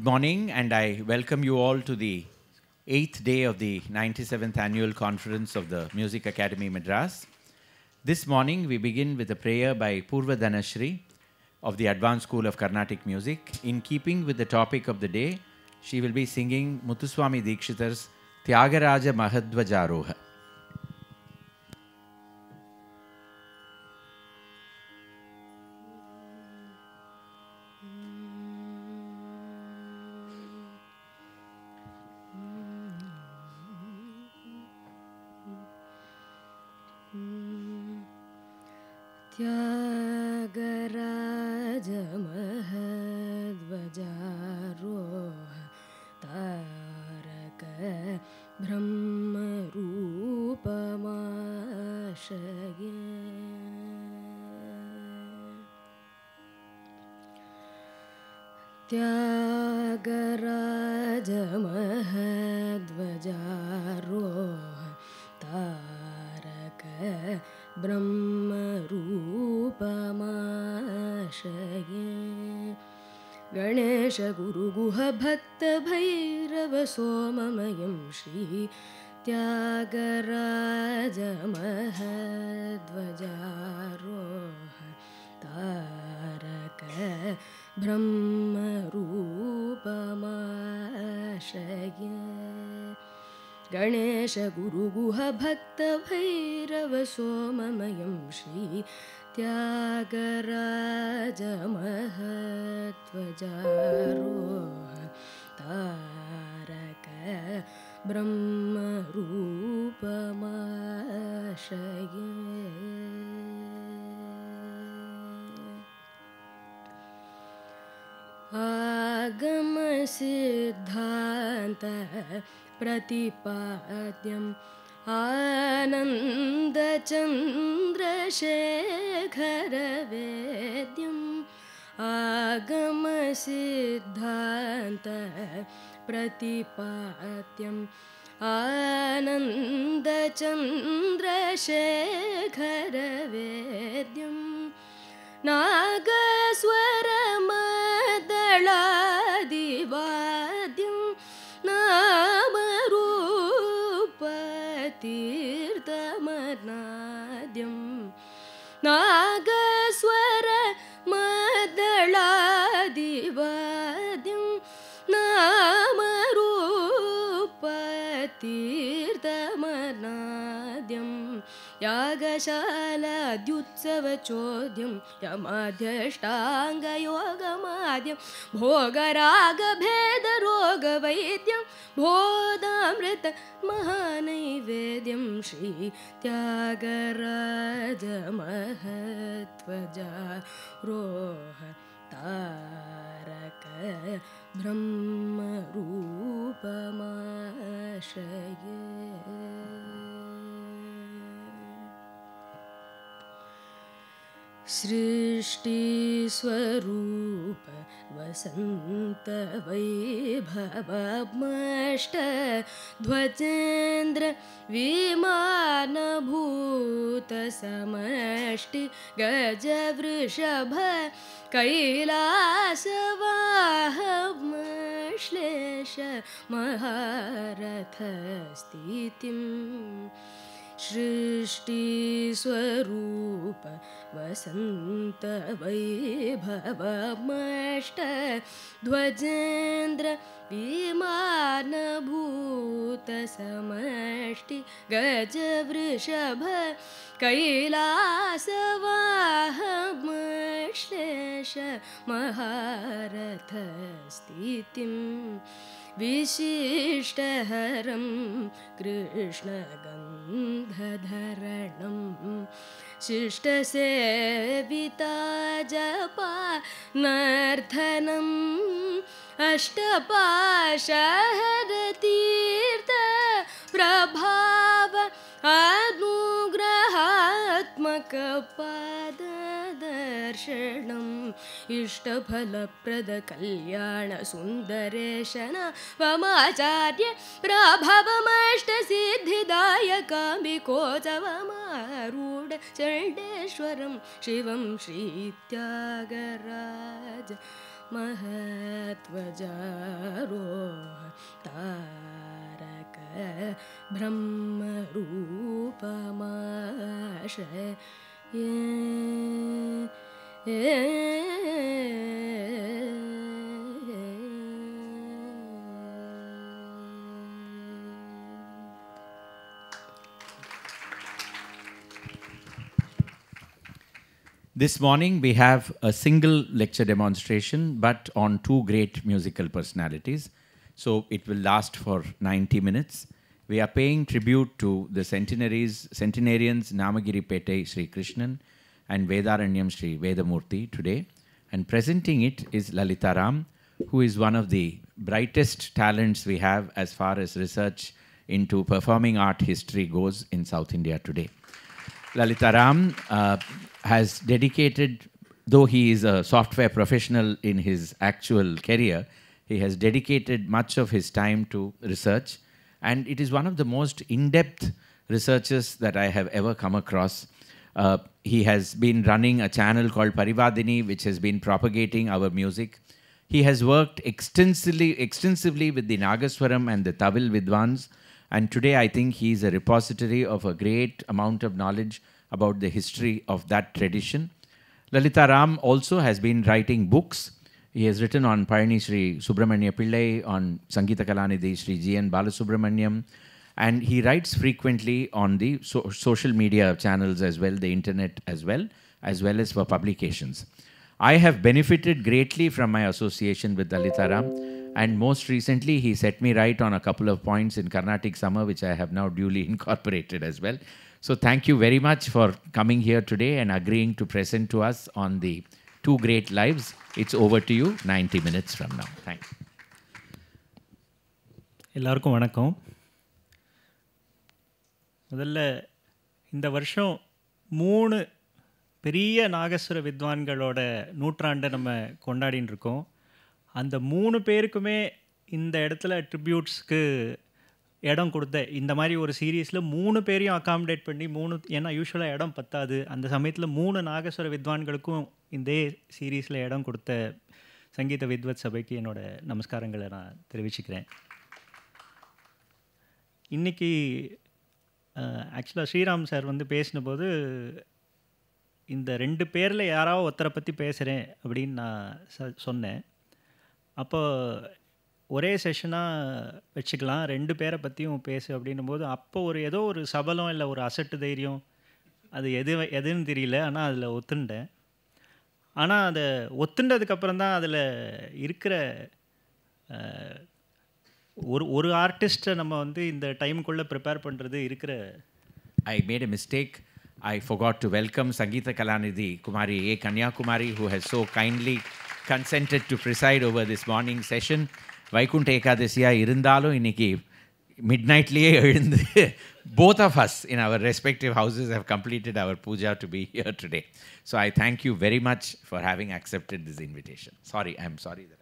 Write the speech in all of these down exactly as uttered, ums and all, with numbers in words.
morning, and I welcome you all to the eighth day of the ninety-seventh Annual Conference of the Music Academy Madras. This morning, we begin with a prayer by Purva Dhanashri of the Advanced School of Carnatic Music. In keeping with the topic of the day, she will be singing Muthuswami Dikshitar's Tyagaraja Mahadvajaroha. Tyagaraja Mahadvajaroha Taraka Brahma Rupamashaya Tyagaraja Mahadvajaroha Taraka Brahma Rupamashaya Ganesha Guru Guha Bhakta Bhairava Somamayam Shri Tyagaraja Mahadvajaroha Taraka Brahma Rupamashaya Ganesha Guru Guha Bhakta Bhairava Somamayam Shri Tyagaraja Mahadvajaroha Taraka Brahma Rupamashaya Agama Siddhanta Pratipadyam Ananda Chandra Shekhara Vedyam Agama Siddhanta Pratipadyam Ananda Chandra Shekhara Vedyam Nagaswara Madaladivadyam Tirthamarnadyam Nagaswara Madaladivadyam Namarupa Tirthamarnadyam Yagashala Dyutsava Chodyam Yamadhyashtanga Yogamadyam Bhogaraga Bheda Roga Vaidyam Bodhamrita Mahanaivedyam Shri Tyagaraja Mahadvajaroha Taraka Brahma Rupamashaya Srishti Swarupa Vasanta Vaibhava Mashta Dhvajendra Vimana Bhuta Samashti Gaja Vrishabha Kailasa Vahamshlesha Maharatha Stitim Srishti Swarupa Vasanta Vaibhava Mashta Dhvajendra Vimana Bhuta Samashti Gaja Vrishabha Kailasa Vahamshlesha Maharatha Stitim Vishishtaharam Krishna Gandhadharanam Shishta Sevita Japa Nardhanam Ashtapashaharatirtha Prabhava Anugrahatmaka Padadarshanam Ishtaphala Kalyana Sundareshana Vamacharya Prabhavamashta Siddhidayaka Bikotsavamaruda Chandeshwaram Shivam Shri Tyagaraja महत्वजारोह Tarak ब्रह्मरूपमाश्रये This morning we have a single lecture demonstration, but on two great musical personalities. So it will last for ninety minutes. We are paying tribute to the centenaries, centenarians Namagiri Pete Sri Krishnan and Vedaranyam Sri Vedamurthy today. And presenting it is Lalita Ram, who is one of the brightest talents we have as far as research into performing art history goes in South India today. Lalita Ram uh, has dedicated, though he is a software professional in his actual career, he has dedicated much of his time to research, and it is one of the most in-depth researchers that I have ever come across. Uh, he has been running a channel called Parivadini, which has been propagating our music. He has worked extensively, extensively with the Nagaswaram and the Tavil Vidwans, and today I think he is a repository of a great amount of knowledge about the history of that tradition. Lalita Ram also has been writing books. He has written on Payani Sri Subramanya Pillai, on Sangeeta Kalanidhi Sri G N Balasubramanyam, and he writes frequently on the so social media channels as well, the internet as well, as well as for publications. I have benefited greatly from my association with Lalita Ram, and most recently he set me right on a couple of points in Carnatic Summer, which I have now duly incorporated as well. So thank you very much for coming here today and agreeing to present to us on the two great lives. It's over to you ninety minutes from now. Thanks. எல்லாருக்கும் வணக்கம். முதல்ல இந்த வருஷம் மூணு பெரிய நாகஸ்வர வித்வான்களோட நூற்றாண்டை நம்ம கொண்டாடின்னு இருக்கோம். அந்த மூணு பேருக்குமே இந்த இடத்துல ட்ரிபியூட்ஸ்க்கு இடம் கொடுத்த இந்த மாதிரி ஒரு சீரீஸில் மூணு பேரையும் அகாமடேட் பண்ணி மூணு, ஏன்னா யூஸ்வலாக இடம் பத்தாது, அந்த சமயத்தில் மூணு நாகஸ்வர வித்வான்களுக்கும் இந்த சீரீஸில் இடம் கொடுத்த சங்கீத வித்வத் சபைக்கு என்னோட நமஸ்காரங்களை நான் தெரிவிச்சுக்கிறேன். இன்றைக்கி ஆக்சுவலாக ஸ்ரீராம் சார் வந்து பேசினபோது இந்த ரெண்டு பேரில் யாராவது ஒருத்தரை பற்றி பேசுகிறேன் அப்படின்னு நான் ச சொன்னேன். அப்போ ஒரே செஷனாக வச்சுக்கலாம், ரெண்டு பேரை பற்றியும் பேசு அப்படின்னும் போது அப்போ ஒரு ஏதோ ஒரு சபலம் இல்லை ஒரு அசட்டு தைரியம், அது எது எதுன்னு தெரியல, ஆனால் அதில் ஒத்துண்டேன். ஆனால் அதை ஒத்துண்டதுக்கப்புறம் தான் அதில் இருக்கிற ஒரு ஒரு ஆர்டிஸ்ட்டை நம்ம வந்து இந்த டைமுக்குள்ளே ப்ரிப்பேர் பண்ணுறது இருக்கிற. I made a mistake. I forgot to welcome Sangeeta Kalanidhi Kumari A. Kanyakumari, who has so kindly consented to preside over this morning session. Vaikunta Ekadasiya irundalo இன்னைக்கு midnightலியே எழுந்து both of us in our respective houses have completed our puja to be here today. So I thank you very much for having accepted this invitation. Sorry, I am sorry that I...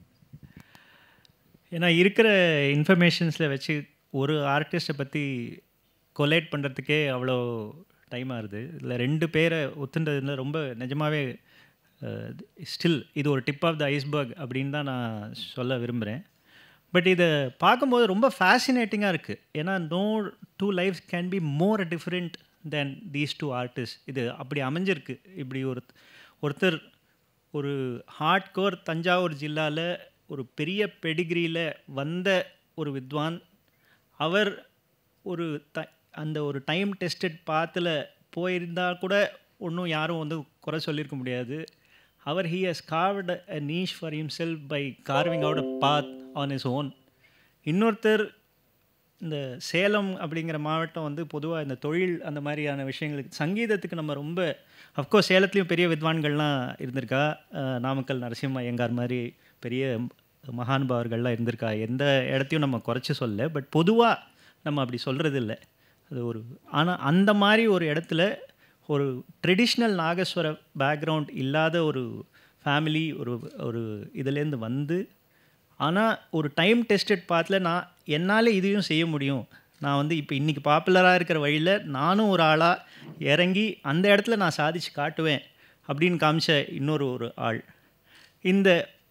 ஏன்னா இருக்கிற இன்ஃபர்மேஷன்ஸில் வச்சு ஒரு ஆர்டிஸ்ட்டை பற்றி collate பண்ணுறதுக்கே அவ்வளோ time ஆகுது. இதில் ரெண்டு பேரை ஒத்துன்றதுல ரொம்ப நிஜமாகவே ஸ்டில் இது ஒரு டிப் ஆஃப் த ஐஸ்பர்க் அப்படின்னு தான் நான் சொல்ல விரும்புகிறேன். பட் இதை பார்க்கும்போது ரொம்ப ஃபேசினேட்டிங்காக இருக்குது. ஏன்னா no two lives can be more different than these two artist. இது அப்படி அமைஞ்சிருக்கு. இப்படி ஒரு ஒருத்தர் ஒரு ஹார்ட் கோர் தஞ்சாவூர் ஜில்லாவில் ஒரு பெரிய பெடிகிரியில் வந்த ஒரு வித்வான், அவர் ஒரு த அந்த ஒரு டைம் டெஸ்டட் பாத்தில் போயிருந்தால் கூட ஒன்றும் யாரும் வந்து குறை சொல்லியிருக்க முடியாது. அவர் he has carved a niche for himself by carving out a path on his own. இன்னொருத்தர் இந்த சேலம் அப்படிங்கிற மாவட்டம் வந்து பொதுவாக இந்த தொழில் அந்த மாதிரியான விஷயங்களுக்கு சங்கீதத்துக்கு நம்ம ரொம்ப அஃப்கோர்ஸ் சேலத்துலேயும் பெரிய வித்வான்கள்லாம் இருந்திருக்கா, நாமக்கல் நரசிம்ம ஐயங்கார் மாதிரி பெரிய மகானுபாவர்கள்லாம் இருந்திருக்கா, எந்த இடத்தையும் நம்ம குறைச்சி சொல்ல. பட் பொதுவாக நம்ம அப்படி சொல்கிறது இல்லை. அது ஒரு ஆனால் அந்த மாதிரி ஒரு இடத்துல ஒரு ட்ரெடிஷ்னல் நாகஸ்வர பேக்ரவுண்ட் இல்லாத ஒரு ஃபேமிலி ஒரு ஒரு இதுலேருந்து வந்து, ஆனால் ஒரு டைம் டெஸ்டட் பாத்தில் நான் என்னால் இதையும் செய்ய முடியும், நான் வந்து இப்போ இன்றைக்கி பாப்புலராக இருக்கிற வழியில் நானும் ஒரு ஆளாக இறங்கி அந்த இடத்துல நான் சாதித்து காட்டுவேன் அப்படின்னு காமிச்ச இன்னொரு ஒரு ஆள். இந்த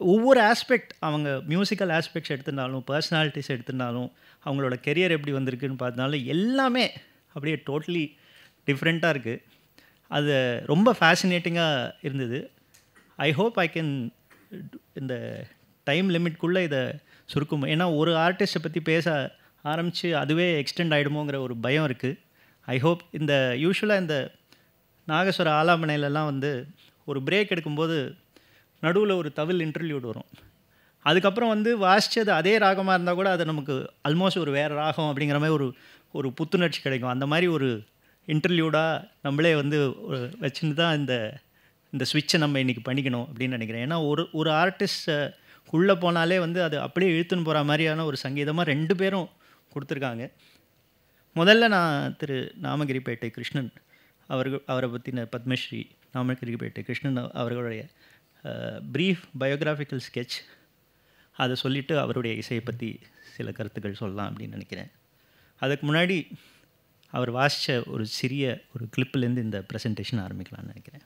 ஒவ்வொரு ஆஸ்பெக்ட் அவங்க மியூசிக்கல் ஆஸ்பெக்ட்ஸ் எடுத்திருந்தாலும் பர்சனாலிட்டிஸ் எடுத்திருந்தாலும் அவங்களோட கெரியர் எப்படி வந்திருக்குன்னு பார்த்தாலும் எல்லாமே அப்படியே டோட்டலி டிஃப்ரெண்ட்டாக இருக்குது. அது ரொம்ப ஃபேசினேட்டிங்காக இருந்தது. ஐ ஹோப் ஐ கேன் இந்த டைம் லிமிட்குள்ளே இதை சுருக்கும். ஏன்னா ஒரு ஆர்டிஸ்ட்டை பற்றி பேச ஆரம்பித்து அதுவே எக்ஸ்டெண்ட் ஆகிடுமோங்கிற ஒரு பயம் இருக்குது. ஐ ஹோப் இந்த யூஸ்வலாக இந்த நாகஸ்வர ஆலாமனையிலலாம் வந்து ஒரு பிரேக் எடுக்கும்போது நடுவில் ஒரு தவில் இன்டர்வியூட் வரும். அதுக்கப்புறம் வந்து வாசித்தது அதே ராகமாக இருந்தால் கூட அது நமக்கு ஆல்மோஸ்ட் ஒரு வேறு ராகம் அப்படிங்கிற மாதிரி ஒரு ஒரு புத்துணர்ச்சி கிடைக்கும். அந்த மாதிரி ஒரு இன்டர்வியூடாக நம்மளே வந்து வச்சுன்னு தான் இந்த இந்த ஸ்விட்சை நம்ம இன்றைக்கி பண்ணிக்கணும் அப்படின்னு நினைக்கிறேன். ஏன்னா ஒரு ஒரு ஆர்டிஸ்ட்டுக்குள்ளே போனாலே வந்து அது அப்படியே இழுத்துன்னு போகிற மாதிரியான ஒரு சங்கீதமாக ரெண்டு பேரும் கொடுத்துருக்காங்க. முதல்ல நான் திரு நாமகிரிப்பேட்டை கிருஷ்ணன் அவர்கள் அவரை பற்றின பத்மஸ்ரீ நாமகிரிப்பேட்டை கிருஷ்ணன் அவர்களுடைய ப்ரீஃப் பயோகிராஃபிக்கல் ஸ்கெட்ச் அதை சொல்லிவிட்டு அவருடைய இசையை பற்றி சில கருத்துக்கள் சொல்லலாம் அப்படின்னு நினைக்கிறேன். அதுக்கு முன்னாடி அவர் வாசித்த ஒரு சிறிய ஒரு கிளிப்பிலேருந்து இந்த ப்ரெசன்டேஷன் ஆரம்பிக்கலாம்னு நினைக்கிறேன்.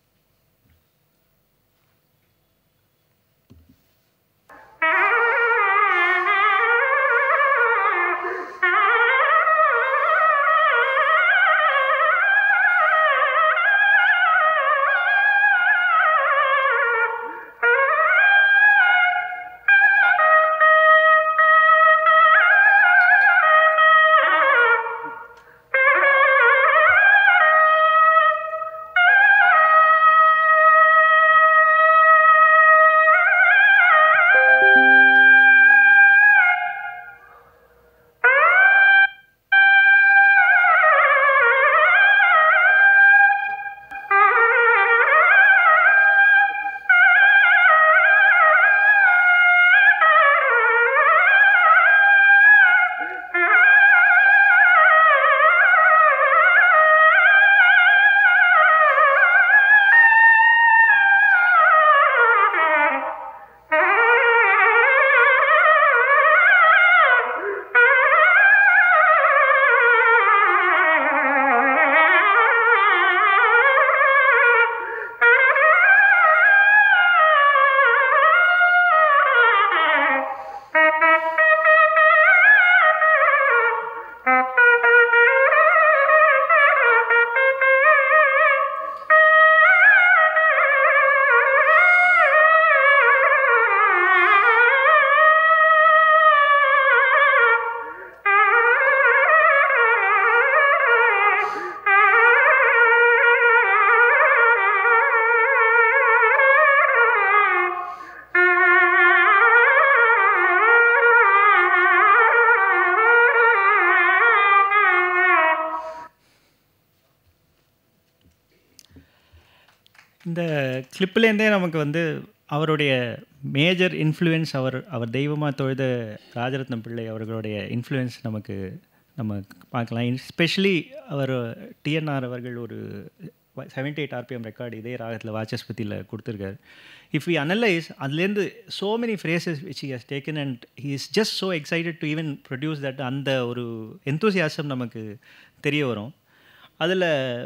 இந்த கிளிப்லேருந்தே நமக்கு வந்து அவருடைய மேஜர் இன்ஃப்ளூயன்ஸ் அவர் அவர் தெய்வமாக தொழுத ராஜரத்னம் பிள்ளை அவர்களுடைய இன்ஃப்ளூயன்ஸ் நமக்கு நம்ம பார்க்கலாம். எஸ்பெஷலி அவர் டிஎன்ஆர் அவர்கள் ஒரு செவன்டி எயிட் ஆர்பிஎம் ரெக்கார்டு இதே ராகத்தில் வாச்சஸ்பதியில் கொடுத்துருக்காரு. இஃப் வி அனலைஸ் அதுலேருந்து so many phrases which he has taken and he is just so excited to even produce that. அந்த ஒரு எந்தூசியாசம் நமக்கு தெரிய வரும். அதில்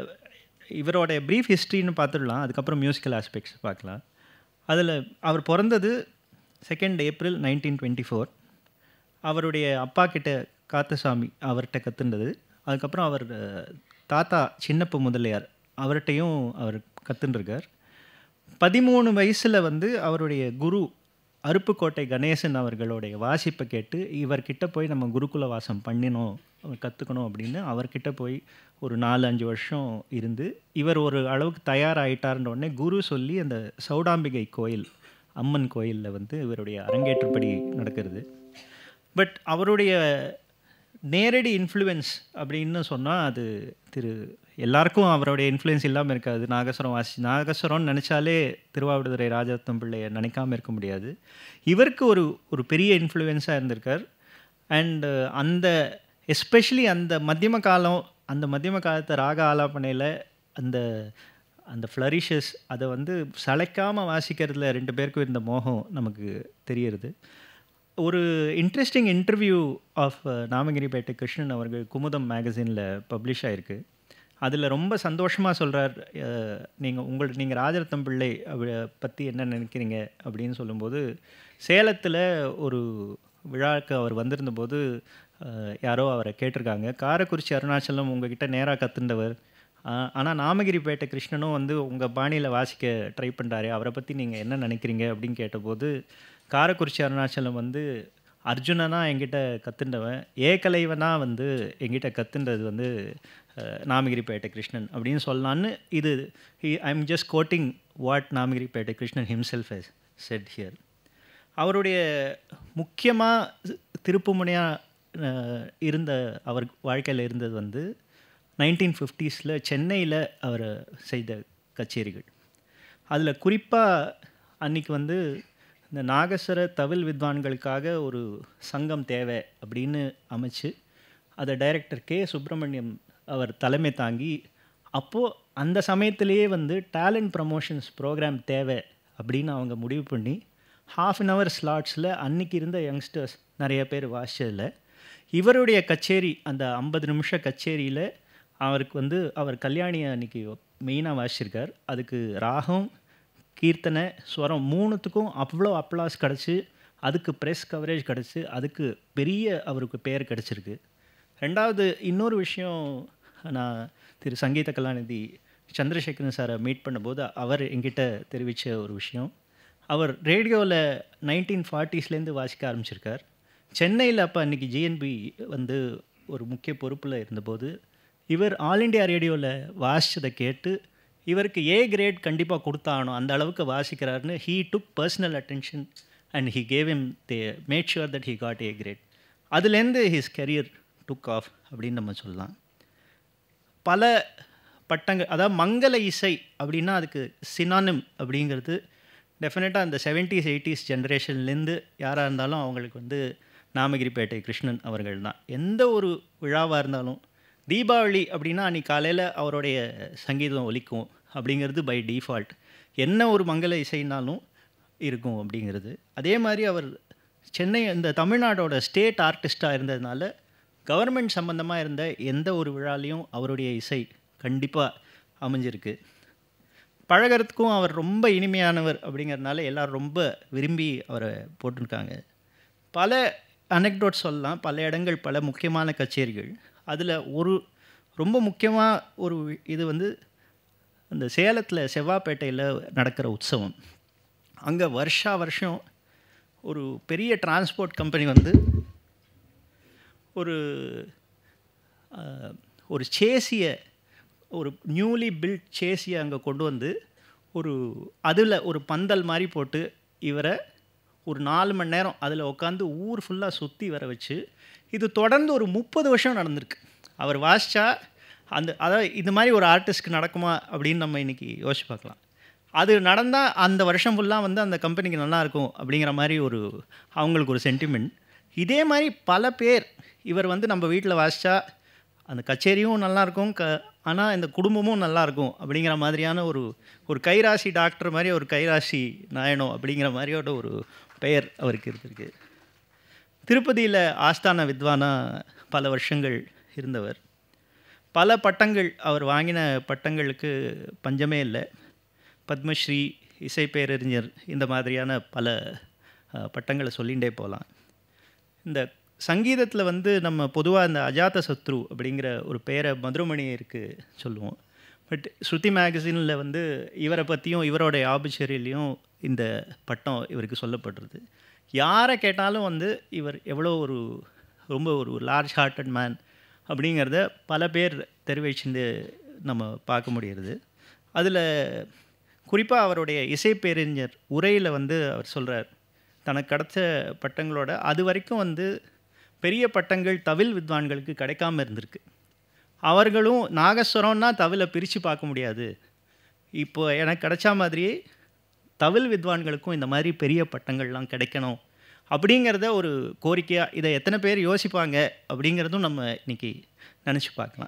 இவரோட ப்ரீஃப் ஹிஸ்ட்ரின்னு பார்த்துடலாம், அதுக்கப்புறம் மியூசிக்கல் ஆஸ்பெக்ட்ஸ் பார்க்கலாம். அதில் அவர் பிறந்தது second April nineteen twenty four. அவருடைய அப்பா கிட்ட காத்தசாமி அவர்கிட்ட கற்றுண்டது. அதுக்கப்புறம் அவர் தாத்தா சின்னப்ப முதலியார் அவர்கிட்டையும் அவர் கற்றுருக்கார். பதிமூணு வயசில் வந்து அவருடைய குரு அருப்புக்கோட்டை கணேசன் அவர்களுடைய வாசிப்பை கேட்டு இவர்கிட்ட போய் நம்ம குருகுல வாசம் பண்ணினோம் கற்றுக்கணும் அப்படின்னு அவர்கிட்ட போய் ஒரு நாலு அஞ்சு வருஷம் இருந்து இவர் ஒரு அளவுக்கு தயாராகிட்டார்ன்ற உடனே குரு சொல்லி அந்த சௌடாம்பிகை கோயில் அம்மன் கோயிலில் வந்து இவருடைய அரங்கேற்றுப்படி நடக்கிறது. பட் அவருடைய நேரடி இன்ஃப்ளூயன்ஸ் அப்படின்னு சொன்னால் அது திரு எல்லாருக்கும் அவருடைய இன்ஃப்ளூயன்ஸ் இல்லாமல் இருக்காது. நாகஸ்வரம் வாசி நாகஸ்வரம்னு நினச்சாலே திருவாவடுதுறை ராஜரத்னம் பிள்ளையை நினைக்காமல் இருக்க முடியாது. இவருக்கு ஒரு ஒரு பெரிய இன்ஃப்ளூயன்ஸாக இருந்திருக்கார். அண்டு அந்த எஸ்பெஷலி அந்த மத்தியம காலம் அந்த மத்தியம காலத்தை ராக ஆலாபனையில் அந்த அந்த ஃப்ளரிஷஸ் அதை வந்து சளைக்காமல் வாசிக்கிறதுல ரெண்டு பேருக்கும் இருந்த மோகம் நமக்கு தெரியுது. ஒரு interesting interview of Namagiripettai Krishnan அவர்கள் குமுதம் மேகசினில் பப்ளிஷ் ஆகிருக்கு. அதில் ரொம்ப சந்தோஷமாக சொல்கிறார், நீங்கள் உங்கள் நீங்கள் ராஜரத்னம் பிள்ளை அப்படி பற்றி என்ன நினைக்கிறீங்க அப்படின்னு சொல்லும்போது, சேலத்தில் ஒரு விழாவுக்கு அவர் வந்திருந்தபோது யாரோ அவரை கேட்டிருக்காங்க, காரைக்குறிச்சி அருணாச்சலம் உங்ககிட்ட நேராக கற்றுண்டவர், ஆனால் நாமகிரிப்பேட்டை கிருஷ்ணனும் வந்து உங்கள் பாணியில் வாசிக்க ட்ரை பண்ணுறாரு, அவரை பற்றி நீங்கள் என்ன நினைக்கிறீங்க அப்படின்னு கேட்டபோது, காரைக்குறிச்சி அருணாச்சலம் வந்து அர்ஜுனனா என்கிட்ட கற்றுண்டவன், ஏகலைவனா வந்து என்கிட்ட கற்றுன்றது வந்து நாமகிரிப்பேட்டை கிருஷ்ணன் அப்படின்னு சொல்லலான்னு. இது I am just quoting what Namagiripettai Krishnan himself has said here. அவருடைய முக்கியமாக திருப்புமுனையாக இருந்த அவர் வாழ்க்கையில் இருந்தது வந்து நைன்டீன் ஃபிஃப்டிஸில் சென்னையில் அவர் செய்த கச்சேரிகள். அதில் குறிப்பாக அன்றைக்கி வந்து இந்த நாகஸ்வர தவில் வித்வான்களுக்காக ஒரு சங்கம் தேவை அப்படின்னு அமைச்சு அதை டைரக்டர் கே சுப்பிரமணியம் அவர் தலைமை தாங்கி, அப்போது அந்த சமயத்திலேயே வந்து டேலண்ட் ப்ரமோஷன்ஸ் ப்ரோக்ராம் தேவை அப்படின்னு அவங்க முடிவு பண்ணி ஹாஃப் அன் ஹவர் ஸ்லாட்ஸில் அன்றைக்கி இருந்த யங்ஸ்டர்ஸ் நிறைய பேர் வாசிச்சதில் இவருடைய கச்சேரி, அந்த ஐம்பது நிமிஷ கச்சேரியில் அவருக்கு வந்து அவர் கல்யாணியை அன்றைக்கி மெயினாக வாசிச்சிருக்கார். அதுக்கு ராகம், கீர்த்தனை, ஸ்வரம் மூணுத்துக்கும் அவ்வளோ அப்ளாஸ் கிடச்சி, அதுக்கு ப்ரெஸ் கவரேஜ் கிடச்சி, அதுக்கு பெரிய அவருக்கு பேர் கிடச்சிருக்கு. ரெண்டாவது இன்னொரு விஷயம், நான் திரு சங்கீத கலாநிதி சந்திரசேகரன் சாரை மீட் பண்ணும்போது அவர் என்கிட்ட தெரிவித்த ஒரு விஷயம், அவர் ரேடியோவில் நைன்டீன் ஃபார்ட்டிஸ்லேருந்து வாசிக்க ஆரம்பிச்சிருக்கார். சென்னையில் அப்போ அன்றைக்கி ஜிஎன்பி வந்து ஒரு முக்கிய பொறுப்பில் இருந்தபோது இவர் ஆல் இண்டியா ரேடியோவில் வாசித்ததை கேட்டு இவருக்கு ஏ கிரேட் கண்டிப்பாக கொடுத்தாகணும், அந்த அளவுக்கு வாசிக்கிறாருன்னு he took personal attention and he gave him they made sure that he got a great. அதுலேருந்து ஹிஸ் கெரியர் டுக் ஆஃப் அப்படின்னு நம்ம சொல்லலாம். பல பட்டங்கள், அதாவது மங்கள இசை அப்படின்னா அதுக்கு சினானிம் அப்படிங்கிறது டெஃபினட்டாக அந்த செவன்டீஸ் எயிட்டிஸ் ஜென்ரேஷன்லேருந்து யாராக இருந்தாலும் அவங்களுக்கு வந்து நாமகிரிப்பேட்டை கிருஷ்ணன் அவர்கள் தான். எந்த ஒரு விழாவாக இருந்தாலும், தீபாவளி அப்படின்னா அன்றைக்கி காலையில் அவருடைய சங்கீதம் ஒலிக்கும் அப்படிங்கிறது பை டிஃபால்ட். என்ன ஒரு மங்கள இசைனாலும் இருக்கும் அப்படிங்கிறது. அதே மாதிரி அவர் சென்னை இந்த தமிழ்நாடோட ஸ்டேட் ஆர்டிஸ்ட்டாக இருந்ததுனால கவர்மெண்ட் சம்மந்தமாக இருந்த எந்த ஒரு விழாலையும் அவருடைய இசை கண்டிப்பாக அமைஞ்சிருக்கு. பழகிறதுக்கும் அவர் ரொம்ப இனிமையானவர் அப்படிங்கிறதுனால எல்லோரும் ரொம்ப விரும்பி அவரை போட்டிருக்காங்க. பல அனெக்டோட் சொல்லலாம், பல இடங்கள், பல முக்கியமான கச்சேரிகள். அதில் ஒரு ரொம்ப முக்கியமாக ஒரு இது வந்து அந்த சேலத்தில் செவ்வாப்பேட்டையில் நடக்கிற உற்சவம். அங்கே வருஷா வருஷம் ஒரு பெரிய டிரான்ஸ்போர்ட் கம்பெனி வந்து ஒரு ஒரு சேசியை, ஒரு நியூலி பில்ட் சேசியை அங்கே கொண்டு வந்து ஒரு அதில் ஒரு பந்தல் மாதிரி போட்டு இவரை ஒரு நாலு மணி நேரம் அதில் உட்காந்து ஊர் ஃபுல்லாக சுற்றி வர வச்சு, இது தொடர்ந்து ஒரு முப்பது வருஷம் நடந்திருக்கு. அவர் வாசித்தா அந்த, அதாவது இது மாதிரி ஒரு ஆர்டிஸ்ட்க்கு நடக்குமா அப்படின்னு நம்ம இன்றைக்கி யோசிச்சு பார்க்கலாம். அது நடந்தால் அந்த வருஷம் ஃபுல்லாக வந்து அந்த கம்பெனிக்கு நல்லாயிருக்கும் அப்படிங்கிற மாதிரி ஒரு அவங்களுக்கு ஒரு சென்டிமெண்ட். இதே மாதிரி பல பேர் இவர் வந்து நம்ம வீட்டில் வாசித்தா அந்த கச்சேரியும் நல்லாயிருக்கும், க ஆனால் இந்த குடும்பமும் நல்லாயிருக்கும் அப்படிங்கிற மாதிரியான ஒரு ஒரு கைராசி டாக்டர் மாதிரி, ஒரு கைராசி நாயனோ அப்படிங்கிற மாதிரியோட ஒரு பெயர் அவருக்கு இருந்திருக்கு. திருப்பதியில் ஆஸ்தான வித்வானா பல வருஷங்கள் இருந்தவர். பல பட்டங்கள் அவர் வாங்கின பட்டங்களுக்கு பஞ்சமே இல்லை. பத்மஸ்ரீ, இசை பேரறிஞர், இந்த மாதிரியான பல பட்டங்களை சொல்லிகிட்டே போகலாம். இந்த சங்கீதத்தில் வந்து நம்ம பொதுவாக இந்த அஜாத சத்ரு அப்படிங்கிற ஒரு பெயரை மதுரமணியருக்கு சொல்லுவோம். பட் ஸ்ருதி மேகசினில் வந்து இவரை பற்றியும் இவரோட ஆபிச்சரியிலையும் இந்த பட்டம் இவருக்கு சொல்லப்படுறது. யாரை கேட்டாலும் வந்து இவர் எவ்வளோ ஒரு ரொம்ப ஒரு லார்ஜ் ஹார்ட்டட் மேன் அப்படிங்கிறத பல பேர் தெரிவிச்சுட்டு நம்ம பார்க்க முடிகிறது. அதில் குறிப்பாக அவருடைய இசை பேரறிஞர் உரையில் வந்து அவர் சொல்கிறார், தனக்கு கிடைச்ச பட்டங்களோட அது வரைக்கும் வந்து பெரிய பட்டங்கள் தவில் வித்வான்களுக்கு கிடைக்காமல் இருந்திருக்கு. அவர்களும் நாகஸ்வரம்னா தவிலை பிரித்து பார்க்க முடியாது, இப்போ எனக்கு கிடைச்சா மாதிரியே தவில் வித்வான்களுக்கும் இந்த மாதிரி பெரிய பட்டங்கள்லாம் கிடைக்கணும் அப்படிங்கிறத ஒரு கோரிக்கையாக, இதை எத்தனை பேர் யோசிப்பாங்க அப்படிங்கிறதும் நம்ம இன்றைக்கி நினச்சி பார்க்கலாம்.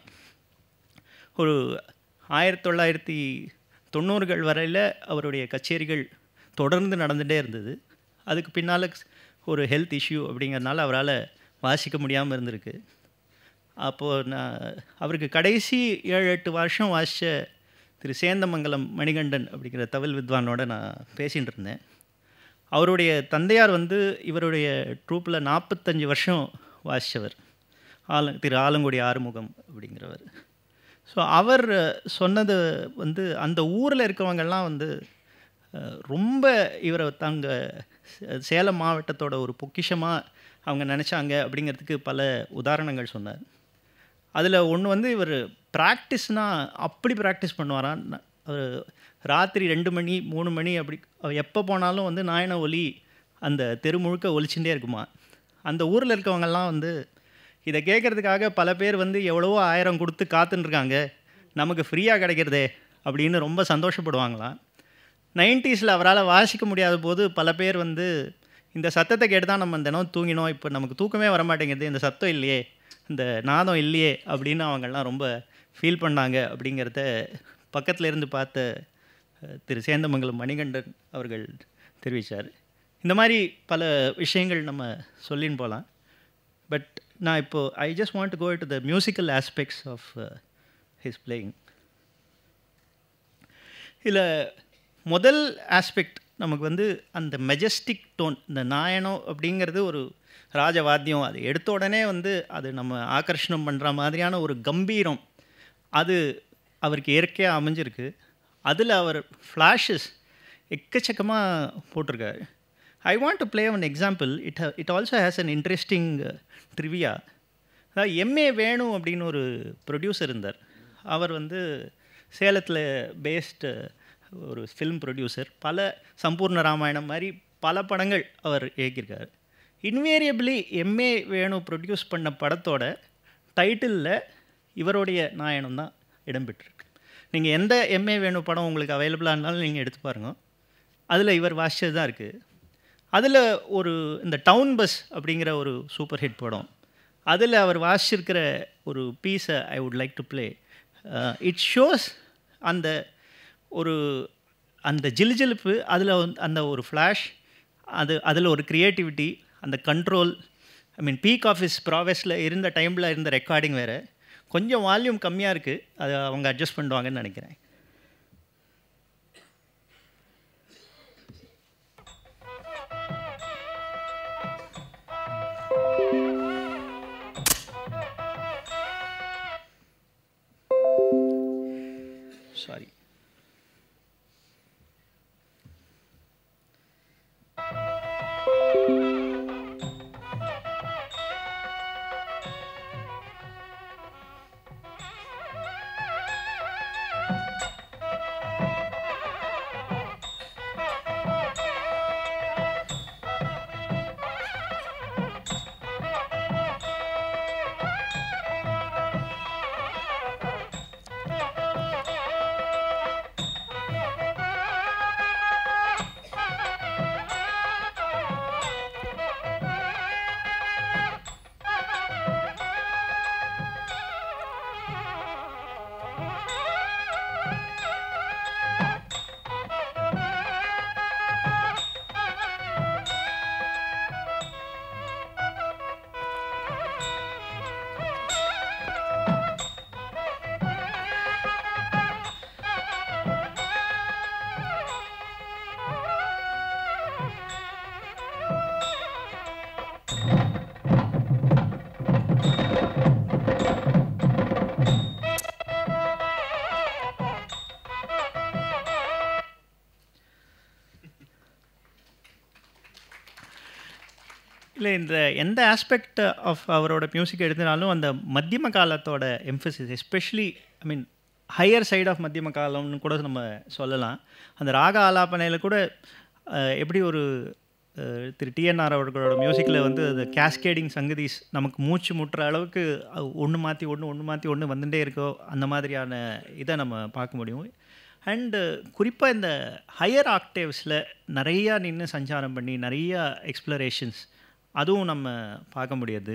ஒரு ஆயிரத்தி தொள்ளாயிரத்தி தொண்ணூறுகள் வரையில் அவருடைய கச்சேரிகள் தொடர்ந்து நடந்துகிட்டே இருந்தது. அதுக்கு பின்னால் ஒரு ஹெல்த் இஷ்யூ அப்படிங்கிறதுனால அவரால் வாசிக்க முடியாமல் இருந்திருக்கு. அப்போது நான் அவருக்கு கடைசி ஏழு எட்டு வருஷம் வாசித்த திரு சேந்தமங்கலம் மணிகண்டன் அப்படிங்கிற தவில் வித்வானோட நான் பேசிகிட்டு இருந்தேன். அவருடைய தந்தையார் வந்து இவருடைய ட்ரூப்பில் நாற்பத்தஞ்சு வருஷம் வாசித்தவர், ஆல திரு ஆலங்குடி ஆறுமுகம் அப்படிங்கிறவர். ஸோ அவர் சொன்னது வந்து அந்த ஊரில் இருக்கவங்கெல்லாம் வந்து ரொம்ப இவரை தங்க சேலம் மாவட்டத்தோட ஒரு பொக்கிஷமாக அவங்க நினச்சாங்க அப்படிங்கிறதுக்கு பல உதாரணங்கள் சொன்னார். அதில் ஒன்று வந்து இவர் ப்ராக்டிஸ்னால் அப்படி ப்ராக்டிஸ் பண்ணுவாரான். அவர் ராத்திரி ரெண்டு மணி மூணு மணி அப்படி எப்போ போனாலும் வந்து நாயன ஒலி அந்த தெரு முழுக்க ஒலிச்சுட்டே இருக்குமா. அந்த ஊரில் இருக்கவங்கெல்லாம் வந்து இதை கேட்குறதுக்காக பல பேர் வந்து எவ்வளவோ ஆயிரம் கொடுத்து காத்துன்ருக்காங்க, நமக்கு ஃப்ரீயாக கிடைக்கிறதே அப்படின்னு ரொம்ப சந்தோஷப்படுவாங்களாம். நைன்ட்டீஸில் அவரால் வாசிக்க முடியாத போது பல பேர் வந்து இந்த சத்தத்தை கேட்டு தான் நம்ம தினம் தூங்கினோம், இப்போ நமக்கு தூக்கமே வரமாட்டேங்கிறது, இந்த சத்தம் இல்லையே, இந்த நாதம் இல்லையே அப்படின்னு அவங்கெல்லாம் ரொம்ப ஃபீல் பண்ணாங்க அப்படிங்கிறத பக்கத்தில் இருந்து பார்த்த திரு சேந்தமங்கலம் மணிகண்டன் அவர்கள் தெரிவித்தார். இந்த மாதிரி பல விஷயங்கள் நம்ம சொல்லின்னு போகலாம். பட் நான் இப்போது I just want to go to the musical aspects of his playing. இதில் முதல் ஆஸ்பெக்ட் நமக்கு வந்து அந்த மெஜஸ்டிக் டோன், இந்த நாயனம் அப்படிங்கிறது ஒரு ராஜவாத்தியம், அது எடுத்த உடனே வந்து அது நம்ம ஆகர்ஷணம் பண்ணுற மாதிரியான ஒரு கம்பீரம் அது அவருக்கு இயற்கையாக அமைஞ்சிருக்கு. அதில் அவர் ஃப்ளாஷஸ் எக்கச்சக்கமாக போட்டிருக்காரு. I want to play one example. It it also has an interesting trivia. அதாவது எம்ஏ வேணு அப்படின்னு ஒரு ப்ரொடியூசர் இருந்தார். அவர் வந்து சேலத்தில் பேஸ்டு ஒரு ஃபிலிம் ப்ரொடியூசர். பல சம்பூர்ண ராமாயணம் மாதிரி பல படங்கள் அவர் இயக்கியிருக்கார். இன்வேரியபிளி எம்ஏ வேணு ப்ரொடியூஸ் பண்ண படத்தோட டைட்டிலில் இவருடைய நாயனம் தான் இடம்பெற்றிருக்கு. நீங்கள் எந்த எம்ஏ வேணு படம் உங்களுக்கு அவைலபிளாக இருந்தாலும் நீங்கள் எடுத்து பாருங்க, அதில் இவர் வாசிச்சது தான் இருக்குது. அதில் ஒரு இந்த டவுன் பஸ் அப்படிங்கிற ஒரு சூப்பர் ஹிட் படம், அதில் அவர் வாசிச்சிருக்கிற ஒரு பீஸை I would like to play. It shows அந்த ஒரு அந்த ஜிலுஜிலுப்பு, அதில் அந்த ஒரு ஃப்ளாஷ், அது அதில் ஒரு க்ரியேட்டிவிட்டி, அந்த control. I mean peak of his ப்ராவெஸில் இருந்த டைமில் இருந்த ரெக்கார்டிங் வேறு. கொஞ்சம் வால்யூம் கம்மியாக இருக்குது, அதை அவங்க அட்ஜஸ்ட் பண்ணுவாங்கன்னு நினைக்கிறேன். சாரி. இல்லை, இந்த எந்த ஆஸ்பெக்ட் ஆஃப் அவரோட மியூசிக் எடுத்தினாலும் அந்த மத்தியம காலத்தோட emphasis, especially I mean higher side of மத்தியம காலம்னு கூட நம்ம சொல்லலாம். அந்த ராக ஆலாபனையில் கூட எப்படி ஒரு திரு டிஎன்ஆர் அவர்களோட மியூசிக்கில் வந்து அந்த கேஸ்கேடிங் சங்கதிஸ் நமக்கு மூச்சு முட்டுற அளவுக்கு ஒன்று மாற்றி ஒன்று ஒன்று மாற்றி ஒன்று வந்துட்டே இருக்கோ, அந்த மாதிரியான இதை நம்ம பார்க்க முடியும். அண்டு குறிப்பாக இந்த ஹையர் ஆக்டேவ்ஸில் நிறையா நின்று சஞ்சாரம் பண்ணி நிறையா எக்ஸ்ப்ளரேஷன்ஸ் அதுவும் நம்ம பார்க்க முடியாது.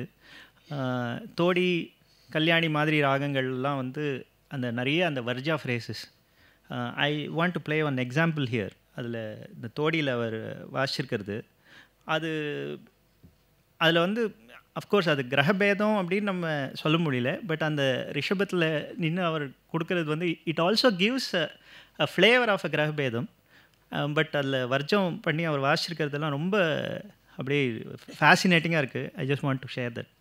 தோடி கல்யாணி மாதிரி ராகங்கள்லாம் வந்து அந்த நிறைய அந்த வர்ஜா phrases. I want to play one example here. அதில் இந்த தோடியில் அவர் வாசிச்சிருக்கிறது, அது அதில் வந்து அஃப்கோர்ஸ் அது கிரகபேதம் அப்படின்னு நம்ம சொல்ல முடியல. பட் அந்த ரிஷபத்தில் நின்று அவர் கொடுக்கறது வந்து it also gives a flavour of a கிரகபேதம். பட் அதில் வர்ஜம் பண்ணி அவர் வாசிச்சிருக்கிறதெல்லாம் ரொம்ப அப்படியே ஃபேசினேட்டிங்காக இருக்குது. I just want to share that.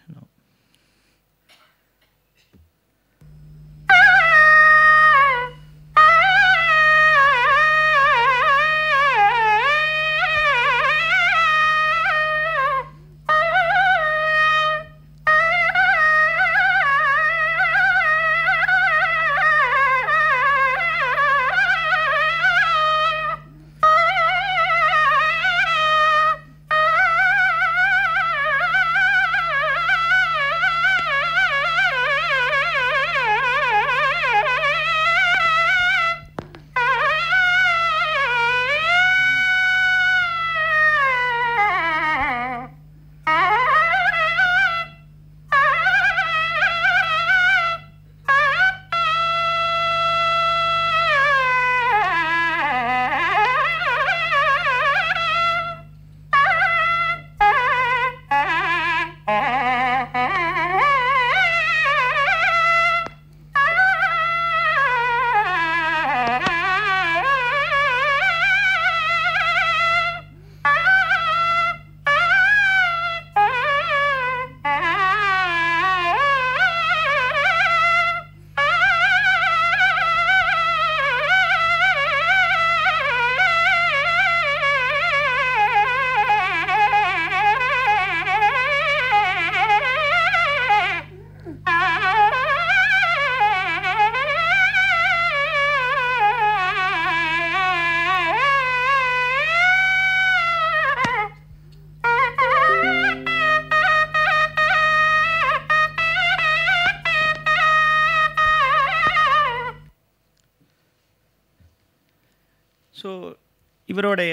So இவருடைய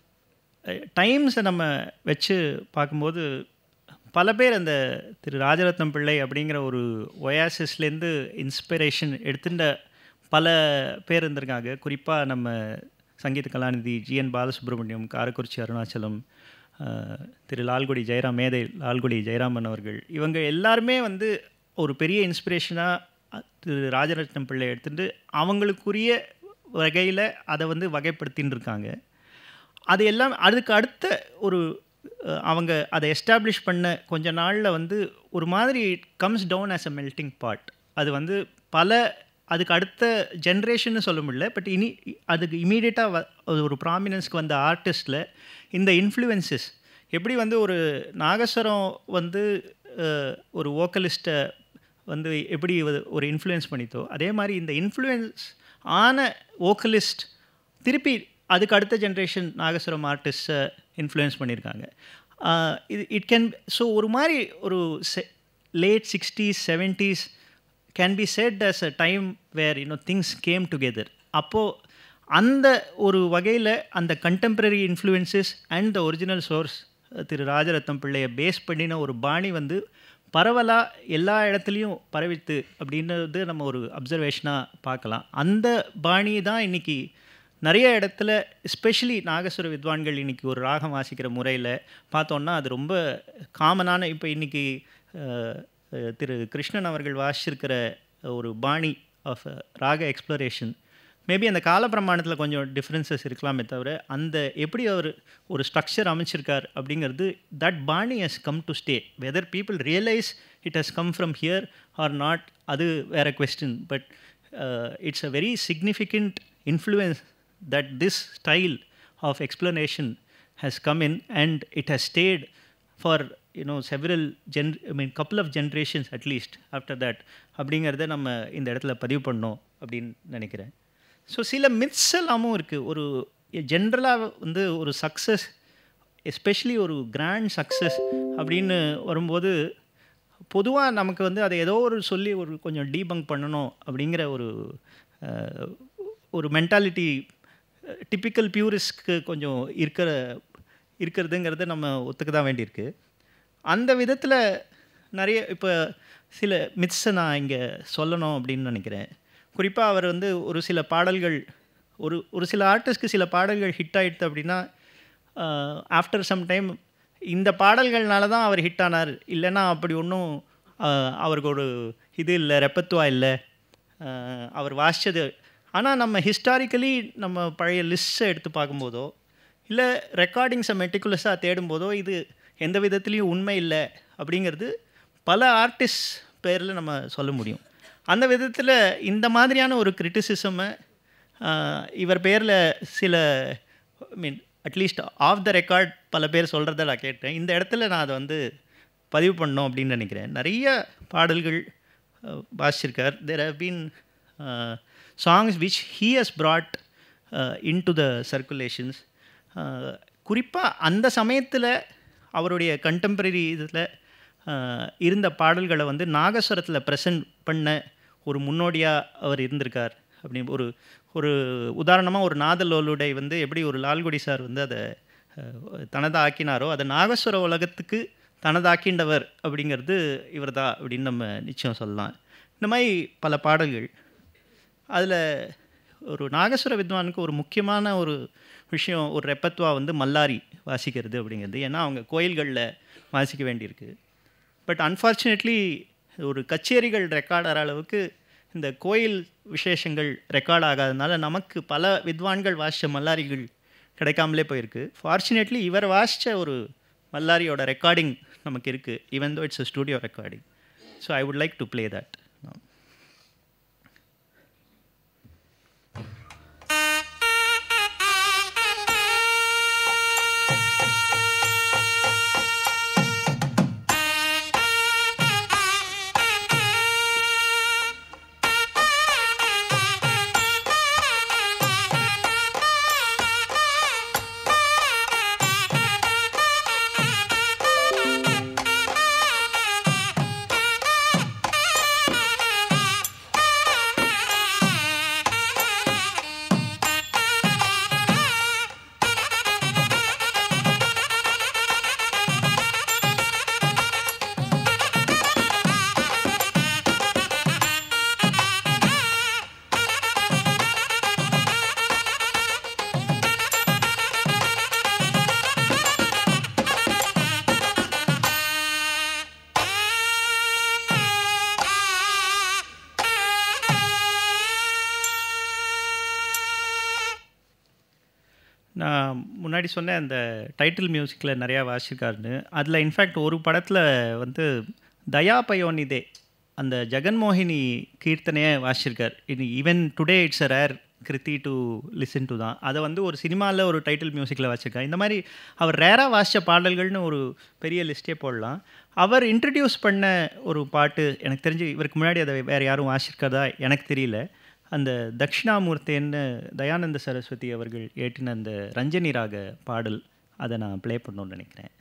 டைம்ஸை நம்ம வச்சு பார்க்கும்போது பல பேர் அந்த திரு ராஜரத்னம் பிள்ளை அப்படிங்கிற ஒரு ஒயாசிஸ்லேருந்து இன்ஸ்பிரேஷன் எடுத்துட்ட பல பேர் இருந்திருக்காங்க. குறிப்பாக நம்ம சங்கீத கலாநிதி ஜிஎன் பாலசுப்ரமணியம், காரக்குறிச்சி அருணாச்சலம், திரு லால்குடி ஜெயராம், மேதை லால்குடி ஜெயராமன் அவர்கள், இவங்க எல்லாருமே வந்து ஒரு பெரிய இன்ஸ்பிரேஷனாக திரு ராஜரத்னம் பிள்ளை எடுத்துட்டு அவங்களுக்குரிய வகையில் அதை வந்து வகைப்படுத்தின்னு இருக்காங்க. அது எல்லாம் அதுக்கு அடுத்த ஒரு அவங்க அதை எஸ்டாப்ளிஷ் பண்ண கொஞ்ச நாளில் வந்து ஒரு மாதிரி it comes down as a melting pot. அது வந்து பல அதுக்கு அடுத்த ஜென்ரேஷன்னு சொல்ல முடியல, பட் இனி அதுக்கு இமீடியட்டாக ஒரு ப்ராமினன்ஸ்க்கு வந்த ஆர்டிஸ்டில் இந்த இன்ஃப்ளூயன்சஸ் எப்படி வந்து ஒரு நாகஸ்வரம் வந்து ஒரு வோக்கலிஸ்ட்டை வந்து எப்படி ஒரு இன்ஃப்ளூயன்ஸ் பண்ணித்தோ, அதே மாதிரி இந்த இன்ஃப்ளூயன்ஸ் ஆன வோக்கலிஸ்ட் திருப்பி அதுக்கு அடுத்த ஜென்ரேஷன் நாகஸ்வரம் ஆர்டிஸ்ட்டை இன்ஃப்ளூயன்ஸ் பண்ணியிருக்காங்க. இது இட் கேன் ஸோ ஒரு மாதிரி ஒரு late sixties seventies can be said as a time where you know things came together. அப்போது அந்த ஒரு வகையில் அந்த contemporary influences and the original source Thiru Rajarathnam பிள்ளையை பேஸ் பண்ணின ஒரு பாணி வந்து பரவலாக எல்லா இடத்துலையும் பரவித்து அப்படின்றது நம்ம ஒரு அப்சர்வேஷனாக பார்க்கலாம். அந்த பாணி தான் இன்றைக்கி நிறைய இடத்துல எஸ்பெஷலி நாகஸ்வர வித்வான்கள் இன்றைக்கி ஒரு ராகம் வாசிக்கிற முறையில் பார்த்தோன்னா அது ரொம்ப காமனான. இப்போ இன்றைக்கி திரு கிருஷ்ணன் அவர்கள் வாசிச்சிருக்கிற ஒரு பாணி ஆஃப் ராக எக்ஸ்ப்ளரேஷன் மேபி அந்த காலப்பிரமாணத்தில் கொஞ்சம் டிஃப்ரென்சஸ் இருக்கலாமே தவிர அந்த எப்படி அவர் ஒரு ஸ்ட்ரக்சர் அமைச்சிருக்கார் அப்படிங்கிறது தட் பாணி has come to stay. Whether people realise it has come from here or not, அது வேறு question. But it's a very significant influence that this style of explanation has come in and it has stayed for you know several gen I mean couple of generations at least after that அப்படிங்கிறத நம்ம இந்த இடத்துல பதிவு பண்ணோம் அப்படின்னு நினைக்கிறேன். So சில myths எல்லாமும் இருக்குது. ஒரு ஜென்ரலாக வந்து ஒரு சக்ஸஸ், எஸ்பெஷலி ஒரு கிராண்ட் சக்ஸஸ் அப்படின்னு வரும்போது பொதுவாக நமக்கு வந்து அதை ஏதோ ஒரு சொல்லி ஒரு கொஞ்சம் டீபங்க் பண்ணணும் அப்படிங்கிற ஒரு ஒரு மென்டாலிட்டி டிப்பிக்கல் பியூரிஸ்க்கு கொஞ்சம் இருக்கிற இருக்கிறதுங்கிறத நம்ம ஒத்துக்க தான் வேண்டியிருக்கு. அந்த விதத்தில் நிறைய இப்போ சில மித்ஸை நான் இங்கே சொல்லணும் அப்படின்னு நினைக்கிறேன். குறிப்பாக அவர் வந்து ஒரு சில பாடல்கள் ஒரு ஒரு சில ஆர்டிஸ்ட்க்கு சில பாடல்கள் ஹிட் ஆகிடுது அப்படின்னா ஆஃப்டர் சம் டைம் இந்த பாடல்கள்னால தான் அவர் ஹிட் ஆனார், இல்லைன்னா அப்படி ஒன்றும் அவருக்கு ஒரு இது இல்லை, ரெப்பத்துவா இல்லை, அவர் வாசித்தது. ஆனால் நம்ம ஹிஸ்டாரிக்கலி நம்ம பழைய லிஸ்ட்டை எடுத்து பார்க்கும்போதோ இல்லை ரெக்கார்டிங்ஸை மெட்டிகுலஸாக தேடும்போதோ இது எந்த விதத்துலேயும் உண்மை இல்லை அப்படிங்கிறது பல ஆர்டிஸ்ட் பேரில் நம்ம சொல்ல முடியும். அந்த விதத்தில் இந்த மாதிரியான ஒரு கிரிட்டிசிசமை இவர் பேரில் சில I mean at least of the record பல பேர் சொல்கிறத நான் கேட்டேன். இந்த இடத்துல நான் அதை வந்து பதிவு பண்ணோம் அப்படின்னு நினைக்கிறேன். நிறைய பாடல்கள் வாசிச்சிருக்கார். There have been songs which he has brought into the circulations. குறிப்பாக அந்த சமயத்தில் அவருடைய கண்டெம்பரரி இதில் இருந்த பாடல்களை வந்து நாகஸ்வரத்தில் ப்ரெசன்ட் பண்ண ஒரு முன்னோடியாக அவர் இருந்திருக்கார். அப்படி ஒரு ஒரு உதாரணமாக ஒரு நாதலோலுடை வந்து எப்படி ஒரு லால்குடி சார் வந்து அதை தனதாக்கினாரோ அதை நாகஸ்வர உலகத்துக்கு தனதாக்கின்றவர் அப்படிங்கிறது இவர் தான் அப்படின்னு நம்ம நிச்சயம் சொல்லலாம். இந்த மாதிரி பல பாடல்கள். அதில் ஒரு நாகஸ்வர வித்வானுக்கு ஒரு முக்கியமான ஒரு விஷயம், ஒரு ரெப்பத்வா வந்து மல்லாரி வாசிக்கிறது அப்படிங்கிறது. ஏன்னா அவங்க கோயில்களில் வாசிக்க வேண்டியிருக்கு. பட் அன்ஃபார்ச்சுனேட்லி ஒரு கச்சேரிகள் ரெக்கார்ட் ஆகிற அளவுக்கு இந்த கோயில் விசேஷங்கள் ரெக்கார்ட் ஆகாதனால நமக்கு பல வித்வான்கள் வாசித்த மல்லாரிகள் கிடைக்காமலே போயிருக்கு. ஃபார்ச்சுனேட்லி இவர் வாசித்த ஒரு மல்லாரியோட ரெக்கார்டிங் நமக்கு இருக்குது, even though it's a studio recording. So I would like to play that. நான் முன்னாடி சொன்னேன் அந்த டைட்டில் மியூசிக்கில் நிறையா வாசிச்சிருக்காருன்னு. அதில் இன்ஃபேக்ட் ஒரு படத்தில் வந்து தயா பயோனிதே அந்த ஜெகன்மோகினி கீர்த்தனையை வாசிச்சிருக்கார். இது even today it's a rare கிருத்தி டு லிசன் டு தான். அதை வந்து ஒரு சினிமாவில் ஒரு டைட்டில் மியூசிக்கில் வாசிச்சிருக்கார். இந்த மாதிரி அவர் ரேராக வாசித்த பாடல்கள்னு ஒரு பெரிய லிஸ்ட்டே போடலாம். அவர் இன்ட்ரடியூஸ் பண்ண ஒரு பாட்டு எனக்கு தெரிஞ்சு இவருக்கு முன்னாடி அதை வேறு யாரும் வாசிச்சிருக்கதா எனக்கு தெரியல. அந்த தக்ஷிணாமூர்த்தின்னு தயானந்த சரஸ்வதி அவர்கள் ஏற்றின அந்த ரஞ்சனி ராக பாடல், அதை நான் ப்ளே பண்ணணும்னு நினைக்கிறேன்.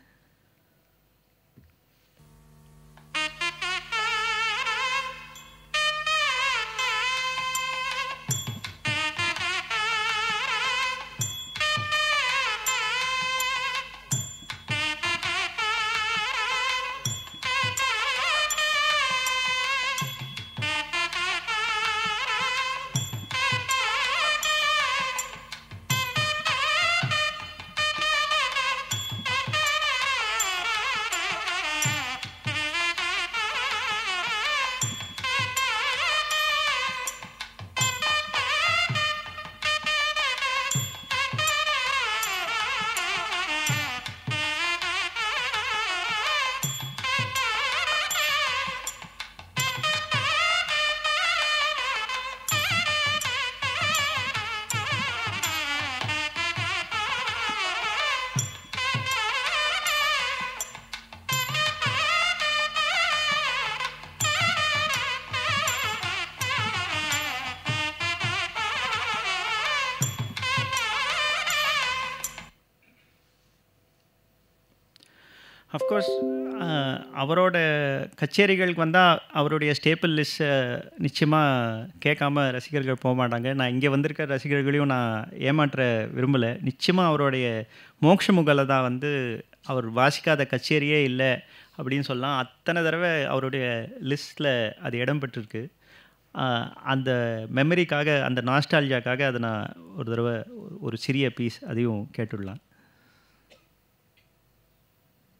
அஃப்கோர்ஸ் அவரோட கச்சேரிகளுக்கு வந்தால் அவருடைய ஸ்டேபிள் லிஸ்ட்டை நிச்சயமாக கேட்காம ரசிகர்கள் போக மாட்டாங்க. நான் இங்கே வந்திருக்க ரசிகர்களையும் நான் ஏமாற்ற விரும்பலை. நிச்சயமாக அவருடைய மோக்ஷமுகலை தான் வந்து அவர் வாசிக்காத கச்சேரியே இல்லை அப்படின்னு சொல்லலாம். அத்தனை தடவை அவருடைய லிஸ்ட்டில் அது இடம் பெற்றிருக்கு. அந்த மெமரிக்காக, அந்த நாஸ்டால்ஜியாக்காக அதை நான் ஒரு தடவை ஒரு சிறிய பீஸ் அதையும் கேட்டுடலாம்.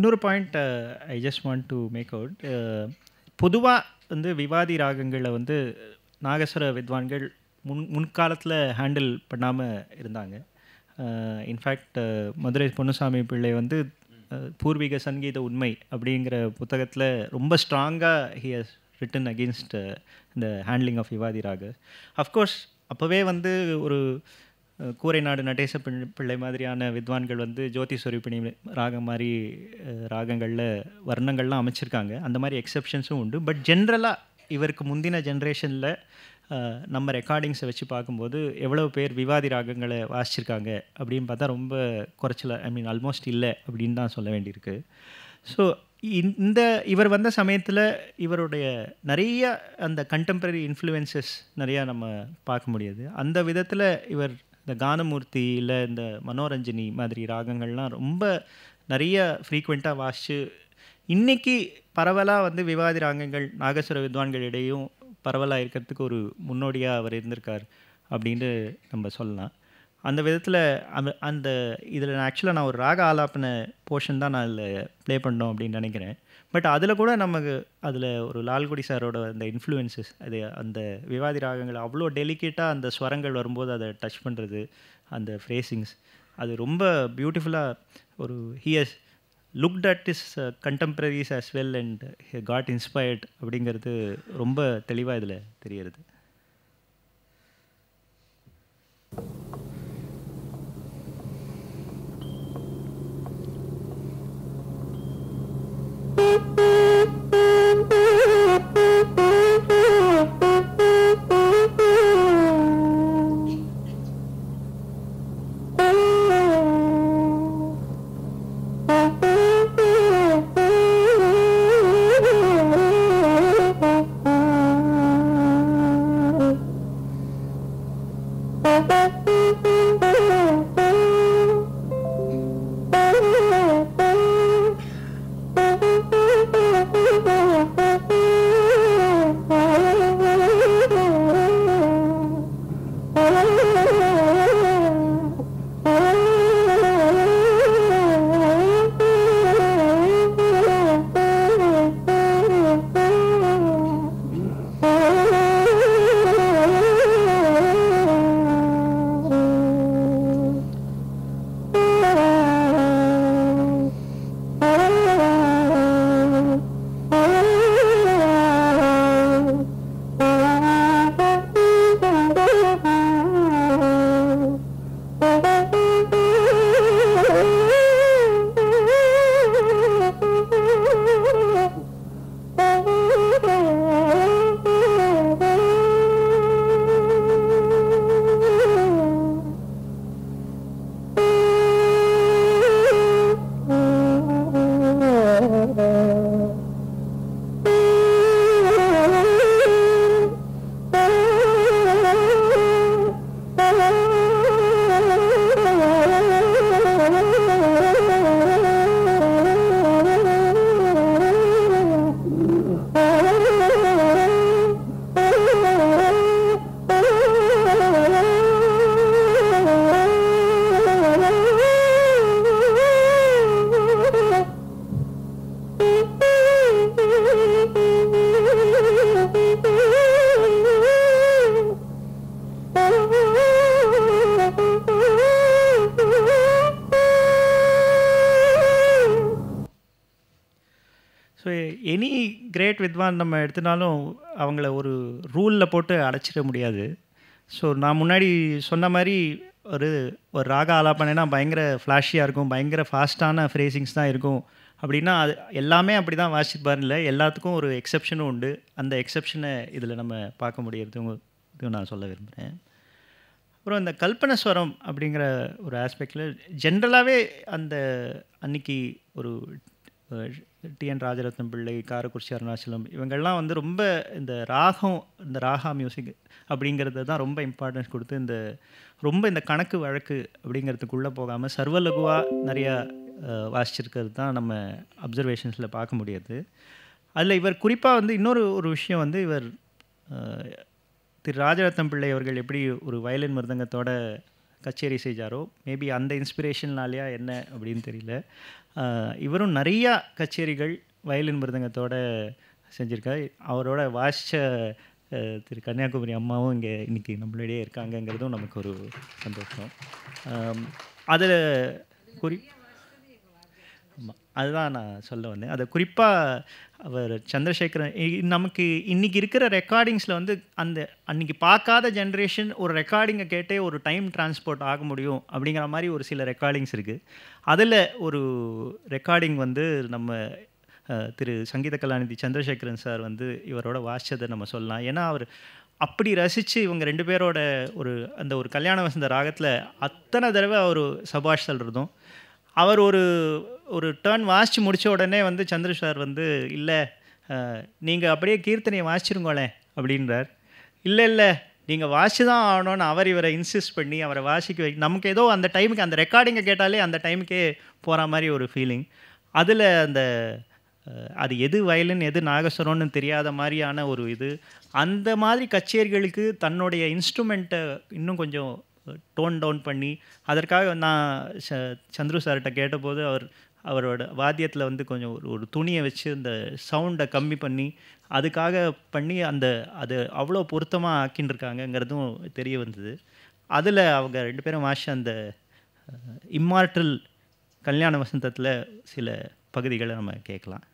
இன்னொரு point I just want to make out. பொதுவாக வந்து விவாதி ராகங்களை வந்து நாகஸ்வர வித்வான்கள் முன் முன்காலத்தில் ஹேண்டில் பண்ணாமல் இருந்தாங்க. இன்ஃபேக்ட் மதுரை பொன்னுசாமி பிள்ளை வந்து பூர்வீக சங்கீத உண்மை அப்படிங்கிற புத்தகத்தில் ரொம்ப ஸ்ட்ராங்காக ஹி ஹஸ் ரிட்டன் அகெயின்ஸ்ட் இந்த ஹேண்ட்லிங் ஆஃப் விவாதி ராக. அஃப்கோர்ஸ் அப்போவே வந்து ஒரு கூரை நாடு நடேச பிள்ளை மாதிரியான வித்வான்கள் வந்து ஜோதி சொரூபிணி ராகம் மாதிரி ராகங்களில் வர்ணங்கள்லாம் அமைச்சிருக்காங்க. அந்த மாதிரி எக்ஸப்ஷன்ஸும் உண்டு. பட் ஜென்ரலாக இவருக்கு முந்தின ஜென்ரேஷனில் நம்ம ரெக்கார்டிங்ஸை வச்சு பார்க்கும்போது எவ்வளோ பேர் விவாதி ராகங்களை வாசிச்சிருக்காங்க அப்படின்னு பார்த்தா ரொம்ப குறைச்சல, ஐ மீன் ஆல்மோஸ்ட் இல்லை அப்படின்னு தான் சொல்ல வேண்டியிருக்கு. ஸோ இந்த இவர் வந்த சமயத்தில் இவருடைய நிறைய அந்த கண்டெம்பரரி இன்ஃப்ளூயன்சஸ் நிறையா நம்ம பார்க்க முடியுது. அந்த விதத்தில் இவர் இந்த கானமூர்த்தி இல்லை இந்த மனோரஞ்சனி மாதிரி ராகங்கள்லாம் ரொம்ப நிறைய ஃப்ரீக்வெண்ட்டாக வாசித்து இன்றைக்கி பரவலாக வந்து விவாதி ராகங்கள் நாகஸ்வர வித்வான்களிடையும் பரவலாக இருக்கிறதுக்கு ஒரு முன்னோடியாக அவர் இருந்திருக்கார் அப்படின்னு நம்ம சொல்லலாம். அந்த விதத்தில் அந்த அந்த இதில் நான் ஆக்சுவலாக நான் ஒரு ராக ஆலாப்பின போர்ஷன் தான் நான் அதில் ப்ளே பண்ணோம் அப்படின்னு நினைக்கிறேன். பட் அதில் கூட நமக்கு அதில் ஒரு லால்குடி சாரோட அந்த இன்ஃப்ளூயன்சஸ், அது அந்த விவாதி ராகங்கள் அவ்வளோ டெலிகேட்டாக அந்த ஸ்வரங்கள் வரும்போது அதை டச் பண்ணுறது, அந்த ஃப்ரேசிங்ஸ், அது ரொம்ப பியூட்டிஃபுல்லாக ஒரு he's looked at his contemporaries as well and he got inspired அப்படிங்கிறது ரொம்ப தெளிவாக இதில் தெரிகிறது. ஸோ எனி கிரேட் வித்வான் நம்ம எடுத்துனாலும் அவங்கள ஒரு ரூலில் போட்டு அடைச்சிட முடியாது. ஸோ நான் முன்னாடி சொன்ன மாதிரி ஒரு ஒரு ராக ஆலாபனைனா பயங்கர ஃப்ளாஷியாக இருக்கும், பயங்கர ஃபாஸ்ட்டான ஃப்ரேசிங்ஸ் தான் இருக்கும் அப்படின்னா அது எல்லாமே அப்படி தான் வாசிப்பார் இல்லை, எல்லாத்துக்கும் ஒரு எக்ஸப்ஷனும் உண்டு. அந்த எக்ஸப்ஷனை இதில் நம்ம பார்க்க முடியறதும் இதுவும் நான் சொல்ல விரும்புகிறேன். அப்புறம் இந்த கல்பனஸ்வரம் அப்படிங்கிற ஒரு ஆஸ்பெக்டில் ஜென்ரலாகவே அந்த அன்னைக்கு ஒரு டிஎன் ராஜரத்னம் பிள்ளை, காரக்குறிச்சி அருணாச்சலம் இவங்கள்லாம் வந்து ரொம்ப இந்த ராகம், இந்த ராகா மியூசிக் அப்படிங்கிறது தான் ரொம்ப இம்பார்ட்டன்ஸ் கொடுத்து இந்த ரொம்ப இந்த கணக்கு வழக்கு அப்படிங்கிறதுக்குள்ளே போகாமல் சர்வலகுவாக நிறையா வாசிச்சிருக்கிறது தான் நம்ம அப்சர்வேஷன்ஸில் பார்க்க முடியாது. அதில் இவர் குறிப்பாக வந்து இன்னொரு ஒரு விஷயம் வந்து இவர் திரு ராஜரத்னம் பிள்ளை அவர்கள் எப்படி ஒரு வயலின் மிருதங்கத்தோட கச்சேரி செஞ்சாரோ மேபி அந்த இன்ஸ்பிரேஷன்னாலையா என்ன அப்படின்னு தெரியல. இவரும் நிறையா கச்சேரிகள் வயலின் மிருதங்கத்தோடு செஞ்சுருக்கார். அவரோட வாசித்த திரு கன்னியாகுமரி அம்மாவும் இங்கே இன்றைக்கி நம்மளிடையே இருக்காங்கங்கிறதும் நமக்கு ஒரு சந்தோஷம். அதில் குறி ஆமாம், அதுதான் நான் சொல்ல வந்தேன். அதை குறிப்பாக அவர் சந்திரசேகரன் நமக்கு இன்றைக்கி இருக்கிற ரெக்கார்டிங்ஸில் வந்து அந்த அன்றைக்கி பார்க்காத ஜென்ரேஷன் ஒரு ரெக்கார்டிங்கை கேட்டே ஒரு டைம் டிரான்ஸ்போர்ட் ஆக முடியும் அப்படிங்கிற மாதிரி ஒரு சில ரெக்கார்டிங்ஸ் இருக்குது. அதில் ஒரு ரெக்கார்டிங் வந்து நம்ம திரு சங்கீத கலாநிதி சந்திரசேகரன் சார் வந்து இவரோட வாசித்ததை நம்ம சொல்லலாம். ஏன்னா அவர் அப்படி ரசித்து இவங்க ரெண்டு பேரோட ஒரு அந்த ஒரு கல்யாண வசந்த ராகத்தில் அத்தனை தடவை அவர் சபாஷ் சொல்கிறதும், அவர் ஒரு ஒரு டேர்ன் வாசித்து முடித்த உடனே வந்து சந்திர சார் வந்து இல்லை நீங்கள் அப்படியே கீர்த்தனையை வாசிச்சிருங்கோளேன் அப்படின்றார். இல்லை இல்லை நீங்கள் வாசி தான் ஆகணும்னு அவர் இவரை இன்சிஸ்ட் பண்ணி அவரை வாசிக்க வை. நமக்கு ஏதோ அந்த டைமுக்கு அந்த ரெக்கார்டிங்கை கேட்டாலே அந்த டைமுக்கே போகிற மாதிரி ஒரு ஃபீலிங். அதில் அந்த அது எது வயலின் எது நாகஸ்வரம்னு தெரியாத மாதிரியான ஒரு இது, அந்த மாதிரி கச்சேரிகளுக்கு தன்னுடைய இன்ஸ்ட்ருமெண்ட்டை இன்னும் கொஞ்சம் டோன் டவுன் பண்ணி, அதற்காக நான் ச சந்துரு சார்கிட்ட கேட்டபோது அவர் அவரோட வாத்தியத்தில் வந்து கொஞ்சம் ஒரு ஒரு துணியை வச்சு அந்த சவுண்டை கம்மி பண்ணி அதுக்காக பண்ணி அந்த அது அவ்வளோ பொருத்தமாக ஆக்கின்றிருக்காங்கங்கிறதும் தெரிய வந்தது. அதில் அவங்க ரெண்டு பேரும் வாஷ அந்த இம்மார்டல் கல்யாண வசந்தத்தில் சில பகுதிகளை நம்ம கேட்கலாம்.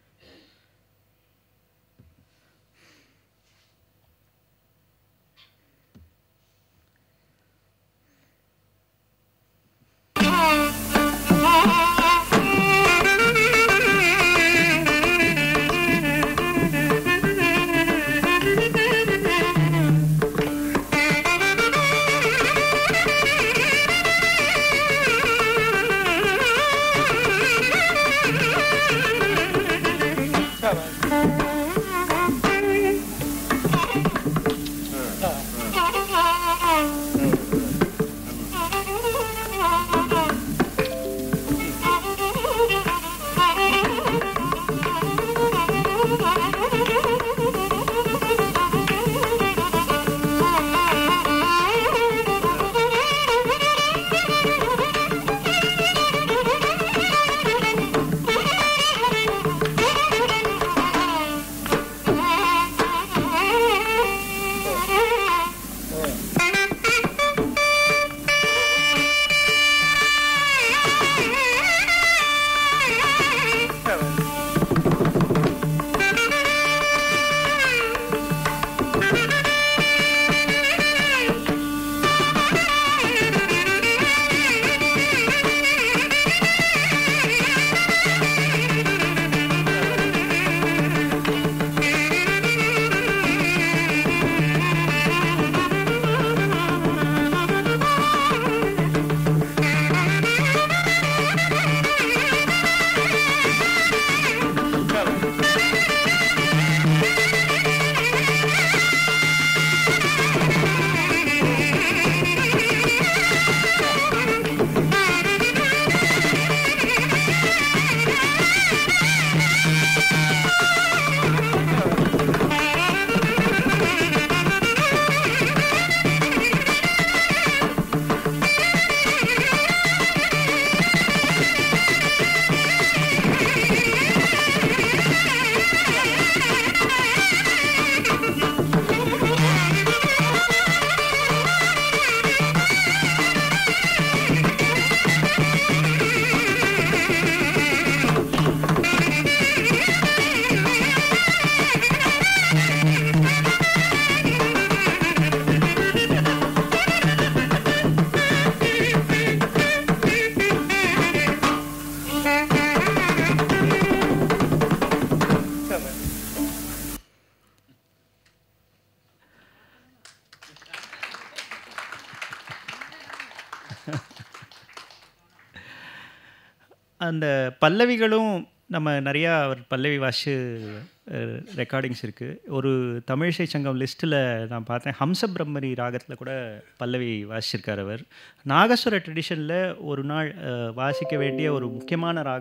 அந்த பல்லவிகளும் நம்ம நிறையா அவர் பல்லவி வாஷு ரெக்கார்டிங்ஸ் இருக்குது. ஒரு தமிழிசை சங்கம் லிஸ்ட்டில் நான் பார்த்தேன், ஹம்சபிரம்மரி ராகத்தில் கூட பல்லவி வாசிச்சிருக்கார் அவர். நாகஸ்வர ட்ரெடிஷனில் ஒரு நாள் வாசிக்க வேண்டிய ஒரு முக்கியமான ராகம்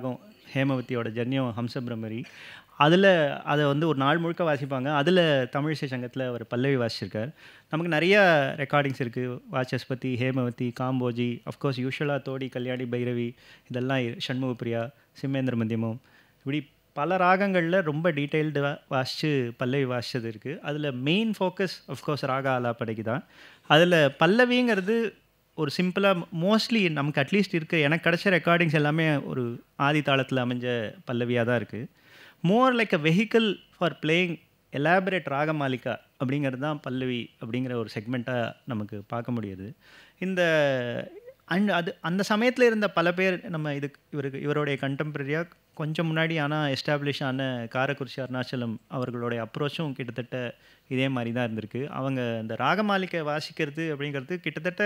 ஹேமவதியோட ஜன்யம் ஹம்சபிரமரி. அதில் அதை வந்து ஒரு நாள் முழுக்க வாசிப்பாங்க. அதில் தமிழிசை சங்கத்தில் அவர் பல்லவி வாசிச்சிருக்கார். நமக்கு நிறையா ரெக்கார்டிங்ஸ் இருக்குது வாச்சஸ்பதி, ஹேமவதி, காம்போஜி, அஃப்கோர்ஸ் யூஷுவலாக தோடி, கல்யாணி, பைரவி, இதெல்லாம் சண்முகப்பிரியா, சிம்மேந்திர மத்தியமம், இப்படி பல ராகங்களில் ரொம்ப டீட்டெயில்டு வாசித்து பல்லவி வாசித்தது இருக்குது. அதில் மெயின் ஃபோக்கஸ் அஃப்கோர்ஸ் ராகா ஆலாப்படைக்கு தான். அதில் பல்லவிங்கிறது ஒரு சிம்பிளாக மோஸ்ட்லி நமக்கு அட்லீஸ்ட் இருக்குது, எனக்கு கிடச்ச ரெக்கார்டிங்ஸ் எல்லாமே ஒரு ஆதி தாளத்தில் அமைஞ்ச பல்லவியாக தான் இருக்குது. More like a vehicle for playing elaborate ragamalika அப்படிங்கிறது தான் பல்லவி அப்படிங்கிற ஒரு செக்மெண்ட்டாக நமக்கு பார்க்க முடியுது. இந்த அண்ட் அது அந்த சமயத்தில் இருந்த பல பேர் நம்ம இதுக்கு இவருக்கு இவருடைய கண்டெம்பரரியாக கொஞ்சம் முன்னாடி ஆனால் எஸ்டாப்ளிஷ் ஆன காரக்குறிச்சி அருணாச்சலம் அவர்களுடைய அப்ரோச்சும் கிட்டத்தட்ட இதே மாதிரி தான் இருந்திருக்கு. அவங்க இந்த ராகமாலிகை வாசிக்கிறது அப்படிங்கிறது கிட்டத்தட்ட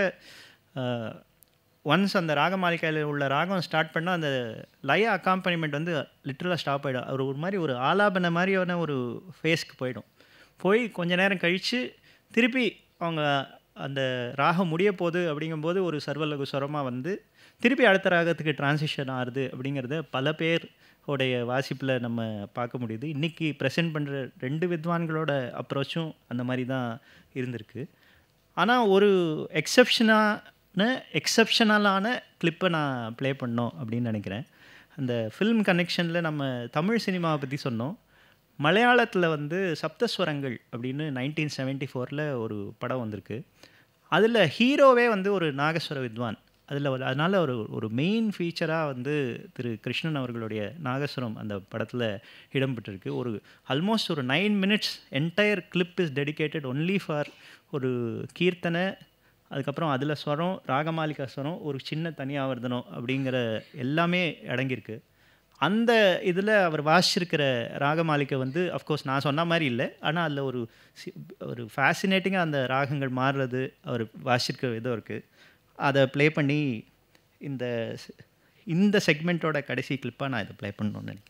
ஒன்ஸ் அந்த ராகமாலிகையில் உள்ள ராகம் ஸ்டார்ட் பண்ணால் அந்த லய அக்காம்பனிமெண்ட் வந்து லிட்டரலாக ஸ்டாப் ஆகிடும். அவர் ஒரு மாதிரி ஒரு ஆலாபன மாதிரியான ஒரு ஃபேஸ்க்கு போயிடும். போய் கொஞ்ச நேரம் கழித்து திருப்பி அவங்க அந்த ராகம் முடிய போகுது அப்படிங்கும்போது ஒரு சர்வலகு ஸ்வரமாக வந்து திருப்பி அடுத்த ராகத்துக்கு டிரான்சிஷன் ஆகுது அப்படிங்கிறத பல பேர் உடைய வாசிப்பில் நம்ம பார்க்க முடியுது. இன்றைக்கி ப்ரெசென்ட் பண்ணுற ரெண்டு வித்வான்களோட அப்ரோச்சும் அந்த மாதிரி தான் இருந்திருக்கு. ஆனால் ஒரு எக்ஸப்ஷனான எக்ஸப்ஷனலான கிளிப்பை நான் ப்ளே பண்ணோம் அப்படின்னு நினைக்கிறேன். அந்த ஃபில்ம் கனெக்ஷனில் நம்ம தமிழ் சினிமாவை பற்றி சொன்னோம். மலையாளத்தில் வந்து சப்தஸ்வரங்கள் அப்படின்னு நைன்டீன் செவன்ட்டி ஃபோரில் ஒரு படம் வந்திருக்கு. அதில் ஹீரோவே வந்து ஒரு நாகஸ்வர வித்வான். அதில் அதனால் ஒரு ஒரு மெயின் ஃபீச்சராக வந்து திரு கிருஷ்ணன் அவர்களுடைய நாகஸ்வரம் அந்த படத்தில் இடம்பெற்றிருக்கு. ஒரு ஆல்மோஸ்ட் ஒரு nine minutes entire clip is dedicated only for ஒரு கீர்த்தனை, அதுக்கப்புறம் அதில் ஸ்வரம், ராகமாலிகா ஸ்வரம், ஒரு சின்ன தனியாவர்தனம் அப்படிங்கிற எல்லாமே அடங்கியிருக்கு. அந்த இதில் அவர் வாசிச்சிருக்கிற ராகமாலிகை வந்து அஃப்கோர்ஸ் நான் சொன்ன மாதிரி இல்லை, ஆனால் அதில் ஒரு ஒரு ஃபேசினேட்டிங்காக அந்த ராகங்கள் மாறுறது அவர் வாசிச்சிருக்க விதம் இருக்குது. அதை ப்ளே பண்ணி இந்த இந்த செக்மெண்ட்டோட கடைசி கிளிப்பாக நான் இதை ப்ளே பண்ணணும்னு நினைக்கிறேன்.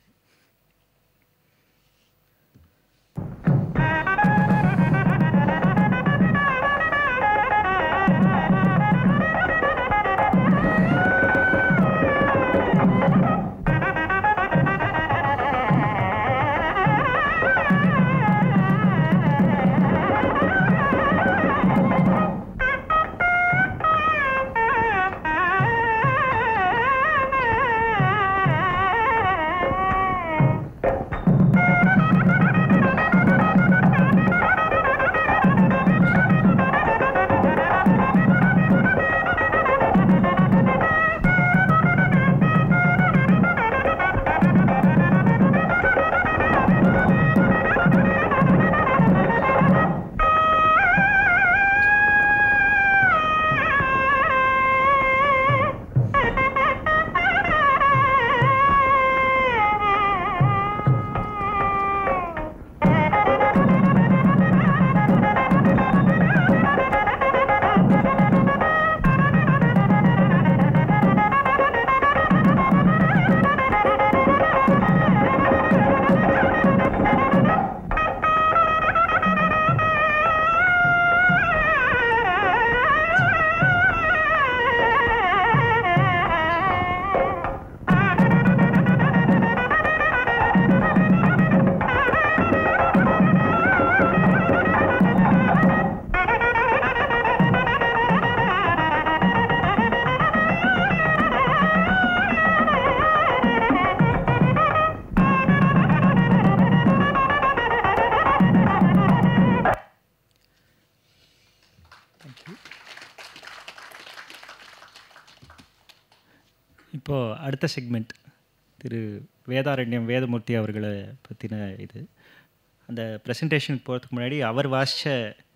இப்போது அடுத்த செக்மெண்ட் திரு வேதாரண்யம் வேதமூர்த்தி அவர்களை பற்றின இது. அந்த ப்ரெசன்டேஷனுக்கு போகிறதுக்கு முன்னாடி அவர் வாசித்த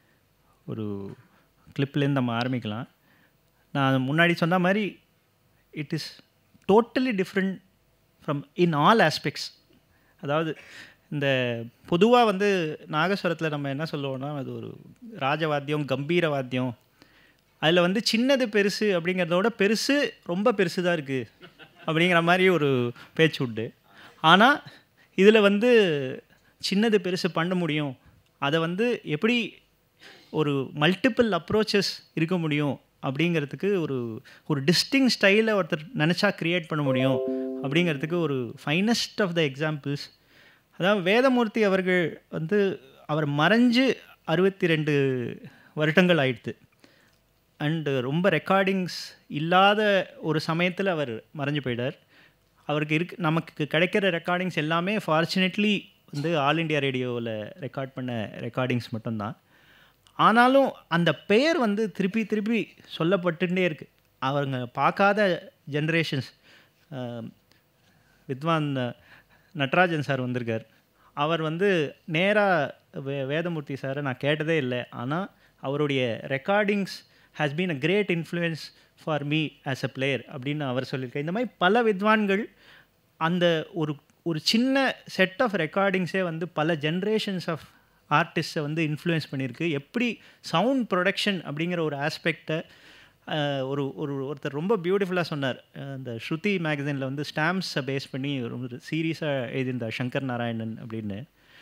ஒரு கிளிப்லேருந்து நம்ம ஆரம்பிக்கலாம். நான் முன்னாடி சொன்ன மாதிரி it is totally different from in all aspects. அதாவது இந்த பொதுவாக வந்து நாகஸ்வரத்தில் நம்ம என்ன சொல்லுவோம்னா அது ஒரு ராஜவாத்தியம், கம்பீர வாத்தியம். அதில் வந்து சின்னது பெருசு அப்படிங்கிறதோட பெருசு ரொம்ப பெருசு தான் இருக்குது அப்படிங்கிற மாதிரி ஒரு பேச்சு உண்டு. ஆனால் இதில் வந்து சின்னது பெருசு பண்ண முடியும், அதை வந்து எப்படி ஒரு மல்டிபிள் அப்ரோச்சஸ் இருக்க முடியும் அப்படிங்கிறதுக்கு ஒரு ஒரு டிஸ்டிங் ஸ்டைலை ஒருத்தர் நினச்சா க்ரியேட் பண்ண முடியும் அப்படிங்கிறதுக்கு ஒரு ஃபைனஸ்ட் ஆஃப் த எக்ஸாம்பிள்ஸ். அதாவது வேதமூர்த்தி அவர்கள் வந்து அவர் மறைஞ்சு அறுபத்தி ரெண்டு வருடங்கள் ஆயிடுது. அண்டு ரொம்ப ரெக்கார்டிங்ஸ் இல்லாத ஒரு சமயத்தில் அவர் மறைஞ்சு போயிட்டார். அவருக்கு இருக்கு நமக்கு கிடைக்கிற ரெக்கார்டிங்ஸ் எல்லாமே ஃபார்ச்சுனேட்லி வந்து ஆல் இண்டியா ரேடியோவில் ரெக்கார்ட் பண்ண ரெக்கார்டிங்ஸ் மட்டும்தான். ஆனாலும் அந்த பெயர் வந்து திருப்பி திருப்பி சொல்லப்பட்டுட்டே இருக்குது. அவங்க பார்க்காத ஜென்ரேஷன்ஸ். வித்வான் நட்ராஜன் சார் வந்திருக்கார். அவர் வந்து நேராக வே வேதமூர்த்தி சாரை நான் கேட்டதே இல்லை. ஆனால் அவருடைய recordings has been a great influence for me as a player அப்படின்னு அவர் சொல்லியிருக்கார். இந்த மாதிரி பல வித்வான்கள் அந்த ஒரு ஒரு சின்ன செட் ஆஃப் ரெக்கார்டிங்ஸே வந்து பல ஜென்ரேஷன்ஸ் ஆஃப் ஆர்டிஸ்ட்டை வந்து இன்ஃப்ளூயன்ஸ் பண்ணியிருக்கு. எப்படி சவுண்ட் ப்ரொடக்ஷன் அப்படிங்கிற ஒரு ஆஸ்பெக்டை ஒரு ஒரு ஒருத்தர் ரொம்ப பியூட்டிஃபுல்லாக சொன்னார். அந்த ஸ்ருதி மேகசினில் வந்து ஸ்டாம்ப்ஸை பேஸ் பண்ணி ஒரு சீரியஸாக எழுதியிருந்தார் சங்கர் நாராயணன் அப்படின்னு.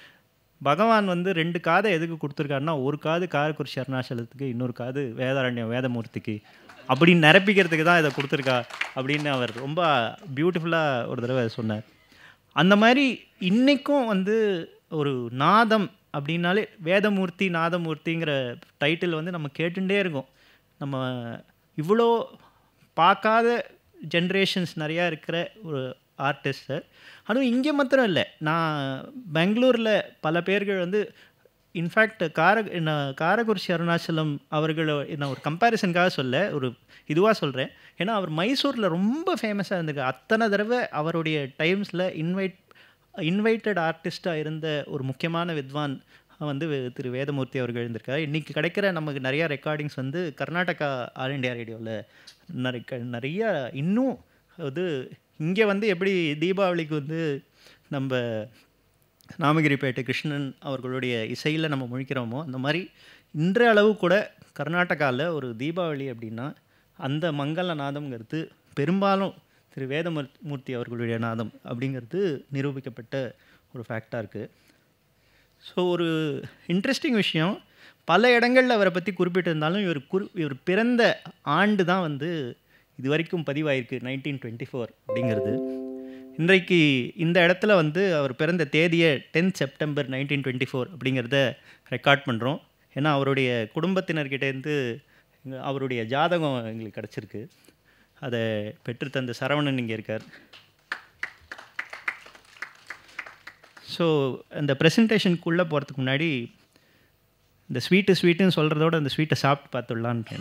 பகவான் வந்து ரெண்டு காதை எதுக்கு கொடுத்துருக்காருன்னா, ஒரு காது காரக்குறிச்சி அருணாச்சலத்துக்கு, இன்னொரு காது வேதாரண்யம் வேதமூர்த்திக்கு அப்படின்னு நிரப்பிக்கிறதுக்கு தான் இதை கொடுத்துருக்கா அப்படின்னு அவர் ரொம்ப பியூட்டிஃபுல்லாக ஒரு தடவை சொன்னார். அந்த மாதிரி இன்றைக்கும் வந்து ஒரு நாதம் அப்படின்னாலே வேதமூர்த்தி நாதமூர்த்திங்கிற டைட்டில் வந்து நம்ம கேட்டுகிட்டே இருக்கோம். நம்ம இவ்வளோ பார்க்காத ஜென்ரேஷன்ஸ் நிறையா இருக்கிற ஒரு ஆர்டிஸ்ட்டு. அதுவும் இங்கே மாத்திரம் இல்லை, நான் பெங்களூரில் பல பேர்கள் வந்து இன்ஃபேக்ட் கார நான் காரக்குறிச்சி அருணாச்சலம் அவர்களை நான் ஒரு கம்பேரிசனுக்காக சொல்ல ஒரு இதுவாக சொல்கிறேன். ஏன்னா அவர் மைசூரில் ரொம்ப ஃபேமஸாக இருந்திருக்கு. அத்தனை தடவை அவருடைய டைம்ஸில் இன்வைட் இன்வைட்டட் ஆர்டிஸ்ட்டாக இருந்த ஒரு முக்கியமான வித்வான் வந்து திரு வேதமூர்த்தி அவர்கள் இருந்திருக்காரு. இன்றைக்கி கிடைக்கிற நமக்கு நிறையா ரெக்கார்டிங்ஸ் வந்து கர்நாடகா ஆல் இண்டியா ரேடியோவில் நிறைய நிறையா இன்னும் அது இங்கே வந்து எப்படி தீபாவளிக்கு வந்து நம்ம நாமகிரிப்பேட்டை கிருஷ்ணன் அவர்களுடைய இசையில் நம்ம முழிக்கிறோமோ, அந்த மாதிரி இன்றைய அளவு கூட கர்நாடகாவில் ஒரு தீபாவளி அப்படின்னா அந்த மங்கள நாதம்ங்கிறது பெரும்பாலும் திரு வேதமூர்த்தி அவர்களுடைய நாதம் அப்படிங்கிறது நிரூபிக்கப்பட்ட ஒரு ஃபேக்டாக இருக்குது. ஸோ ஒரு இன்ட்ரெஸ்டிங் விஷயம், பல இடங்களில் அவரை பற்றி குறிப்பிட்டிருந்தாலும் இவர் குறி இவர் பிறந்த ஆண்டு தான் வந்து இது வரைக்கும் பதிவாயிருக்கு, நைன்டீன் டுவெண்ட்டி ஃபோர் அப்படிங்கிறது. இன்றைக்கு இந்த இடத்துல வந்து அவர் பிறந்த தேதியை tenth September nineteen twenty four அப்படிங்கிறத ரெக்கார்ட் பண்ணுறோம். ஏன்னா அவருடைய குடும்பத்தினர்கிட்டேருந்து அவருடைய ஜாதகம் எங்களுக்கு கிடச்சிருக்கு. அதை பெற்றுத்தந்த சரவணன் இங்கே இருக்கார். ஸோ அந்த ப்ரெசன்டேஷனுக்குள்ளே போகிறதுக்கு முன்னாடி இந்த ஸ்வீட்டு ஸ்வீட்டுன்னு சொல்கிறதோட அந்த ஸ்வீட்டை சாப்பிட்டு பார்த்துடலான்னு.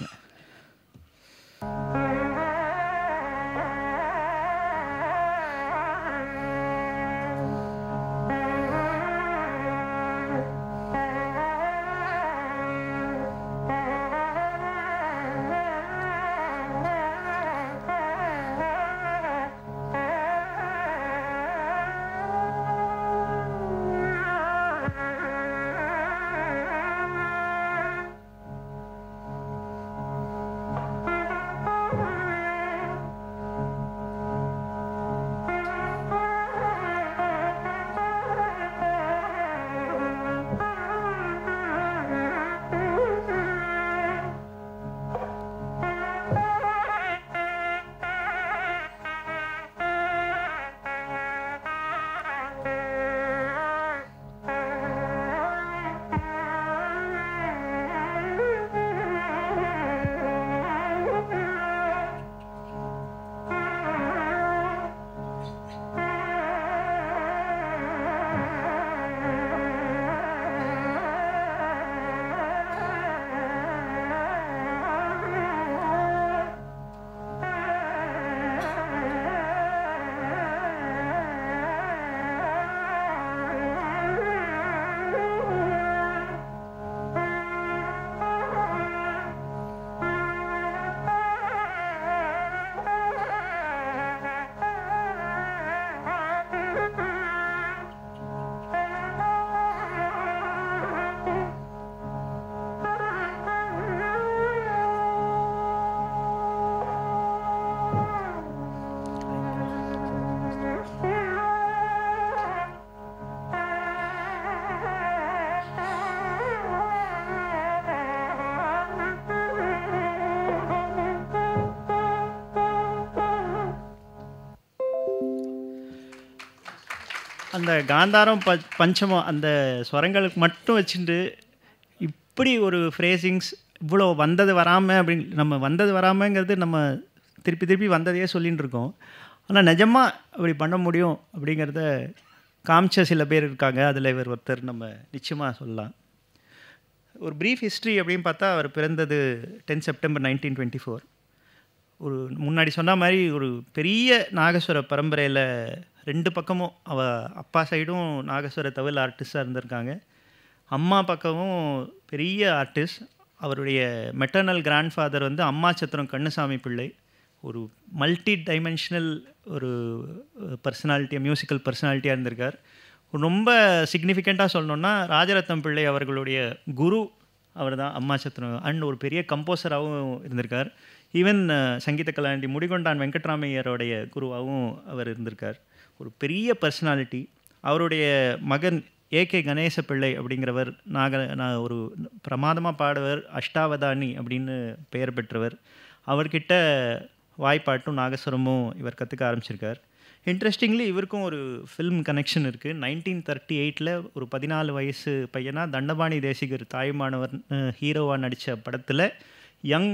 அந்த காந்தாரம் ப பஞ்சமம் அந்த ஸ்வரங்களுக்கு மட்டும் வச்சுட்டு இப்படி ஒரு ஃப்ரேசிங்ஸ் இவ்வளோ வந்தது வராமல் அப்படின்னு நம்ம வந்தது வராமங்கிறது நம்ம திருப்பி திருப்பி வந்ததையே சொல்லிகிட்டு இருக்கோம். ஆனால் நிஜமாக அப்படி பண்ண முடியும் அப்படிங்கிறத காமிச்ச சில பேர் இருக்காங்க. அதில் இவர் ஒருத்தர் நம்ம நிச்சயமாக சொல்லலாம். ஒரு ப்ரீஃப் ஹிஸ்ட்ரி அப்படின்னு பார்த்தா அவர் பிறந்தது ten September nineteen twenty four. ஒரு முன்னாடி சொன்ன மாதிரி ஒரு பெரிய நாகஸ்வர பரம்பரையில் ரெண்டு பக்கமும் அவ அப்பா சைடும் நாகஸ்வர தவில் ஆர்டிஸ்டாக இருந்திருக்காங்க, அம்மா பக்கமும் பெரிய ஆர்டிஸ்ட். அவருடைய மெட்டர்னல் கிராண்ட்ஃபாதர் வந்து அம்மா சத்திரம் கண்ணுசாமி பிள்ளை, ஒரு மல்டி டைமென்ஷனல் ஒரு பர்சனாலிட்டியாக மியூசிக்கல் பர்சனாலிட்டியாக இருந்திருக்கார். ரொம்ப சிக்னிஃபிகண்ட்டாக சொல்லணுன்னா ராஜரத்னம் பிள்ளை அவர்களுடைய குரு அவர் தான் அம்மா சத்திரம். அண்ட் ஒரு பெரிய கம்போசராகவும் இருந்திருக்கார். ஈவன் சங்கீத கலாநிதி முடிகொண்டான் வெங்கட்ராமையருடைய குருவாகவும் அவர் இருந்திருக்கார். ஒரு பெரிய பர்சனாலிட்டி. அவருடைய மகன் ஏ கே கணேச பிள்ளை அப்படிங்கிறவர் நாக நான் ஒரு பிரமாதமாக பாடுவர், அஷ்டாவதானி அப்படின்னு பெயர் பெற்றவர். அவர்கிட்ட வாய்ப்பாட்டும் நாகஸ்வரமும் இவர் கற்றுக்க ஆரம்பிச்சிருக்கார். இன்ட்ரெஸ்டிங்லி இவருக்கும் ஒரு ஃபில்ம் கனெக்ஷன் இருக்குது. நைன்டீன் தேர்ட்டி எயிட்டில் ஒரு பதினாலு வயசு பையனாக தண்டபாணி தேசிகர் தாய்மானவர் ஹீரோவாக நடித்த படத்தில் யங்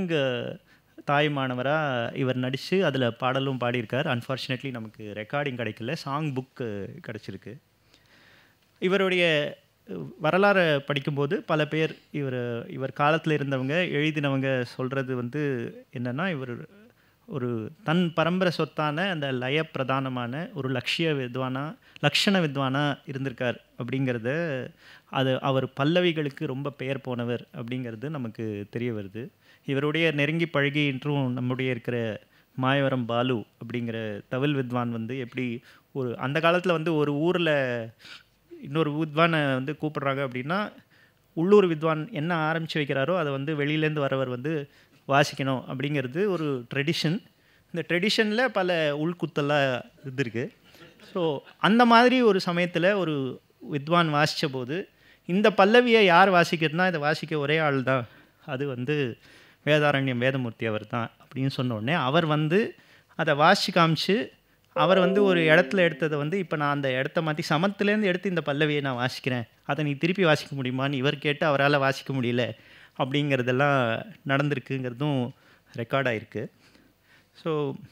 தாய்மானவராக இவர் நடித்து அதில் பாடலும் பாடியிருக்கார். அன்ஃபார்ச்சுனேட்லி நமக்கு ரெக்கார்டிங் கிடைக்கல, சாங் புக்கு கிடச்சிருக்கு. இவருடைய வரலாறை படிக்கும்போது பல பேர் இவர் இவர் காலத்தில் இருந்தவங்க எழுதினவங்க சொல்கிறது வந்து என்னென்னா, இவர் ஒரு தன் பரம்பரை சொத்தான அந்த லய பிரதானமான ஒரு லக்ஷிய வித்வானா லக்ஷண வித்வானா இருந்திருக்கார் அப்படிங்கிறத, அது அவர் பல்லவிகளுக்கு ரொம்ப பெயர் போனவர் அப்படிங்கிறது நமக்கு தெரிய வருது. இவருடைய நெருங்கி பழகி இன்றும் நம்முடைய இருக்கிற மாயவரம் பாலு அப்படிங்கிற தவில் வித்வான் வந்து எப்படி ஒரு அந்த காலத்தில் வந்து ஒரு ஊரில் இன்னொரு வித்வானை வந்து கூப்பிட்றாங்க அப்படின்னா உள்ளூர் வித்வான் என்ன ஆரம்பித்து வைக்கிறாரோ அதை வந்து வெளியிலேருந்து வரவர் வந்து வாசிக்கணும் அப்படிங்கிறது ஒரு ட்ரெடிஷன். இந்த ட்ரெடிஷனில் பல உள்குத்தெல்லாம் இருந்திருக்கு. ஸோ அந்த மாதிரி ஒரு சமயத்தில் ஒரு வித்வான் வாசித்த போது இந்த பல்லவியை யார் வாசிக்கிறதுனா இதை வாசிக்க ஒரே ஆள் தான், அது வந்து வேதாரண்யம் வேதமூர்த்தி அவர் தான் அப்படின்னு சொன்ன உடனே அவர் வந்து அதை வாசித்து காமிச்சு அவர் வந்து ஒரு இடத்துல எடுத்ததை வந்து இப்போ நான் அந்த இடத்த மாற்றி சமத்துலேருந்து எடுத்து இந்த பல்லவியை நான் வாசிக்கிறேன், அதை நீ திருப்பி வாசிக்க முடியுமான்னு இவர் கேட்டு அவரால் வாசிக்க முடியல அப்படிங்கிறதெல்லாம் நடந்திருக்குங்கிறதும் ரெக்கார்ட் ஆகிருக்கு. ஸோ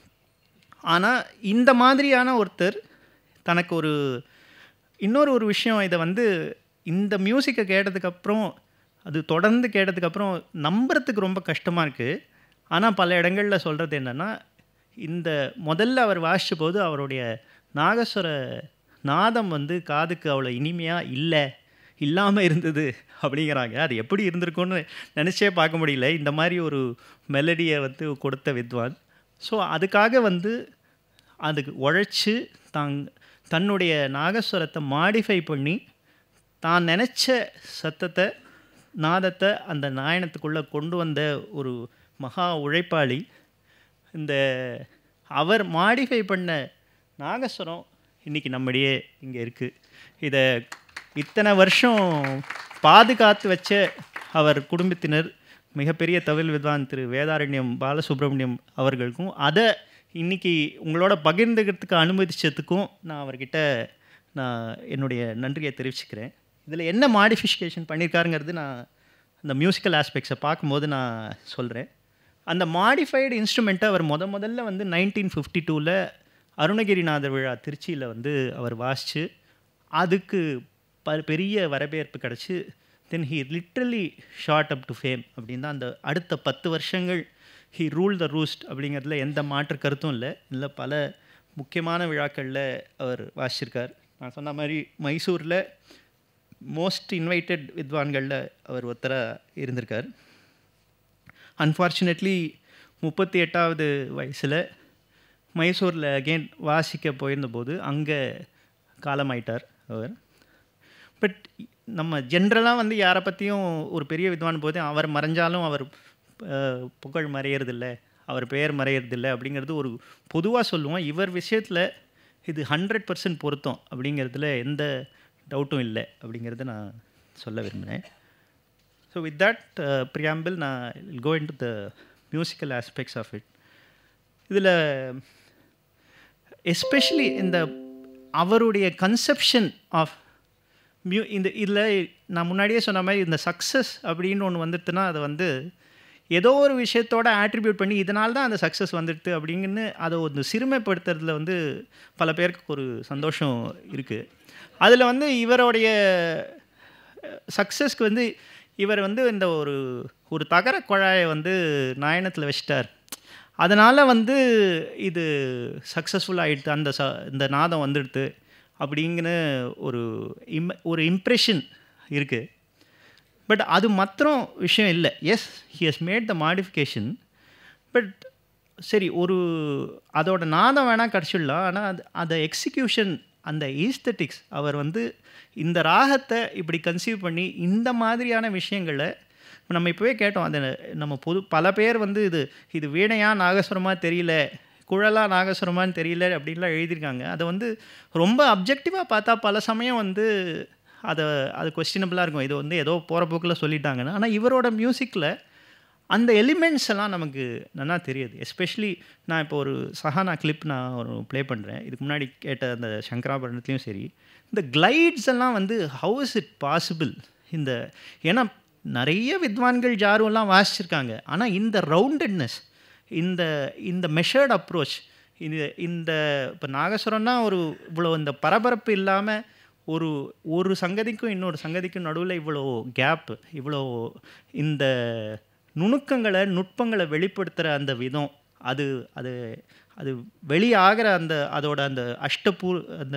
ஆனால் இந்த மாதிரியான ஒருத்தர் தனக்கு ஒரு இன்னொரு ஒரு விஷயம், இதை வந்து இந்த மியூசிக்கை கேட்டதுக்கப்புறம் அது தொடர்ந்து கேட்டதுக்கப்புறம் நம்புறதுக்கு ரொம்ப கஷ்டமாக இருக்குது. ஆனால் பல இடங்களில் சொல்கிறது என்னென்னா, இந்த முதல்ல அவர் வாசித்த போது அவருடைய நாகஸ்வர நாதம் வந்து காதுக்கு அவ்வளோ இனிமையாக இல்லை இல்லாமல் இருந்தது அப்படிங்கிறாங்க. அது எப்படி இருந்திருக்கும்னு நினச்சே பார்க்க முடியல, இந்த மாதிரி ஒரு மெலடியை வந்து கொடுத்த வித்வான். ஸோ அதுக்காக வந்து அதுக்கு உழைச்சி தாங் தன்னுடைய நாகஸ்வரத்தை மாடிஃபை பண்ணி தான் நினச்ச சத்தத்தை நாதத்தை அந்த நாயனத்துக்குள்ளே கொண்டு வந்த ஒரு மகா உழைப்பாளி. இந்த அவர் மாடிஃபை பண்ண நாகஸ்வரம் இன்றைக்கி நம்மிடையே இங்கே இருக்குது. இதை இத்தனை வருஷம் பாதுகாத்து வச்ச அவர் குடும்பத்தினர், மிகப்பெரிய தவில் வித்வான் திரு வேதாரண்யம் பாலசுப்ரமணியம் அவர்களுக்கும் அதை இன்றைக்கி உங்களோட பகிர்ந்துக்கிறதுக்கு அனுமதிச்சதுக்கும் நான் அவர்கிட்ட நான் என்னுடைய நன்றியை தெரிவிச்சுக்கிறேன். இதில் என்ன மாடிஃபிகேஷன் பண்ணியிருக்காருங்கிறது நான் அந்த மியூசிக்கல் ஆஸ்பெக்ட்ஸை பார்க்கும்போது நான் சொல்கிறேன். அந்த மாடிஃபைடு இன்ஸ்ட்ருமெண்ட்டை அவர் முத முதல்ல வந்து நைன்டீன் ஃபிஃப்டி டூவில் அருணகிரிநாதர் விழா திருச்சியில் வந்து அவர் வாசித்து அதுக்கு ப பெரிய வரவேற்பு கிடச்சி then he literally shot up to fame அப்படின்னு தான். அந்த அடுத்த பத்து வருஷங்கள் ஹீ ரூல் த ரூஸ்ட் அப்படிங்கிறதுல எந்த மாற்று கருத்தும் இல்லை. இல்லை பல முக்கியமான விழாக்களில் அவர் வாசிச்சிருக்கார். நான் சொன்ன மாதிரி மைசூரில் மோஸ்ட் இன்வைட்டட் வித்வான்களில் அவர் ஒருத்தராக இருந்திருக்கார். அன்ஃபார்ச்சுனேட்லி முப்பத்தி எட்டாவது வயசில் மைசூரில் அகெயின் வாசிக்க போயிருந்தபோது அங்கே காலமாயிட்டார் அவர். பட் நம்ம ஜென்ரலாக வந்து யாரை பற்றியும் ஒரு பெரிய வித்வான் போது அவர் மறைஞ்சாலும் அவர் புகழ் மறையிறதில்லை, அவர் பெயர் மறையிறதில்லை அப்படிங்கிறது ஒரு பொதுவாக சொல்லுவோம். இவர் விஷயத்தில் இது ஹண்ட்ரட் பர்சன்ட் பொருத்தம் அப்படிங்கிறதுல எந்த டவுட்டும் இல்லை அப்படிங்கிறத நான் சொல்ல விரும்பினேன். ஸோ வித் தட் ப்ரியாம்பிள் நான் go into the musical aspects of it. இதில் எஸ்பெஷலி இந்த அவருடைய கன்செப்ஷன் ஆஃப் மியூ இந்த இதில் நான் முன்னாடியே சொன்ன மாதிரி இந்த சக்ஸஸ் அப்படின்னு ஒன்று வந்துட்டுனா அதை வந்து ஏதோ ஒரு விஷயத்தோட ஆட்ரிபியூட் பண்ணி இதனால தான் அந்த சக்ஸஸ் வந்துடுது அப்படிங்கன்னு அதை ஒரு சிறுமைப்படுத்துறதுல வந்து பல பேருக்கு ஒரு சந்தோஷம் இருக்குது. அதில் வந்து இவருடைய சக்ஸஸ்க்கு வந்து இவர் வந்து இந்த ஒரு ஒரு தகர குழாயை வந்து நாயனத்தில் வச்சிட்டார். அதனால் வந்து இது சக்ஸஸ்ஃபுல் ஆகிடுது, அந்த ச இந்த நாதம் வந்துடுது அப்படிங்கிற ஒரு இம் ஒரு இம்ப்ரெஷன் இருக்குது. பட் அது மாத்திரம் விஷயம் இல்லை. Yes, he has made the modification. But சரி, ஒரு அதோட நாதம் வேணால் கிடச்சிடலாம். ஆனால் அது அந்த எக்ஸிக்யூஷன், அந்த ஈஸ்தட்டிக்ஸ், அவர் வந்து இந்த ராகத்தை இப்படி கன்சீவ் பண்ணி இந்த மாதிரியான விஷயங்களை நம்ம இப்போவே கேட்டோம். அந்த நம்ம பொது பல பேர் வந்து இது இது வீணையா நாகஸ்வரமாக தெரியல, குழலா நாகஸ்வரமானு தெரியல அப்படின்லாம் எழுதியிருக்காங்க. அதை வந்து ரொம்ப அப்ஜெக்டிவாக பார்த்தா பல சமயம் வந்து அதை அது கொஸ்டினபிளாக இருக்கும். இது வந்து ஏதோ போகிற போக்கில் சொல்லிட்டாங்கன்னு. ஆனால் இவரோட மியூசிக்கில் அந்த எலிமெண்ட்ஸ் எல்லாம் நமக்கு நல்லா தெரியுது. எஸ்பெஷலி நான் இப்போ ஒரு சஹானா கிளிப் நான் ஒரு ப்ளே பண்ணுறேன். இதுக்கு முன்னாடி கேட்ட அந்த சங்கராபரணத்துலேயும் சரி, இந்த கிளைட்ஸ் எல்லாம் வந்து ஹவு இஸ் இட் பாசிபிள்? இந்த ஏன்னா நிறைய வித்வான்கள் ஜாருவெல்லாம் வாசிச்சிருக்காங்க. ஆனால் இந்த ரவுண்டட்னஸ், இந்த இந்த மெஷர்ட் அப்ரோச், இது இந்த இப்போ நாகஸ்வரம்னா ஒரு இவ்வளோ இந்த பரபரப்பு இல்லாமல் ஒரு ஒரு சங்கதிக்கும் இன்னொரு சங்கதிக்கும் நடுவில் இவ்வளோ கேப்பு, இவ்வளோ இந்த நுணுக்கங்களை நுட்பங்களை வெளிப்படுத்துகிற அந்த விதம், அது அது அது வெளியாகிற அந்த அதோட அந்த அஷ்டபூர் அந்த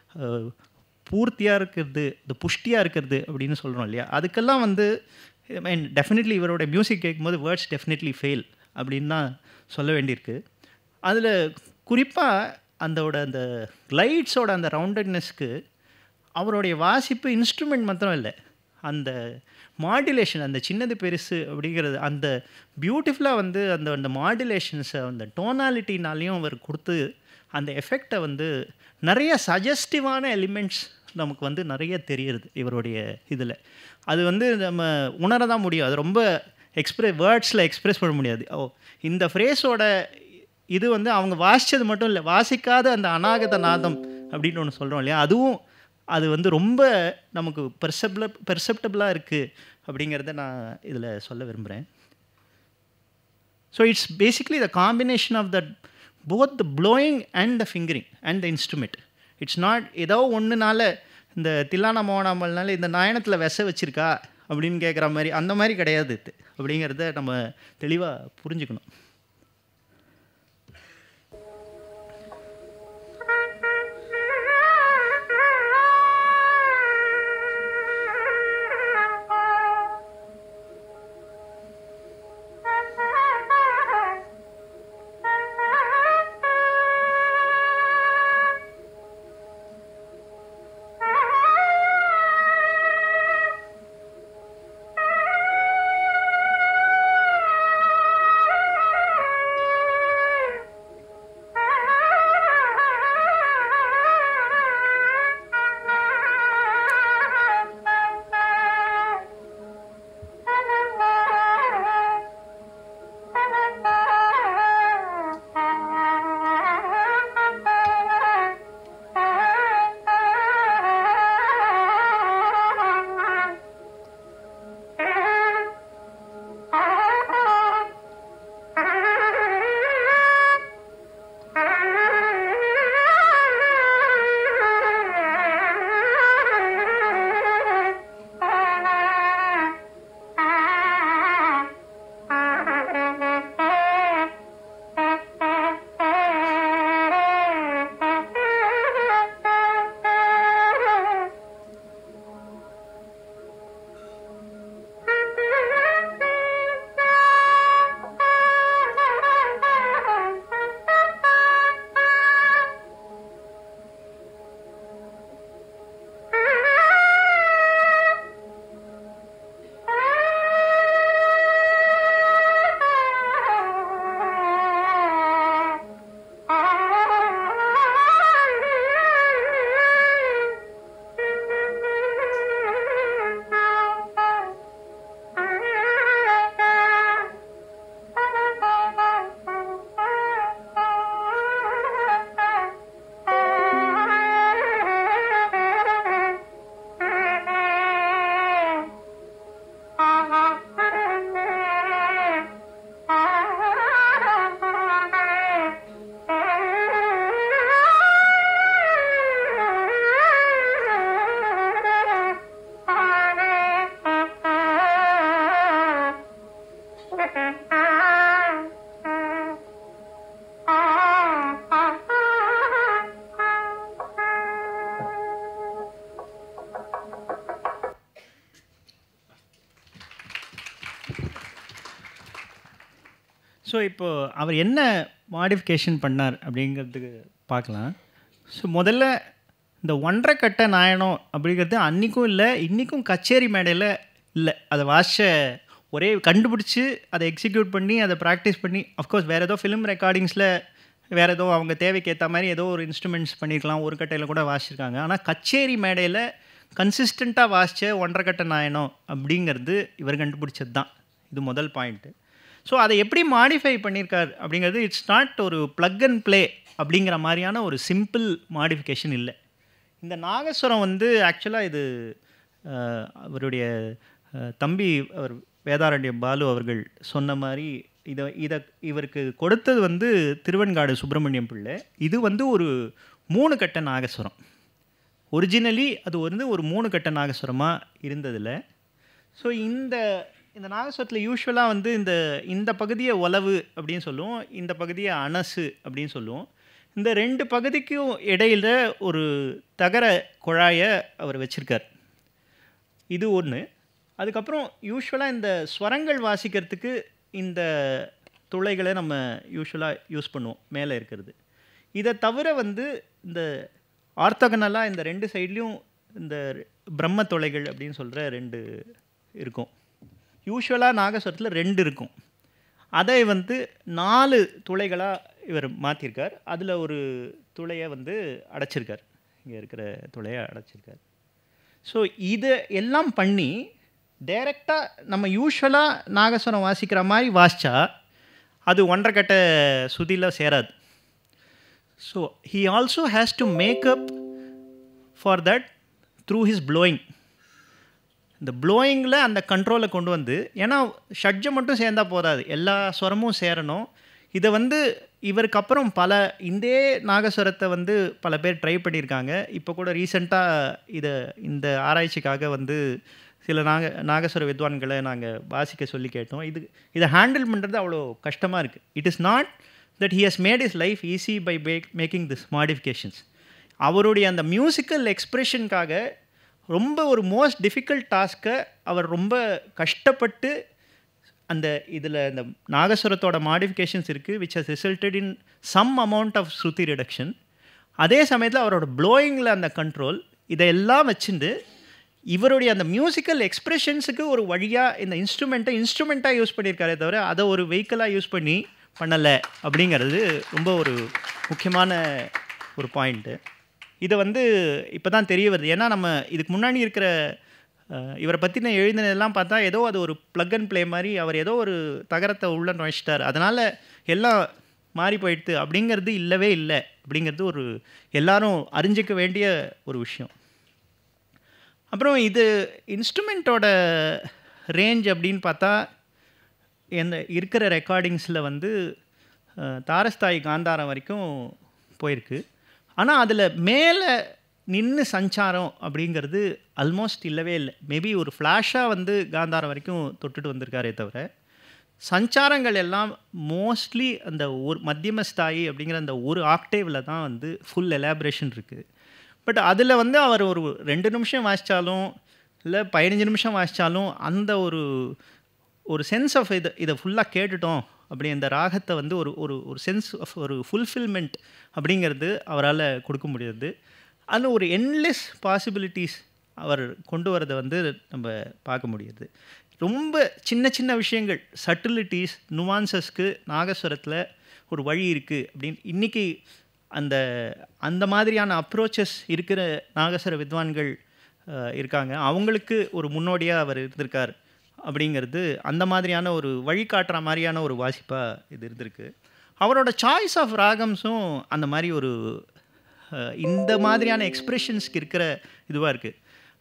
பூர்த்தியாக இருக்கிறது, இந்த புஷ்டியாக இருக்கிறது அப்படின்னு சொல்கிறோம் இல்லையா? அதுக்கெல்லாம் வந்து ஐ மீன் டெஃபினெட்லி இவரோட மியூசிக் கேட்கும்போது வேர்ட்ஸ் டெஃபினெட்லி ஃபெயில் அப்படின்னு தான் சொல்ல வேண்டியிருக்கு. அதில் குறிப்பாக அந்தோட அந்த லைட்ஸோட அந்த ரவுண்டட்னஸ்க்கு அவருடைய வாசிப்பு இன்ஸ்ட்ருமெண்ட் மாத்திரம் இல்லை, அந்த மாடுலேஷன், அந்த சின்னது பெருசு அப்படிங்கிறது, அந்த பியூட்டிஃபுல்லாக வந்து அந்த அந்த மாடுலேஷன்ஸை அந்த டோனாலிட்டினாலையும் அவர் கொடுத்து அந்த எஃபெக்டை வந்து நிறைய சஜஸ்டிவான எலிமெண்ட்ஸ் நமக்கு வந்து நிறைய தெரியுது இவருடைய இதில். அது வந்து நம்ம உணர தான் முடியும். அது ரொம்ப எக்ஸ்பிரஸ் வேர்ட்ஸில் எக்ஸ்ப்ரெஸ் பண்ண முடியாது. ஓ, இந்த ஃப்ரேஸோட இது வந்து அவங்க வாசித்தது மட்டும் இல்லை, வாசிக்காத அந்த அநாகத நாதம் அப்படின்னு ஒன்று சொல்கிறோம் இல்லையா, அதுவும் அது வந்து ரொம்ப நமக்கு பெர்செப்ல பெர்செப்டபிளாக இருக்குது அப்படிங்கிறத நான் இதில் சொல்ல விரும்புகிறேன். So it's basically the combination of the both the blowing and the fingering and the instrument. It's not ஏதோ ஒன்றுனால இந்த தில்லானா மோகனாம்பல்னால இந்த நாயனத்தில் விச வச்சுருக்கா அப்படின்னு கேட்குற மாதிரி அந்த மாதிரி கிடையாது இது அப்படிங்கிறத நம்ம தெளிவாக புரிஞ்சுக்கணும். Thank you. ஸோ இப்போது அவர் என்ன மாடிஃபிகேஷன் பண்ணார் அப்படிங்கிறதுக்கு பார்க்கலாம். ஸோ முதல்ல இந்த ஒன்றரை கட்ட நாயனம் அப்படிங்கிறது அன்றைக்கும் இல்லை, இன்றைக்கும் கச்சேரி மேடையில் இல்லை. அதை வாசிச்ச ஒரே கண்டுபிடிச்சி அதை எக்ஸிக்யூட் பண்ணி அதை ப்ராக்டிஸ் பண்ணி, அஃப்கோர்ஸ் வேறு ஏதோ ஃபிலிம் ரெக்கார்டிங்ஸில் வேறு ஏதோ அவங்க தேவைக்கு ஏற்ற மாதிரி ஏதோ ஒரு இன்ஸ்ட்ருமெண்ட்ஸ் பண்ணியிருக்கலாம், ஒரு கட்டையில் கூட வாசிச்சிருக்காங்க. ஆனால் கச்சேரி மேடையில் கன்சிஸ்டண்ட்டாக வாசித்த ஒன்றரை கட்ட நாயனம் அப்படிங்கிறது இவர் கண்டுபிடிச்சது தான். இது முதல் பாயிண்ட்டு. ஸோ அதை எப்படி மாடிஃபை பண்ணியிருக்கார் அப்படிங்கிறது இட்ஸ் நாட் ஒரு ப்ளக் அண்ட் ப்ளே அப்படிங்கிற மாதிரியான ஒரு சிம்பிள் மாடிஃபிகேஷன் இல்லை. இந்த நாகஸ்வரம் வந்து ஆக்சுவலாக இது அவருடைய தம்பி அவர் வேதாரண்யம் பாலு அவர்கள் சொன்ன மாதிரி இதை இதை இவருக்கு கொடுத்தது வந்து திருவெண்காடு சுப்பிரமணியம் பிள்ளை. இது வந்து ஒரு மூணு கட்ட நாகஸ்வரம். ஒரிஜினலி அது வந்து ஒரு மூணு கட்ட நாகஸ்வரமாக இருந்ததில்ல. ஸோ இந்த இந்த நாகஸ்வரத்தில் யூஸ்வலாக வந்து இந்த இந்த பகுதியை ஒலவு அப்படின்னு சொல்லுவோம், இந்த பகுதியை அனசு அப்படின்னு சொல்லுவோம். இந்த ரெண்டு பகுதிக்கும் இடையில் ஒரு தகர குழாயை அவர் வச்சுருக்கார். இது ஒன்று. அதுக்கப்புறம் யூஸ்வலாக இந்த ஸ்வரங்கள் வாசிக்கிறதுக்கு இந்த துளைகளை நம்ம யூஸ்வலாக யூஸ் பண்ணுவோம் மேலே இருக்கிறது. இதை தவிர வந்து இந்த ஆர்த்தகனலாக இந்த ரெண்டு சைட்லேயும் இந்த பிரம்ம துளைகள் அப்படின்னு சொல்கிற ரெண்டு இருக்கும். யூஸ்வலாக நாகஸ்வரத்தில் ரெண்டு இருக்கும். அதை வந்து நாலு துளைகளாக இவர் மாற்றிருக்கார். அதில் ஒரு துளையை வந்து அடைச்சிருக்கார், இங்கே இருக்கிற துளையை அடைச்சிருக்கார். ஸோ இதை எல்லாம் பண்ணி டைரெக்டாக நம்ம யூஸ்வலாக நாகஸ்வரம் வாசிக்கிற மாதிரி வாசித்தா அது ஒன்றரை கட்ட சுதியில் சேராது. So he also has to make up for that through his blowing. இந்த ப்ளோயிங்கில் அந்த கண்ட்ரோலை கொண்டு வந்து, ஏன்னா ஷட்ஜம் மட்டும் சேர்ந்தால் போதாது, எல்லா ஸ்வரமும் சேரணும். இதை வந்து இவருக்கு அப்புறம் பல இந்தே நாகஸ்வரத்தை வந்து பல பேர் ட்ரை பண்ணியிருக்காங்க. இப்போ கூட ரீசெண்டாக இதை இந்த ஆராய்ச்சிக்காக வந்து சில நாக நாகஸ்வர வித்வான்களை நாங்கள் வாசிக்க சொல்லி கேட்டோம். இது இதை ஹேண்டில் பண்ணுறது அவ்வளோ கஷ்டமாக இருக்குது. It is not that he has made his life easy by make making this modifications. அவருடைய அந்த மியூசிக்கல் எக்ஸ்ப்ரெஷனுக்காக ரொம்ப ஒரு மோஸ்ட் டிஃபிகல்ட் டாஸ்க்கை அவர் ரொம்ப கஷ்டப்பட்டு அந்த இதில் இந்த நாகஸ்வரத்தோட மாடிஃபிகேஷன்ஸ் இருக்குது which has resulted in some amount of shruti reduction. அதே சமயத்தில் அவரோட ப்ளோயிங்கில் அந்த கண்ட்ரோல் இதையெல்லாம் வச்சுட்டு இவருடைய அந்த மியூசிக்கல் எக்ஸ்ப்ரெஷன்ஸுக்கு ஒரு வழியாக இந்த இன்ஸ்ட்ருமெண்ட்டை இன்ஸ்ட்ருமெண்ட்டாக யூஸ் பண்ணியிருக்காரே தவிர அதை ஒரு வெஹிக்கலாக யூஸ் பண்ணி பண்ணலை அப்படிங்கிறது ரொம்ப ஒரு முக்கியமான ஒரு பாயிண்ட்டு. இதை வந்து இப்போ தான் தெரிய வருது. ஏன்னா நம்ம இதுக்கு முன்னாடி இருக்கிற இவரை பற்றின எழுதினதெல்லாம் பார்த்தா ஏதோ அது ஒரு ப்ளக் அண்ட் ப்ளே மாதிரி அவர் ஏதோ ஒரு தகரத்தை உள்ள நுழைச்சிட்டார், அதனால் எல்லாம் மாறி போயிடுது அப்படிங்கிறது இல்லவே இல்லை. அப்படிங்கிறது ஒரு எல்லாரும் அறிஞ்சிக்க வேண்டிய ஒரு விஷயம். அப்புறம் இது இன்ஸ்ட்ருமெண்ட்டோட ரேஞ்ச் அப்படின்னு பார்த்தா எந்த இருக்கிற ரெக்கார்டிங்ஸில் வந்து தாரஸ்தாயி காந்தாரம் வரைக்கும் போயிருக்கு. ஆனால் அதில் மேலே நின்று சஞ்சாரம் அப்படிங்கிறது ஆல்மோஸ்ட் இல்லவே இல்லை. மேபி ஒரு ஃப்ளாஷாக வந்து காந்தாரம் வரைக்கும் தொட்டுட்டு வந்திருக்காரே தவிர சஞ்சாரங்கள் எல்லாம் மோஸ்ட்லி அந்த ஒரு மத்தியமஸ்தாயி அப்படிங்கிற அந்த ஒரு ஆக்டேவில் தான் வந்து ஃபுல் எலாபரேஷன் இருக்குது. பட் அதில் வந்து அவர் ஒரு ரெண்டு நிமிஷம் வாசித்தாலும் இல்லை பதினஞ்சு நிமிஷம் வாசித்தாலும் அந்த ஒரு ஒரு சென்ஸ் ஆஃப் இதை இதை ஃபுல்லாக கேட்டுட்டோம் அப்படி இந்த ராகத்தை வந்து ஒரு ஒரு ஒரு சென்ஸ் ஆஃப் ஒரு ஃபுல்ஃபில்மெண்ட் அப்படிங்கிறது அவரால் கொடுக்க முடியாது. அது ஒரு என்லெஸ் பாசிபிலிட்டிஸ் அவர் கொண்டு வரதை வந்து நம்ம பார்க்க முடியுது. ரொம்ப சின்ன சின்ன விஷயங்கள் சட்டிலிட்டிஸ் நுவான்சஸ்க்கு நாகஸ்வரத்தில் ஒரு வழி இருக்குது அப்படின்னு இன்றைக்கி அந்த அந்த மாதிரியான அப்ரோச்சஸ் இருக்கிற நாகஸ்வர வித்வான்கள் இருக்காங்க. அவங்களுக்கு ஒரு முன்னோடியாக அவர் இருந்திருக்கார் அப்படிங்கிறது அந்த மாதிரியான ஒரு வழிகாட்டுற மாதிரியான ஒரு வாசிப்பாக இது இருந்திருக்கு. அவரோட சாய்ஸ் ஆஃப் ராகம்ஸும் அந்த மாதிரி ஒரு இந்த மாதிரியான எக்ஸ்ப்ரெஷன்ஸ்க்கு இருக்கிற இதுவாக இருக்குது.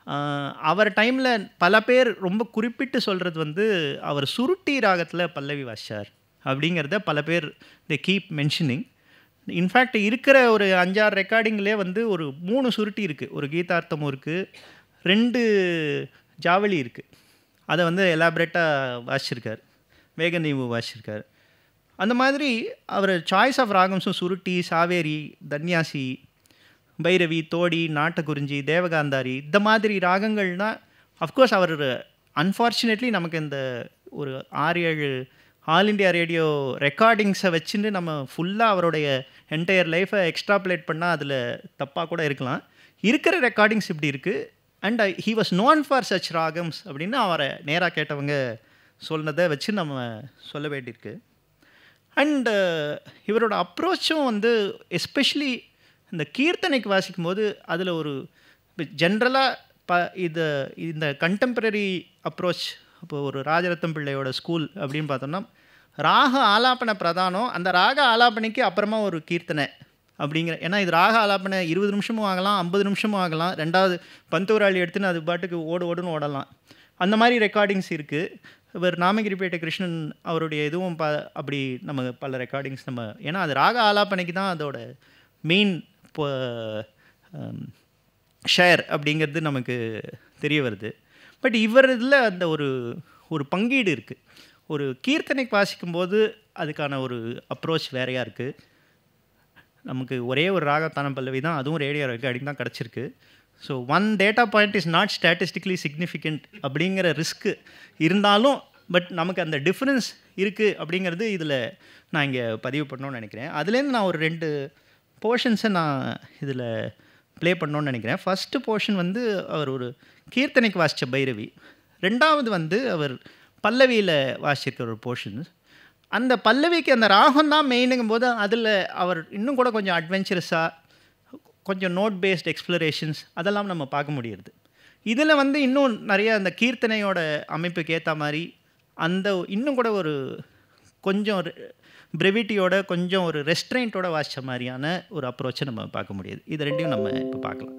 அவர் டைமில் பல பேர் ரொம்ப குறிப்பிட்டு சொல்கிறது வந்து அவர் சுருட்டி ராகத்தில் பல்லவி வாசிச்சார் அப்படிங்கிறத பல பேர் தி கீப் மென்ஷனிங். இன்ஃபேக்ட் இருக்கிற ஒரு அஞ்சாறு ரெக்கார்டிங்லேயே வந்து ஒரு மூணு சுருட்டி இருக்குது, ஒரு கீதார்த்தமும் இருக்குது, ரெண்டு ஜாவளி இருக்குது. அதை வந்து எலாபரேட்டாக வாசிச்சிருக்கார், வேகநீவு வாசிச்சிருக்கார். அந்த மாதிரி அவர் சாய்ஸ் ஆஃப் ராகம்ஸும் சுருட்டி, சாவேரி, தன்யாசி, பைரவி, தோடி, நாட்டக்குறிஞ்சி, தேவகாந்தாரி இந்த மாதிரி ராகங்கள்னால் அஃப்கோர்ஸ் அவர் அன்ஃபார்ச்சுனேட்லி நமக்கு இந்த ஒரு ஆறு ஏழு ஆல் இண்டியா ரேடியோ ரெக்கார்டிங்ஸை வச்சுட்டு நம்ம ஃபுல்லாக அவருடைய என்டையர் லைஃப்பை எக்ஸ்ட்ராப்லேட் பண்ணால் அதில் தப்பாக கூட இருக்கலாம். இருக்கிற ரெக்கார்டிங்ஸ் இப்படி இருக்குது. And he was known for such ராகம்ஸ் அப்படின்னு அவரை நேராக கேட்டவங்க சொன்னதை வச்சு நம்ம சொல்ல வேண்டியிருக்கு. அண்டு இவரோட அப்ரோச்சும் வந்து எஸ்பெஷலி இந்த கீர்த்தனைக்கு வாசிக்கும் போது அதில் ஒரு ஜென்ரலாக ப இது இந்த கண்டெம்பரரி அப்ரோச், இப்போ ஒரு ராஜரத்தம் பிள்ளையோட ஸ்கூல் அப்படின்னு பார்த்தோம்னா ராக ஆலாபனை பிரதானம், அந்த ராக ஆலாபனைக்கு அப்புறமா ஒரு கீர்த்தனை அப்படிங்கிற. ஏன்னா இது ராக ஆலாபனை இருபது நிமிஷமும் ஆகலாம், ஐம்பது நிமிஷமும் ஆகலாம். ரெண்டாவது பந்தூராளி எடுத்துன்னு அது பாட்டுக்கு ஓடு ஓடுன்னு ஓடலாம். அந்த மாதிரி ரெக்கார்டிங்ஸ் இருக்குது. இவர் நாமகிரிப்பேட்டை கிருஷ்ணன் அவருடைய இதுவும் ப அப்படி நம்ம பல ரெக்கார்டிங்ஸ் நம்ம, ஏன்னா அது ராக ஆலாபனைக்கு தான் அதோட மெயின் இப்போ ஷேர் அப்படிங்கிறது நமக்கு தெரிய வருது. பட் இவர் இதில் அந்த ஒரு ஒரு பங்கீடு இருக்குது. ஒரு கீர்த்தனைக்கு வாசிக்கும்போது அதுக்கான ஒரு அப்ரோச் வேறையாக இருக்குது. நமக்கு ஒரே ஒரு ராகத்தான பல்லவி தான், அதுவும் ரேடியோ ரெக்கார்டிங் தான் கிடச்சிருக்கு. So one data point is not statistically significant அப்படிங்கிற ரிஸ்க்கு இருந்தாலும், பட் நமக்கு அந்த டிஃப்ரென்ஸ் இருக்குது அப்படிங்கிறது இதில் நான் இங்கே பதிவு பண்ணணும்னு நினைக்கிறேன். அதுலேருந்து நான் ஒரு ரெண்டு போர்ஷன்ஸை நான் இதில் ப்ளே பண்ணணும்னு நினைக்கிறேன். ஃபஸ்ட்டு போர்ஷன் வந்து அவர் ஒரு கீர்த்தனைக்கு வாசித்த பைரவி. ரெண்டாவது வந்து அவர் பல்லவியில் வாசிச்சிருக்கிற ஒரு போர்ஷன்ஸ். அந்த பல்லவிக்கு அந்த ராகம் தான் மெயினுங்கும் போது அதில் அவர் இன்னும் கூட கொஞ்சம் அட்வென்ச்சரஸாக கொஞ்சம் நோட் பேஸ்ட் எக்ஸ்ப்ளரேஷன்ஸ் அதெல்லாம் நம்ம பார்க்க முடியுது. இதில் வந்து இன்னும் நிறைய அந்த கீர்த்தனையோட அமைப்புக்கு ஏற்ற மாதிரி அந்த இன்னும் கூட ஒரு கொஞ்சம் பிரெவிட்டியோட கொஞ்சம் ஒரு ரெஸ்ட்ரெயின்ட்டோட வாசித்த மாதிரியான ஒரு அப்ரோச்சை நம்ம பார்க்க முடியுது. இது ரெண்டையும் நம்ம இப்போ பார்க்கலாம்.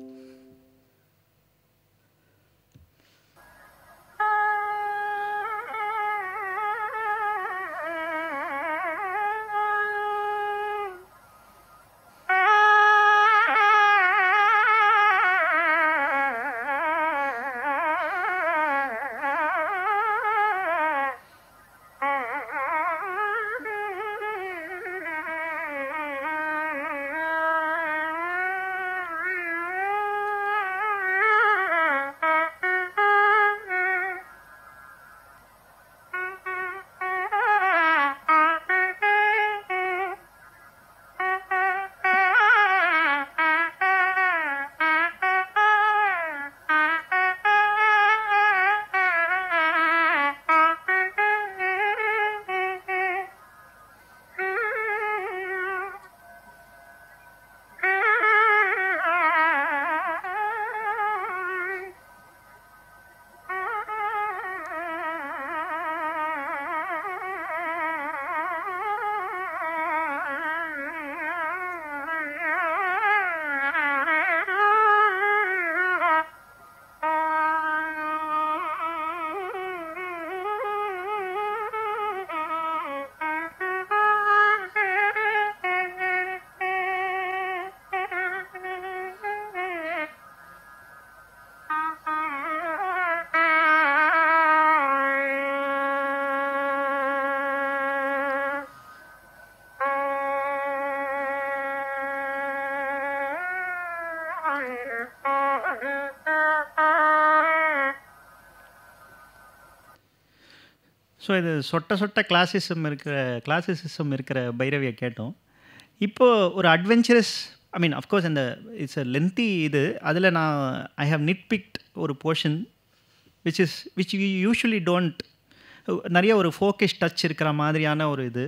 ஸோ இது சொட்ட சொட்ட கிளாசிசம் இருக்கிற கிளாசிசிசம் இருக்கிற பைரவியை கேட்டோம். இப்போது ஒரு அட்வென்ச்சரஸ், ஐ மீன் அஃப்கோர்ஸ் அந்த இட்ஸ் அ லென்த்தி இது, அதில் நான் ஐ ஹவ் நிட் பிக்ட் ஒரு portion which is which you usually don't, நிறைய ஒரு ஃபோக்கஸ் டச் இருக்கிற மாதிரியான ஒரு இது,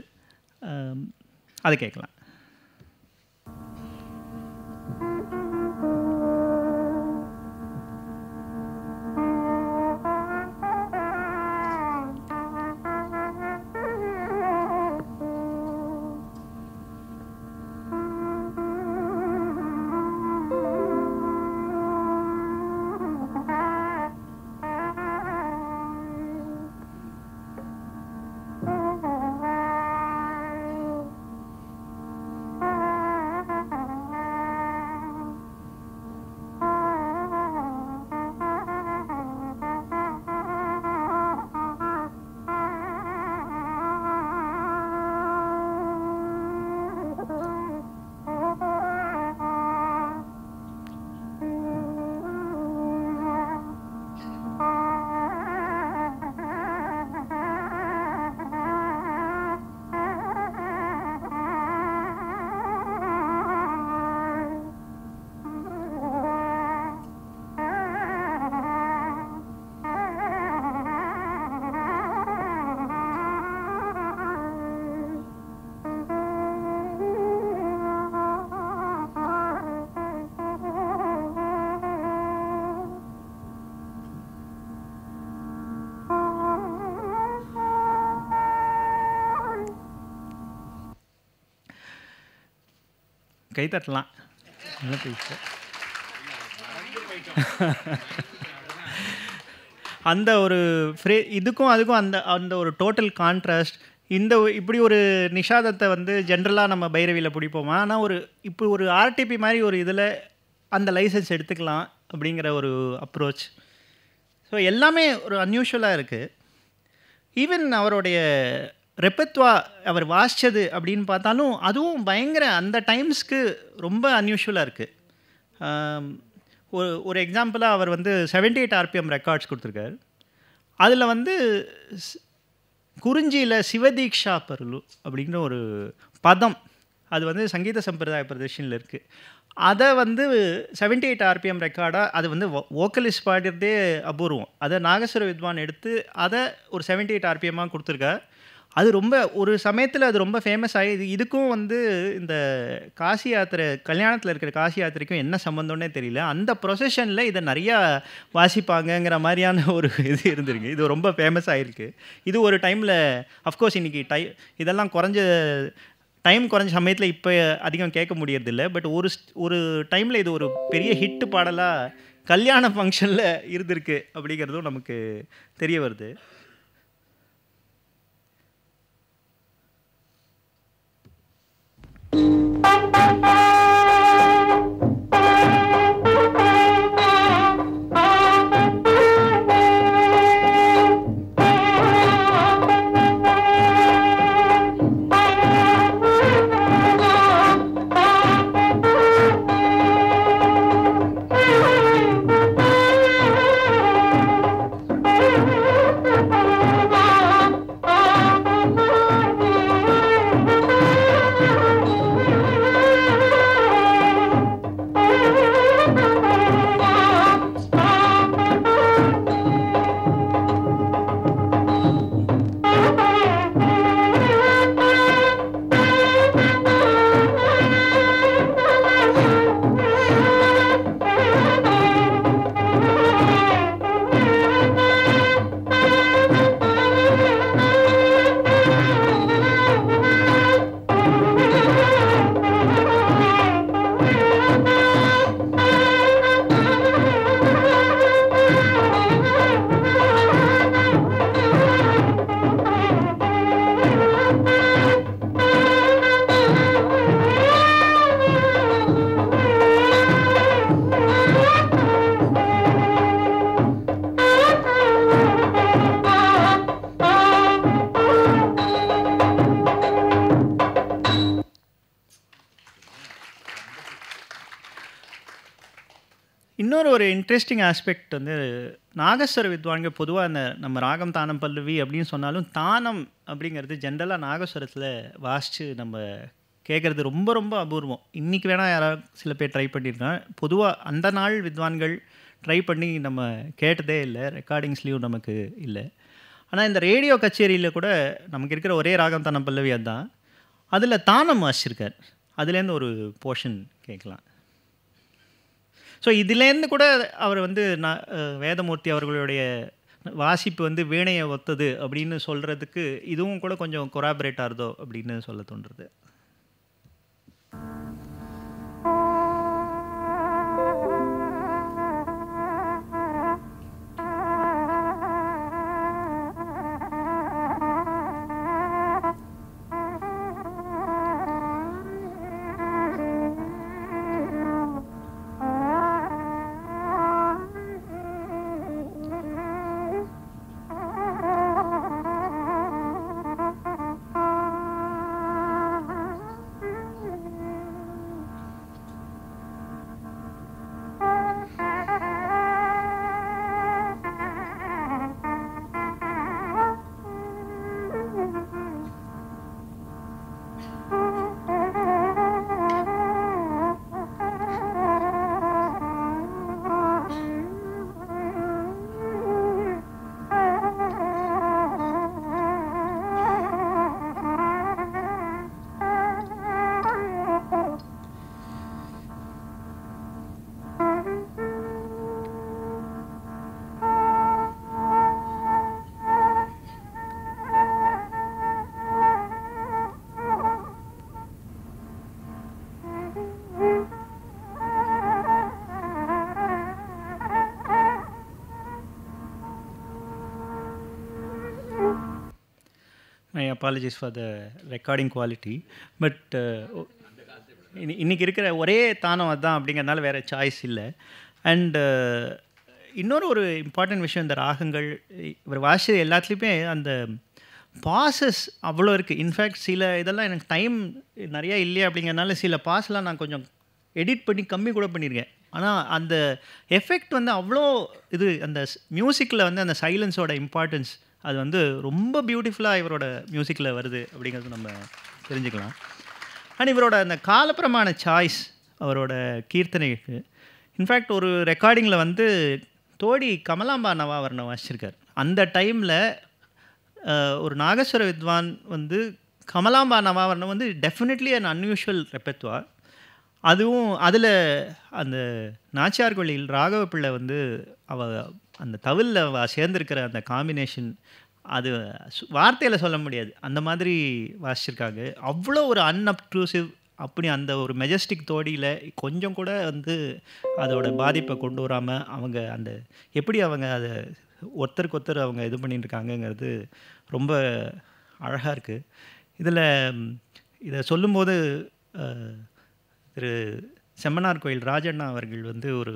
அதை கேட்கலாம். கை தட்டலாம். அந்த ஒரு ஃப்ரே இதுக்கும் அதுக்கும் அந்த அந்த ஒரு டோட்டல் கான்ட்ராஸ்ட். இந்த இப்படி ஒரு நிஷாதத்தை வந்து ஜென்ரலாக நம்ம பைரவியில் பிடிப்போமா, ஆனால் ஒரு இப்போ ஒரு ஆர்டிபி மாதிரி ஒரு இதில் அந்த லைசன்ஸ் எடுத்துக்கலாம் அப்படிங்கிற ஒரு அப்ரோச். ஸோ எல்லாமே ஒரு அன்யூஷுவலாக இருக்குது. ஈவன் அவருடைய ரெப்பத்வா அவர் வாசித்தது அப்படின்னு பார்த்தாலும் அதுவும் பயங்கர அந்த டைம்ஸ்க்கு ரொம்ப அன்யூஷுவலாக இருக்குது. ஒரு ஒரு எக்ஸாம்பிளாக அவர் வந்து செவன்டி எயிட் ஆர்பிஎம் ரெக்கார்ட்ஸ் கொடுத்துருக்காரு. அதில் வந்து குறிஞ்சியில் சிவதீக்ஷா பருளு அப்படிங்கிற ஒரு பதம், அது வந்து சங்கீத சம்பிரதாய பிரதர்ஷனில் இருக்குது. அதை வந்து செவன்டி எயிட் ஆர்பிஎம் ரெக்கார்டாக அது வந்து வோக்கலிஸ்ட் பாடுறதே அபூர்வம். அதை நாகஸ்வர வித்வான் எடுத்து அதை ஒரு செவன்டி எயிட் ஆர்பிஎம்மாக கொடுத்துருக்கார். அது ரொம்ப ஒரு சமயத்தில் அது ரொம்ப ஃபேமஸ் ஆகி இது இதுக்கும் வந்து இந்த காசி யாத்திரை கல்யாணத்தில் இருக்கிற காசி யாத்திரைக்கும் என்ன சம்மந்தம்னே தெரியல. அந்த ப்ரொசஷனில் இதை நிறையா வாசிப்பாங்கங்கிற மாதிரியான ஒரு இது இருந்திருக்கு. இது ரொம்ப ஃபேமஸ் ஆகிருக்கு. இது ஒரு டைமில் அஃப்கோர்ஸ் இன்றைக்கி டை இதெல்லாம் குறைஞ்ச டைம் குறைஞ்ச சமயத்தில் இப்போ அதிகம் கேட்க முடியறதில்லை. பட் ஒரு ஒரு டைமில் இது ஒரு பெரிய ஹிட்டு பாடலாக கல்யாண ஃபங்க்ஷனில் இருந்திருக்கு அப்படிங்கிறதும் நமக்கு தெரிய வருது. இன்னொரு ஒரு இன்ட்ரெஸ்டிங் ஆஸ்பெக்ட் வந்து நாகஸ்வர வித்வான்கள் பொதுவாக அந்த நம்ம ராகம் தானம் பல்லவி அப்படின்னு சொன்னாலும் தானம் அப்படிங்கிறது ஜென்ரலாக நாகஸ்வரத்தில் வாசித்து நம்ம கேட்குறது ரொம்ப ரொம்ப அபூர்வம். இன்றைக்கி வேணால் யாராவது சில பேர் ட்ரை பண்ணியிருக்காங்க. பொதுவாக அந்த நாள் வித்வான்கள் ட்ரை பண்ணி நம்ம கேட்டதே இல்லை, ரெக்கார்டிங்ஸ்லேயும் நமக்கு இல்லை. ஆனால் இந்த ரேடியோ கச்சேரியில் கூட நமக்கு இருக்கிற ஒரே ராகம் தானம் பல்லவி அதுதான். அதில் தானம் வாசிச்சிருக்கார். அதுலேருந்து ஒரு போர்ஷன் கேட்கலாம். ஸோ இதுலேருந்து கூட அவர் வந்து நான் வேதமூர்த்தி அவர்களுடைய வாசிப்பு வந்து வீணையை ஒத்தது அப்படின்னு சொல்கிறதுக்கு இதுவும் கூட கொஞ்சம் கொராபரேட் ஆகுதோ அப்படின்னு சொல்ல தோன்றுறது. Ah I apologise for the recording quality. But இன்னி இன்றைக்கி இருக்கிற ஒரே தானம் அதுதான் அப்படிங்கிறதுனால வேறு சாய்ஸ் இல்லை. அண்டு இன்னொரு ஒரு இம்பார்ட்டன்ட் விஷயம், இந்த ராகங்கள் இவர் வாசி எல்லாத்துலேயுமே அந்த பாசஸ் அவ்வளோ இருக்குது. இன்ஃபேக்ட் சில இதெல்லாம் எனக்கு டைம் நிறையா இல்லையா அப்படிங்கிறதுனால சில பாஸ்லாம் நான் கொஞ்சம் எடிட் பண்ணி கம்மி கூட பண்ணியிருக்கேன். ஆனால் அந்த எஃபெக்ட் வந்து அவ்வளோ இது, அந்த மியூசிக்கில் வந்து அந்த சைலன்ஸோட இம்பார்ட்டன்ஸ் அது வந்து ரொம்ப பியூட்டிஃபுல்லாக இவரோட மியூசிக்கில் வருது அப்படிங்கிறது நம்ம தெரிஞ்சுக்கலாம். அண்ட் இவரோட அந்த காலப்பிரமாண சாய்ஸ் அவரோட கீர்த்தனைக்கு, இன்ஃபேக்ட் ஒரு ரெக்கார்டிங்கில் வந்து தோடி கமலாம்பா நவாவரணம் வாசிச்சிருக்கார். அந்த டைமில் ஒரு நாகஸ்வர வித்வான் வந்து கமலாம்பா நவாவரணம் வந்து டெஃபினெட்லி அன் அன்யூஷுவல் ரெப்பெத்வார். அதுவும் அதில் அந்த நாச்சியார் கோயிலில் ராகவ பிள்ளை வந்து அவ அந்த தவிலில் அவ சேர்ந்துருக்கிற அந்த காம்பினேஷன் அது வார்த்தையில் சொல்ல முடியாது, அந்த மாதிரி வாசிச்சிருக்காங்க. அவ்வளோ ஒரு அன்அப்ட்ரூசிவ், அப்படி அந்த ஒரு மெஜஸ்டிக் தோடியில் கொஞ்சம் கூட வந்து அதோட பாதிப்பை கொண்டு வராமல் அவங்க அந்த எப்படி அவங்க அதை ஒருத்தருக்கு ஒருத்தர் அவங்க இது பண்ணிட்டு இருக்காங்கங்கிறது ரொம்ப அழகாக இருக்குது. இதில் இதை சொல்லும்போது திரு செம்மனார் கோயில் ராஜண்ணா அவர்கள் வந்து ஒரு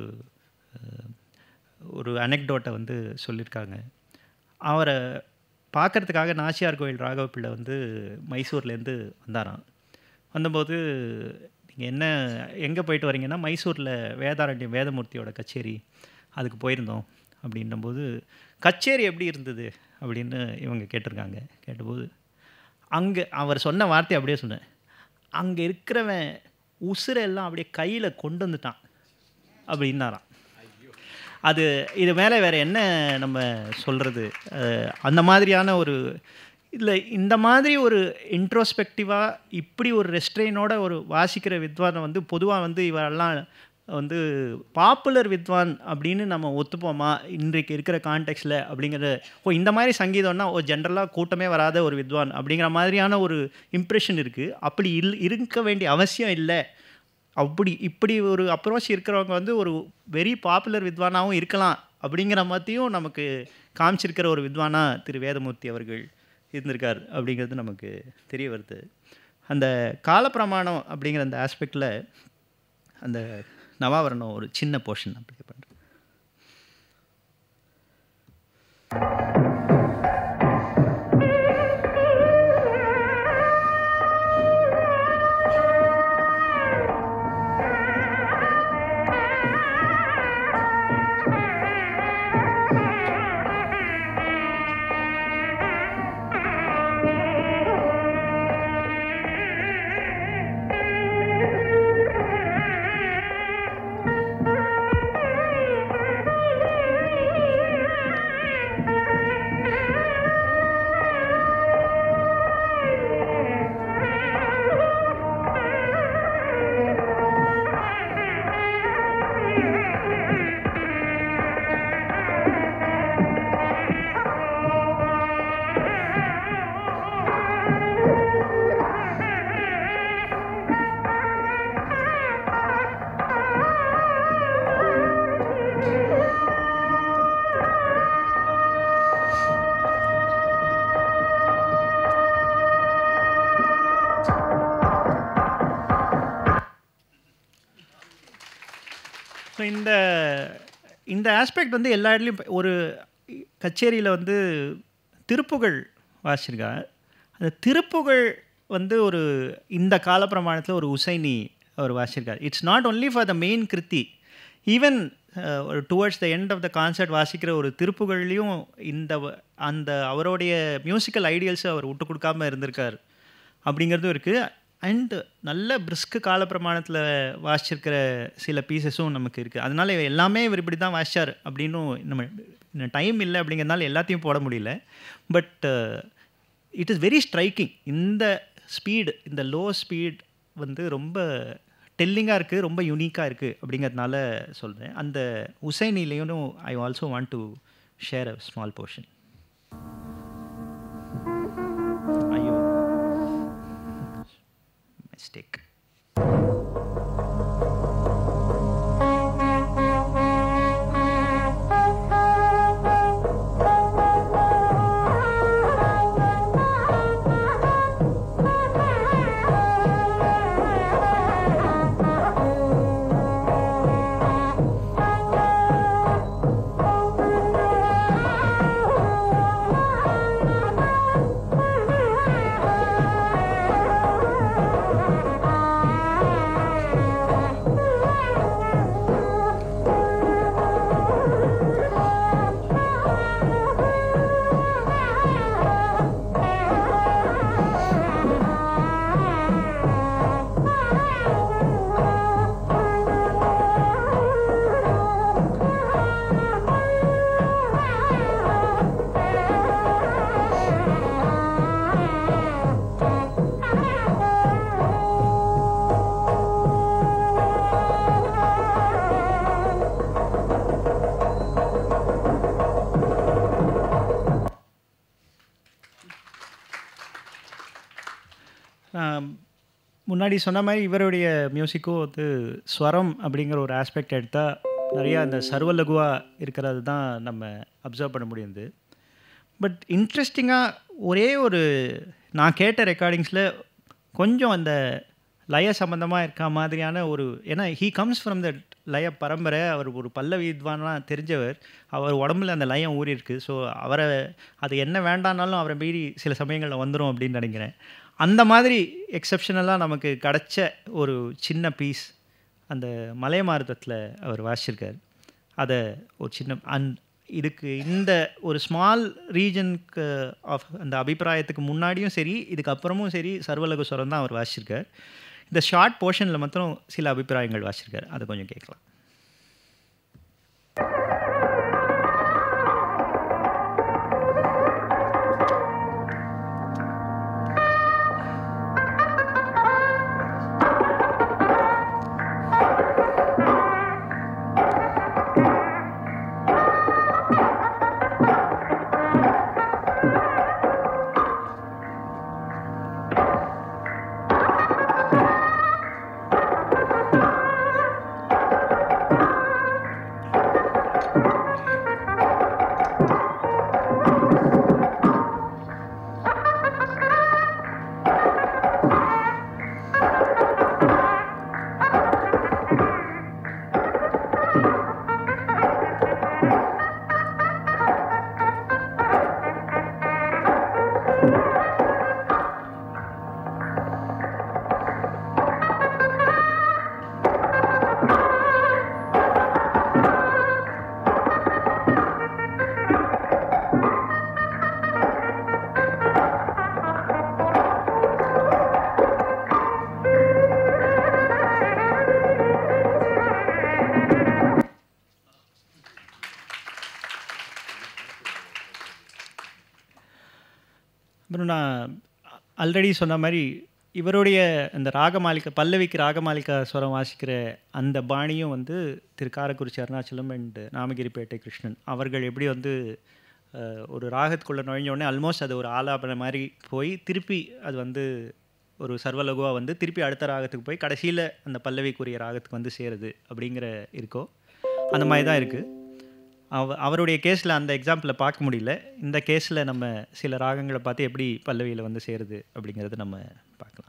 ஒரு அனெக்டோட்டை வந்து சொல்லியிருக்காங்க. அவரை பார்க்குறதுக்காக நாச்சியார் கோயில் ராகவ பிள்ளை வந்து மைசூர்லேருந்து வந்தாராம். வந்தபோது நீங்கள் என்ன எங்கே போயிட்டு வரீங்கன்னா, மைசூரில் வேதாரண்யம் வேதமூர்த்தியோட கச்சேரி அதுக்கு போயிருந்தோம் அப்படின்னும்போது, கச்சேரி எப்படி இருந்தது அப்படின்னு இவங்க கேட்டிருக்காங்க. கேட்டபோது அங்கே அவர் சொன்ன வார்த்தை அப்படியே சொன்னேன், அங்கே இருக்கிறவன் உசுரெல்லாம் அப்படியே கையில் கொண்டு வந்துட்டான் அப்படின்னாராம். அது இது மேலே வேறு என்ன நம்ம சொல்கிறது, அந்த மாதிரியான ஒரு இதில் இந்த மாதிரி ஒரு இன்ட்ரோஸ்பெக்டிவாக இப்படி ஒரு ரெஸ்ட்ரெயினோட ஒரு வாசிக்கிற வித்வானை வந்து பொதுவாக வந்து இவரெல்லாம் வந்து பாப்புலர் வித்வான் அப்படின்னு நம்ம ஒத்துப்போமா இன்றைக்கு இருக்கிற கான்டெக்ஸ்டில் அப்படிங்கிறது. ஓ இந்த மாதிரி சங்கீதம்னா ஓ ஜென்ரலாக கூட்டமே வராத ஒரு வித்வான் அப்படிங்கிற மாதிரியான ஒரு இம்ப்ரெஷன் இருக்குது. அப்படி இல் இருக்க வேண்டிய அவசியம் இல்லை. அப்படி இப்படி ஒரு அப்ரோச் இருக்கிறவங்க வந்து ஒரு வெரி பாப்புலர் வித்வானாகவும் இருக்கலாம் அப்படிங்கிற மாதிரியும் நமக்கு காமிச்சிருக்கிற ஒரு வித்வானாக திரு வேதமூர்த்தி அவர்கள் இருந்திருக்கார் அப்படிங்கிறது நமக்கு தெரிய வருது. அந்த காலப்பிரமாணம் அப்படிங்கிற அந்த ஆஸ்பெக்டில் அந்த நவாவரணம் ஒரு சின்ன போர்ஷன் அப்ளை பண்ணுறேன். ஸோ இந்த இந்த ஆஸ்பெக்ட் வந்து எல்லா இடத்துலையும் ஒரு கச்சேரியில் வந்து திருப்புகழ் வாசிச்சிருக்கா. அந்த திருப்புகழ் வந்து ஒரு இந்த காலப்பிரமாணத்தில் ஒரு உசைனி அவர் வாசிச்சிருக்கார். It's not only for the main kriti, even ஒரு towards the end of the concert வாசிக்கிற ஒரு திருப்புகள்லையும் இந்த அந்த அவருடைய மியூசிக்கல் ஐடியல்ஸை அவர் விட்டு கொடுக்காமல் இருந்திருக்கார் அப்படிங்கிறதும் இருக்குது. அண்டு நல்ல பிரிஸ்க்கு காலப்பிரமாணத்தில் வாசிச்சிருக்கிற சில பீசஸும் நமக்கு இருக்குது. அதனால் எல்லாமே இவர் இப்படி தான் வாசிச்சார் அப்படின்னும் நம்ம டைம் இல்லை அப்படிங்கிறதுனால எல்லாத்தையும் போட முடியல. But it is very striking. இந்த ஸ்பீடு, இந்த லோ ஸ்பீட் வந்து ரொம்ப டெல்லிங்காக இருக்குது, ரொம்ப யூனிக்காக இருக்குது அப்படிங்கிறதுனால சொல்கிறேன். அந்த உசைனிலையும் I also want to share a small portion. ஐயோ மிஸ்டேக். நான் முன்னாடி சொன்ன மாதிரி இவருடைய மியூசிக்கும் வந்து ஸ்வரம் அப்படிங்கிற ஒரு ஆஸ்பெக்ட் எடுத்தால் நிறையா அந்த சர்வலகுவாக இருக்கிறது தான் நம்ம அப்சர்வ் பண்ண முடியுது. பட் இன்ட்ரெஸ்டிங்காக ஒரே ஒரு நான் கேட்ட ரெக்கார்டிங்ஸில் கொஞ்சம் அந்த லய சம்மந்தமாக இருக்க மாதிரியான ஒரு, ஏன்னா ஹீ கம்ஸ் ஃப்ரம் த லய பரம்பரை, அவர் ஒரு பல்லவி வித்வான்லாம் தெரிஞ்சவர், அவர் உடம்புல அந்த லயம் ஊறி இருக்குது. ஸோ அவரை அது என்ன வேண்டானாலும் அவரை மீறி சில சமயங்களில் வந்துடும் அப்படின்னு நினைக்கிறேன். அந்த மாதிரி எக்ஸப்ஷனலாக நமக்கு கிடச்ச ஒரு சின்ன பீஸ் அந்த மலையமாருதத்தில் அவர் வாசிச்சிருக்கார். அதை ஒரு சின்ன அந் இதுக்கு இந்த ஒரு ஸ்மால் ரீஜனுக்கு ஆஃப் அந்த அபிப்பிராயத்துக்கு முன்னாடியும் சரி இதுக்கப்புறமும் சரி சர்வலகு ஸ்வரம் தான் அவர் வாசிச்சிருக்கார். இந்த ஷார்ட் போர்ஷனில் மாத்திரம் சில அபிப்பிராயங்கள் வாசிச்சிருக்கார், அதை கொஞ்சம் கேட்கலாம். அப்புறம் நான் ஆல்ரெடி சொன்ன மாதிரி இவருடைய இந்த ராகமாலிகா பல்லவிக்கு ராகமாலிகா ஸ்வரம் வாசிக்கிற அந்த பாணியும் வந்து திரு காரக்குறிச்சி அருணாச்சலம் அண்ட் நாமகிரிப்பேட்டை கிருஷ்ணன் அவர்கள் எப்படி வந்து ஒரு ராகத்துக்குள்ளே நுழைஞ்சோடனே ஆல்மோஸ்ட் அது ஒரு ஆலாபன மாதிரி போய் திருப்பி அது வந்து ஒரு சர்வலகுவாக வந்து திருப்பி அடுத்த ராகத்துக்கு போய் கடைசியில் அந்த பல்லவிக்குரிய ராகத்துக்கு வந்து சேருது அப்படிங்கிற இருக்கோ அந்த மாதிரி தான் இருக்குது. அவ அவருடைய கேஸில் அந்த எக்ஸாம்பிளை பார்க்க முடியல. இந்த கேஸில் நம்ம சில ராகங்களை பார்த்து எப்படி பல்லவியில் வந்து சேருது அப்படிங்கிறது நம்ம பார்க்கலாம்.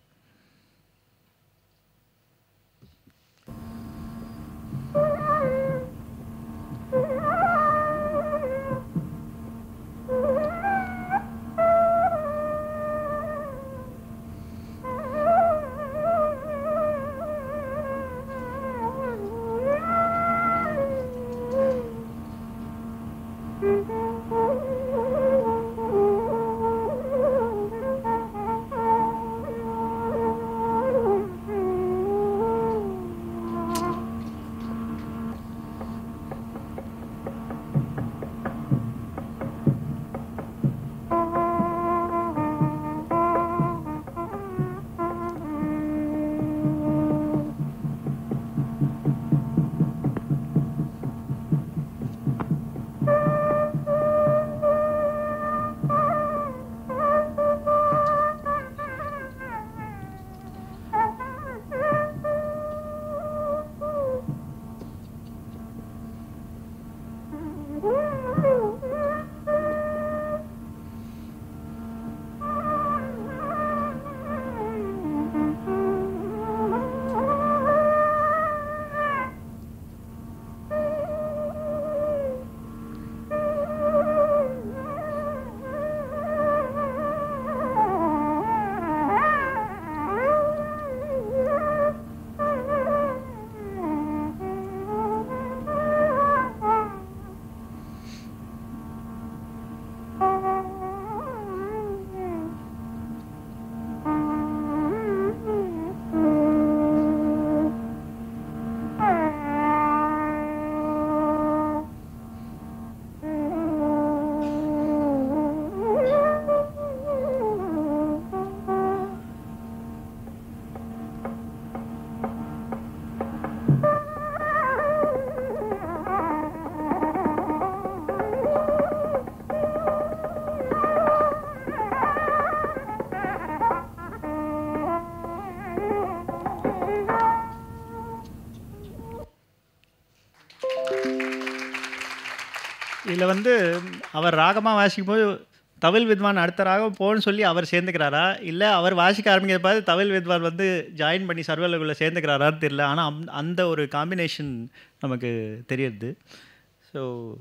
இதில் வந்து அவர் ராகமாக வாசிக்கும் போது தவில் வித்வான் அடுத்த ராகம் போன்னு சொல்லி அவர் சேர்ந்துக்கிறாரா, இல்லை அவர் வாசிக்க ஆரம்பிக்கிறத பார்த்து தவில் வித்வான் வந்து ஜாயின் பண்ணி சர்வலகுள்ள சேர்ந்துக்கிறாரான்னு தெரியல. ஆனால் அந் அந்த ஒரு காம்பினேஷன் நமக்கு தெரியுது. ஸோ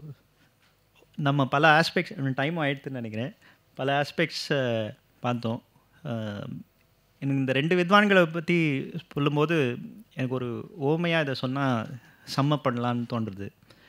நம்ம பல ஆஸ்பெக்ட்ஸ், டைம் ஆகிடுதுன்னு நினைக்கிறேன், பல ஆஸ்பெக்ட்ஸை பார்த்தோம். எனக்கு இந்த ரெண்டு வித்வான்களை பற்றி சொல்லும்போது எனக்கு ஒரு ஓமையாக இதை சொன்னால் சம்ம பண்ணலான்னு தோன்றுறது.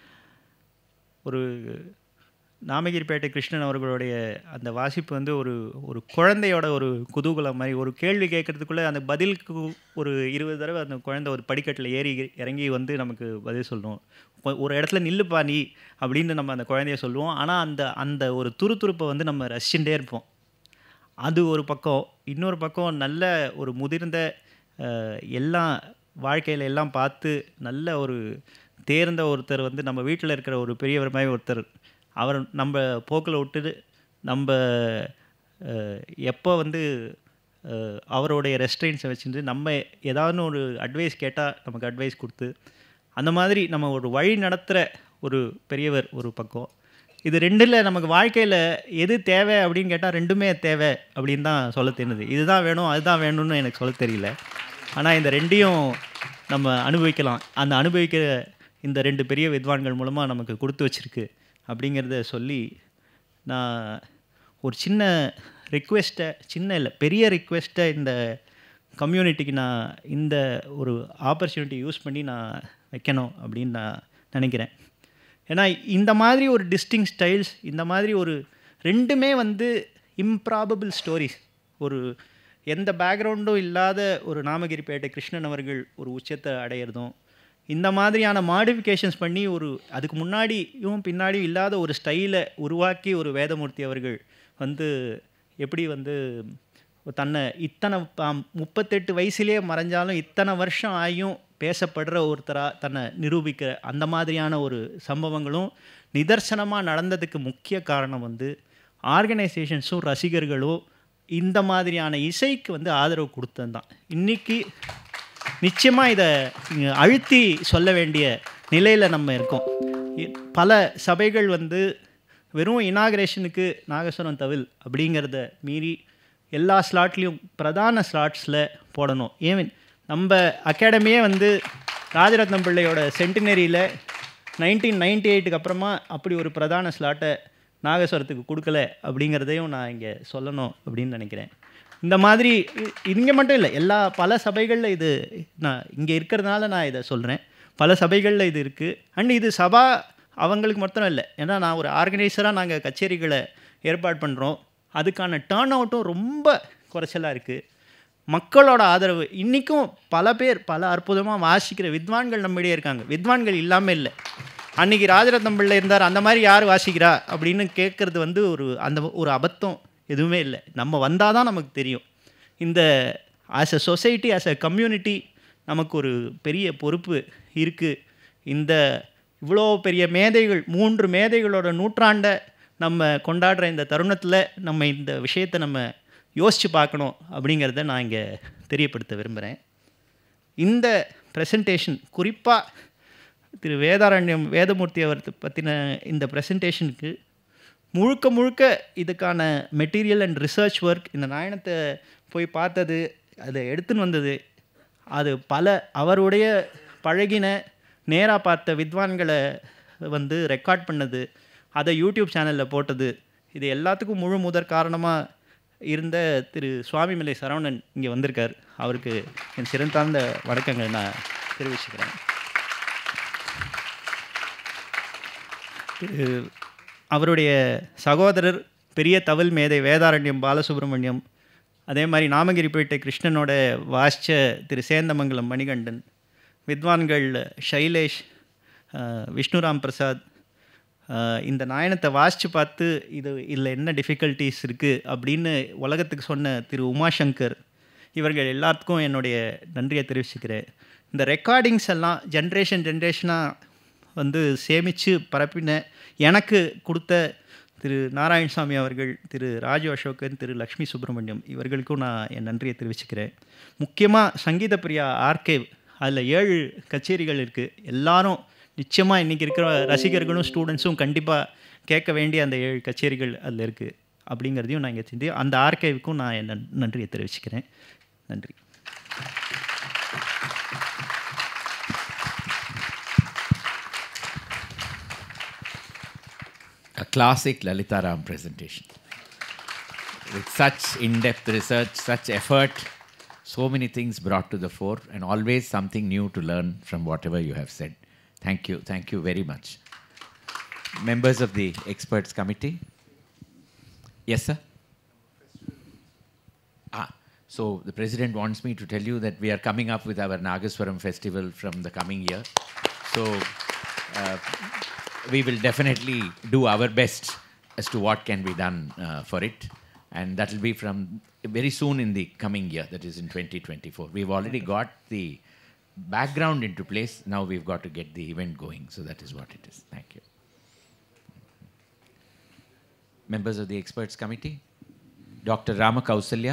ஒரு நாமகிரிப்பேட்டை கிருஷ்ணன் அவர்களுடைய அந்த வாசிப்பு வந்து ஒரு ஒரு குழந்தையோட ஒரு குதூகலம் மாதிரி. ஒரு கேள்வி கேட்குறதுக்குள்ளே அந்த பதிலுக்கு ஒரு இருபது தடவை அந்த குழந்தை ஒரு படிக்கட்டில் ஏறி இறங்கி வந்து நமக்கு பதில் சொல்லணும். ஒரு இடத்துல நில்லுப்பா நீ அப்படின்னு நம்ம அந்த குழந்தைய சொல்லுவோம். ஆனால் அந்த அந்த ஒரு துருதுருப்பை வந்து நம்ம ரசிச்சுட்டே இருப்போம். அது ஒரு பக்கம். இன்னொரு பக்கம் நல்ல ஒரு முதிர்ந்த எல்லாம் வாழ்க்கையில் எல்லாம் பார்த்து நல்ல ஒரு தேர்ந்த ஒருத்தர் வந்து நம்ம வீட்டில் இருக்கிற ஒரு பெரியவர் மாதிரி ஒருத்தர், அவர் நம்ம போக்கில் விட்டுட்டு நம்ம எப்போ வந்து அவருடைய ரெஸ்ட்ரெயின்ஸை வச்சுட்டு நம்ம ஏதாவது ஒரு அட்வைஸ் கேட்டால் நமக்கு அட்வைஸ் கொடுத்து அந்த மாதிரி நம்ம ஒரு வழி நடத்துகிற ஒரு பெரியவர் ஒரு பக்கம். இது ரெண்டில் நமக்கு வாழ்க்கையில் எது தேவை அப்படின்னு கேட்டால் ரெண்டுமே தேவை அப்படின்னு தான் சொல்ல தெரியுது. இதுதான் வேணும் அதுதான் வேணும்னு எனக்கு சொல்ல தெரியல. ஆனால் இந்த ரெண்டையும் நம்ம அனுபவிக்கலாம். அந்த அனுபவிக்கிற இந்த ரெண்டு பெரிய வித்வான்கள் மூலமாக நமக்கு கொடுத்து வச்சுருக்கு அப்படிங்கிறத சொல்லி நான் ஒரு சின்ன ரிக்வெஸ்ட்டை, சின்ன இல்லை பெரிய ரிக்வெஸ்ட்டை இந்த கம்யூனிட்டிக்கு நான் இந்த ஒரு ஆப்பர்ச்சுனிட்டி யூஸ் பண்ணி நான் வைக்கணும் அப்படின்னு நான் நினைக்கிறேன். ஏன்னா இந்த மாதிரி ஒரு டிஸ்டிங் ஸ்டைல்ஸ், இந்த மாதிரி ஒரு ரெண்டுமே வந்து இம்ப்ராபபிள் ஸ்டோரிஸ். ஒரு எந்த பேக்ரவுண்டும் இல்லாத ஒரு நாமகிரிப்பேட்டை கிருஷ்ணன் அவர்கள் ஒரு உச்சத்தை அடையிறதும், இந்த மாதிரியான மாடிஃபிகேஷன்ஸ் பண்ணி ஒரு அதுக்கு முன்னாடியும் பின்னாடியும் இல்லாத ஒரு ஸ்டைலை உருவாக்கி ஒரு வேதமூர்த்தி அவர்கள் வந்து எப்படி வந்து தன்னை இத்தனை முப்பத்தெட்டு வயசுலேயே மறைஞ்சாலும் இத்தனை வருஷம் ஆகியும் பேசப்படுற ஒருத்தராக தன்னை நிரூபிக்கிற அந்த மாதிரியான ஒரு சம்பவங்களும் நிதர்சனமாக நடந்ததுக்கு முக்கிய காரணம் வந்து ஆர்கனைசேஷன்ஸும் ரசிகர்களும் இந்த மாதிரியான இசைக்கு வந்து ஆதரவு கொடுத்தது தான். இன்றைக்கி நிச்சயமாக இதை அழுத்தி சொல்ல வேண்டிய நிலையில் நம்ம இருக்கோம். பல சபைகள் வந்து வெறும் இனாகரேஷனுக்கு நாகஸ்வரம் தவில் அப்படிங்கிறத மீறி எல்லா ஸ்லாட்லேயும் பிரதான ஸ்லாட்ஸில் போடணும். ஏன் நம்ம அகாடமியே வந்து ராஜரத்னம் பிள்ளையோட சென்டினரியில் நைன்டீன் நைன்டி எயிட்டுக்கு அப்புறமா அப்படி ஒரு பிரதான ஸ்லாட்டை நாகஸ்வரத்துக்கு கொடுக்கல அப்படிங்கிறதையும் நான் இங்கே சொல்லணும் அப்படின்னு நினைக்கிறேன். இந்த மாதிரி இங்கே மட்டும் இல்லை, எல்லா பல சபைகளில் இது நான் இங்கே இருக்கிறதுனால நான் இதை சொல்கிறேன். பல சபைகளில் இது இருக்குது. அண்ட் இது சபா அவங்களுக்கு மட்டும் இல்லை, ஏன்னா நான் ஒரு ஆர்கனைசராக நாங்கள் கச்சேரிகளை ஏற்பாடு பண்ணுறோம். அதுக்கான டேர்ன் அவுட்டும் ரொம்ப குறைச்சலாக இருக்குது. மக்களோட ஆதரவு இன்றைக்கும் பல பேர் பல அற்புதமாக வாசிக்கிற வித்வான்கள் நம்மிடையே இருக்காங்க. வித்வான்கள் இல்லாமல் இல்லை. அன்றைக்கி ராஜரத்னம் பிள்ளை இருந்தார், அந்த மாதிரி யார் வாசிக்கிறா அப்படின்னு கேட்குறது வந்து ஒரு அந்த ஒரு அபத்தம் எதுவுமே இல்லை. நம்ம வந்தால் தான் நமக்கு தெரியும். இந்த as a society, as a community நமக்கு ஒரு பெரிய பொறுப்பு இருக்குது. இந்த இவ்வளோ பெரிய மேதைகள், மூன்று மேதைகளோட நூற்றாண்டை நம்ம கொண்டாடுற இந்த தருணத்தில் நம்ம இந்த விஷயத்தை நம்ம யோசித்து பார்க்கணும் அப்படிங்கிறத நான் இங்கே தெரியப்படுத்த விரும்புகிறேன். இந்த ப்ரெசன்டேஷன் குறிப்பாக திரு வேதாரண்யம் வேதமூர்த்தி அவர் பற்றின இந்த ப்ரெசன்டேஷனுக்கு முழுக்க முழுக்க இதுக்கான மெட்டீரியல் அண்ட் ரிசர்ச் ஒர்க், இந்த நாயனத்தை போய் பார்த்தது, அதை எடுத்துன்னு வந்தது, அது பல அவருடைய பழகின நேராக பார்த்த வித்வான்களை வந்து ரெக்கார்ட் பண்ணது, அதை யூடியூப் சேனலில் போட்டது, இது எல்லாத்துக்கும் முழு முதற் காரணமாக இருந்த திரு சுவாமிமலை சரவணன் இங்கே வந்திருக்கார். அவருக்கு என் சிறந்தார்ந்த வணக்கங்கள் நான் தெரிவிச்சுக்கிறேன். அவருடைய சகோதரர் பெரிய தவில் மேதை வேதாரண்யம் பாலசுப்ரமணியம், அதே மாதிரி நாமகிரிப்பேட்டை கிருஷ்ணனோட வாசித்த திரு சேந்தமங்கலம் மணிகண்டன், வித்வான்கள் ஷைலேஷ், விஷ்ணுராம் பிரசாத், இந்த நாயனத்தை வாசித்து பார்த்து இது இதில் என்ன டிஃபிகல்ட்டிஸ் இருக்குது அப்படின்னு உலகத்துக்கு சொன்ன திரு உமாசங்கர், இவர்கள் எல்லாத்துக்கும் என்னுடைய நன்றியை தெரிவிச்சுக்கிறேன். இந்த ரெக்கார்டிங்ஸ் எல்லாம் ஜென்ரேஷன் ஜென்ரேஷனாக வந்து சேமித்து பரப்பின எனக்கு கொடுத்த திரு நாராயணசாமி அவர்கள், திரு ராஜு அசோகன், திரு லக்ஷ்மி சுப்பிரமணியம், இவர்களுக்கும் நான் என் நன்றியை தெரிவிச்சுக்கிறேன். முக்கியமாக சங்கீத பிரியா ஆர்கைவ், அதில் ஏழு கச்சேரிகள் இருக்குது. எல்லாரும் நிச்சயமாக இன்றைக்கி இருக்கிற ரசிகர்களும் ஸ்டூடெண்ட்ஸும் கண்டிப்பாக கேட்க வேண்டிய அந்த ஏழு கச்சேரிகள் அதில் இருக்குது அப்படிங்கிறதையும் நான் இங்கே சிந்தி அந்த ஆர்கைவுக்கும் நான் என் நன்றியை தெரிவிச்சுக்கிறேன். நன்றி. A classic Lalita Ram presentation. With such in-depth research, such effort, so many things brought to the fore, and always something new to learn from whatever you have said. Thank you. Thank you very much. Members of the experts committee. Yes, sir? Ah, so the president wants me to tell you that we are coming up with our Nagaswaram festival from the coming year. So uh, we will definitely do our best as to what can be done uh, for it. And that will be from very soon in the coming year, that is in twenty twenty-four. We've already got the background into place. Now we've got to get the event going. So that is what it is. Thank you. Members of the experts committee. Doctor Rama Kausalya.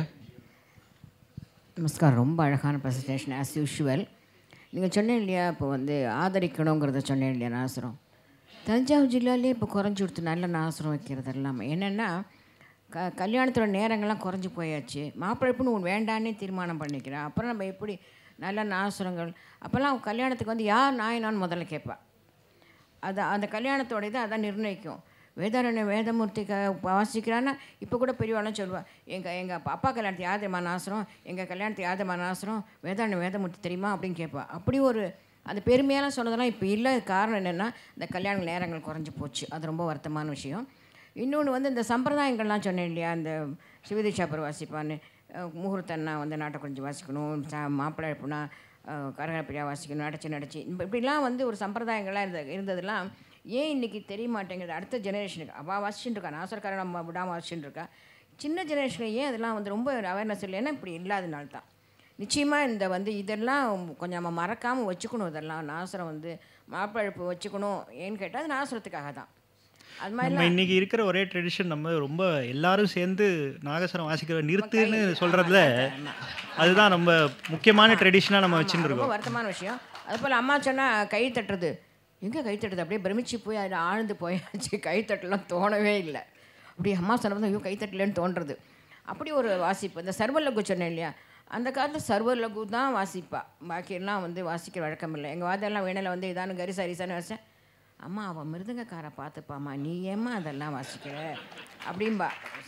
நமஸ்காரம். ரொம்ப அழகான presentation as usual. நீங்கள் சொன்னேன் இல்லையா, இப்போ வந்து ஆதரிக்கணுங்கிறத சொன்னேன் இல்லையா, நாசரம் தஞ்சாவூர் ஜில்லாலே இப்போ குறைஞ்சி கொடுத்து நல்ல நாசரம் வைக்கிறது எல்லாமே. என்னென்னா க கல்யாணத்தோட நேரங்கள்லாம் குறைஞ்சி போயாச்சு. மாப்பிள்ளைப்புன்னு ஒன்று வேண்டான்னே தீர்மானம் பண்ணிக்கிறேன். அப்புறம் நம்ம எப்படி நல்ல நாசரங்கள் அப்போல்லாம் கல்யாணத்துக்கு வந்து யார் நாயினான்னு முதல்ல கேட்பா. அது அந்த கல்யாணத்தோட இதை அதான் நிர்ணயிக்கும். வேதாரண்ய வேதமூர்த்தி க வாசிக்கிறான்னா இப்போ கூட பெரியவாளும் சொல்லுவாள், எங்கள் எங்கள் அப்பா கல்யாணத்துக்கு யார் தெரியுமா நாசரம், எங்கள் கல்யாணத்துக்கு யார் தெரியுமா நாசரம், வேதாரண்ய வேதமூர்த்தி தெரியுமா அப்படின்னு கேட்பா. அப்படி ஒரு அந்த பெருமையான சொன்னதெல்லாம் இப்போ இல்லை. காரணம் என்னென்னா இந்த கல்யாண நேரங்கள் குறைஞ்சி போச்சு. அது ரொம்ப வருத்தமான விஷயம். இன்னொன்று வந்து இந்த சம்பிரதாயங்கள்லாம் சொன்னேன் இல்லையா, இந்த சிவதீஷாப்பர் வாசிப்பான்னு, முகூர்த்தன்னா வந்து நாட்டை கொஞ்சம் வாசிக்கணும், சா மாப்பிள்ளை எப்படின்னா கரகப்பிரியா வாசிக்கணும், நடிச்சு நடிச்சு இப்படிலாம் வந்து ஒரு சம்பிரதாயங்கள்லாம் இருந்த இருந்ததெல்லாம் ஏன் இன்றைக்கி தெரிய மாட்டேங்குது. அடுத்த ஜெனரேஷனுக்கு அவள் வாசிச்சுட்டு இருக்கா, நாசர்காரன் நம்ம விடாமல் வாசிச்சுட்டு இருக்கா. சின்ன ஜெனரேஷனுக்கு ஏன் அதெல்லாம் வந்து ரொம்ப அவேர்னஸ் இல்லை. ஏன்னா இப்படி இல்லாதனால தான். நிச்சயமாக இந்த வந்து இதெல்லாம் கொஞ்சம் நம்ம மறக்காமல் வச்சுக்கணும். இதெல்லாம் நாசரம் வந்து மாப்பிழப்பு வச்சுக்கணும். ஏன்னு கேட்டால் அது நாசரத்துக்காக தான். அது மாதிரி நம்ம இன்றைக்கி இருக்கிற ஒரே ட்ரெடிஷன் நம்ம ரொம்ப எல்லாரும் சேர்ந்து நாகஸ்வரம் வாசிக்கிற நிறுத்துன்னு சொல்கிறதுல அதுதான் நம்ம முக்கியமான ட்ரெடிஷனாக நம்ம வச்சுட்டு இருக்கோம். ரொம்ப வருத்தமான விஷயம். அதுபோல் அம்மா சொன்னால் கை தட்டுறது, எங்கே கை தட்டுறது அப்படியே பிரமிச்சு போய் அதில் ஆழ்ந்து போயாச்சு. கை தட்டலாம் தோணவே இல்லை. அப்படியே அம்மா சொன்னது ஐயோ கை தட்டலன்னு தோன்றது. அப்படி ஒரு வாசிப்பு. இந்த சர்வலகு சொன்னேன் இல்லையா, அந்த காலத்தில் சர்வலகு தான் வாசிப்பா. பாக்கியெல்லாம் வந்து வாசிக்கிற வழக்கம் இல்லை. எங்கள் வாதெல்லாம் வேணையில் வந்து இதானு கரிசா அரிசான்னு வாசித்தேன். அம்மா அவள் மிருதங்கக்காரை பார்த்துப்பாம்மா, நீ ஏம்மா அதெல்லாம் வாசிக்கிற அப்படின்பா.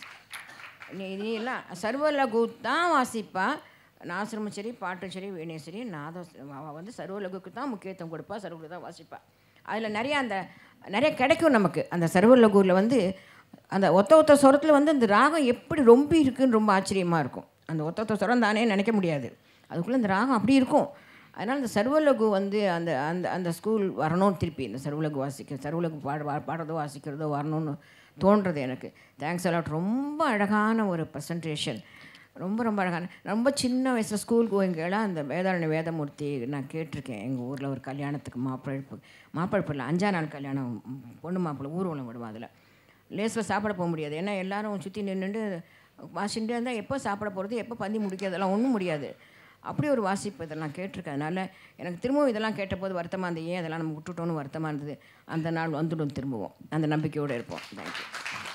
நீ நீ எல்லாம் சர்வலகு தான் வாசிப்பா. நாசரமும் சரி, பாட்டும் சரி, வீணையும் சரி, நாதம் அவள் வந்து சர்வலகுக்கு தான் முக்கியத்துவம் கொடுப்பா, சர்வலகு தான் வாசிப்பா. அதில் நிறையா அந்த நிறைய கிடைக்கும் நமக்கு. அந்த சர்வலகுவில் வந்து அந்த ஒத்த ஒத்த சொரத்தில் வந்து அந்த ராகம் எப்படி ரொம்ப இருக்குதுன்னு ரொம்ப ஆச்சரியமாக இருக்கும். அந்த ஒத்த ஒத்த சொரம் தானே நினைக்க முடியாது, அதுக்குள்ளே அந்த ராகம் அப்படி இருக்கும். அதனால் இந்த சர்வலகு வந்து அந்த அந்த அந்த ஸ்கூல் வரணும். திருப்பி இந்த சர்வலகு வாசிக்க சர்வலகு பாட பாடுறதோ வாசிக்கிறதோ வரணும்னு தோன்றது எனக்கு. Thanks a lot. ரொம்ப அழகான ஒரு ப்ரெசன்டேஷன். ரொம்ப ரொம்ப அழகான. ரொம்ப சின்ன வயசில் ஸ்கூல் கோயிங்கெல்லாம் அந்த வேதாரண்ய வேதமூர்த்தி நான் கேட்டிருக்கேன். எங்கள் ஊரில் ஒரு கல்யாணத்துக்கு மாப்பிழப்பு மாப்பிழப்பில் அஞ்சா நாள் கல்யாணம், பொண்ணு மாப்பிள்ளை ஊர்வலம் விடுவோம். அதில் லேஸில் சாப்பிட போக முடியாது. ஏன்னா எல்லோரும் சுற்றி நின்றுட்டு வாசிட்டு இருந்தால் எப்போ சாப்பிட போகிறது, எப்போ பந்தி முடிக்கிறதெல்லாம் ஒன்றும் முடியாது. அப்படி ஒரு வாசிப்பு இதெல்லாம் கேட்டிருக்கேன். அதனால் எனக்கு திரும்பவும் இதெல்லாம் கேட்டபோது வருத்தமாக இருந்தது. ஏன் அதெல்லாம் நம்ம விட்டுட்டோன்னு வருத்தமாக இருந்தது. அந்த நாள் வந்துடும், திரும்பவும் அந்த நம்பிக்கையோடு இருப்போம். தேங்க்யூ.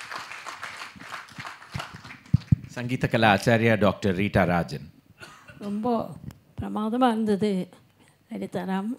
சங்கீத கலா ஆச்சாரியா டாக்டர் ரீட்டா ராஜன். ரொம்ப பிரமாதமாக இருந்தது லலிதாராம்.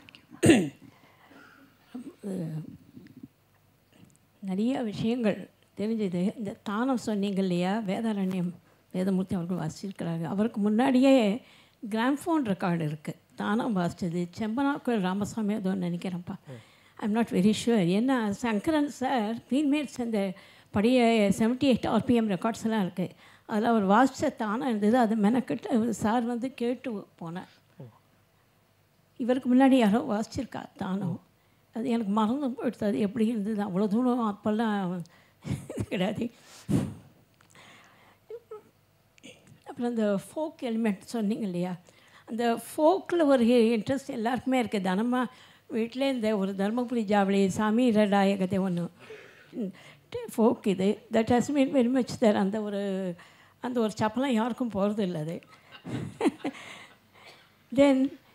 நிறைய விஷயங்கள் தெரிஞ்சது. இந்த தானம் சொன்னீங்க இல்லையா, வேதாரண்யம் வேதமூர்த்தி அவர்கள் வாசிச்சிருக்கிறாங்க. அவருக்கு முன்னாடியே கிராம்ஃபோன் ரெக்கார்டு இருக்குது தானம் வாசித்தது. செம்பனாக்குள் ராமசாமி ஏதோ நினைக்கிறேன்ப்பா, ஐம் நாட் வெரி ஷுவர். ஏன்னா சங்கரன் சார் க்ரீன்மேட்ஸ் அந்த பழைய செவன்ட்டி எயிட் ஆர்பிஎம் ரெக்கார்ட்ஸ் எல்லாம் இருக்குது. அதில் அவர் வாசித்த தானம் இருந்தது. அது மெனக்கிட்ட சார் வந்து கேட்டு போனேன். இவருக்கு முன்னாடி யாரோ வாசிச்சிருக்கா தானம். அது எனக்கு மறந்து போயிடுது அது எப்படி இருந்தது. அவ்வளோ தூரம் அப்போல்லாம் கிடையாது. அப்புறம் அந்த ஃபோக் எலிமெண்ட் சொன்னீங்க இல்லையா, அந்த ஃபோக்கில் ஒரு இன்ட்ரெஸ்ட் எல்லாருக்குமே இருக்குது. தனமாக வீட்டிலே இந்த ஒரு தர்மபுரி ஜாவளி சாமி இரடாய கதை ஒன்று ஃபோக் இது that has mean very much there. அந்த ஒரு அந்த ஒரு சப்பலாம் யாருக்கும் போகிறது இல்லை அது. தென்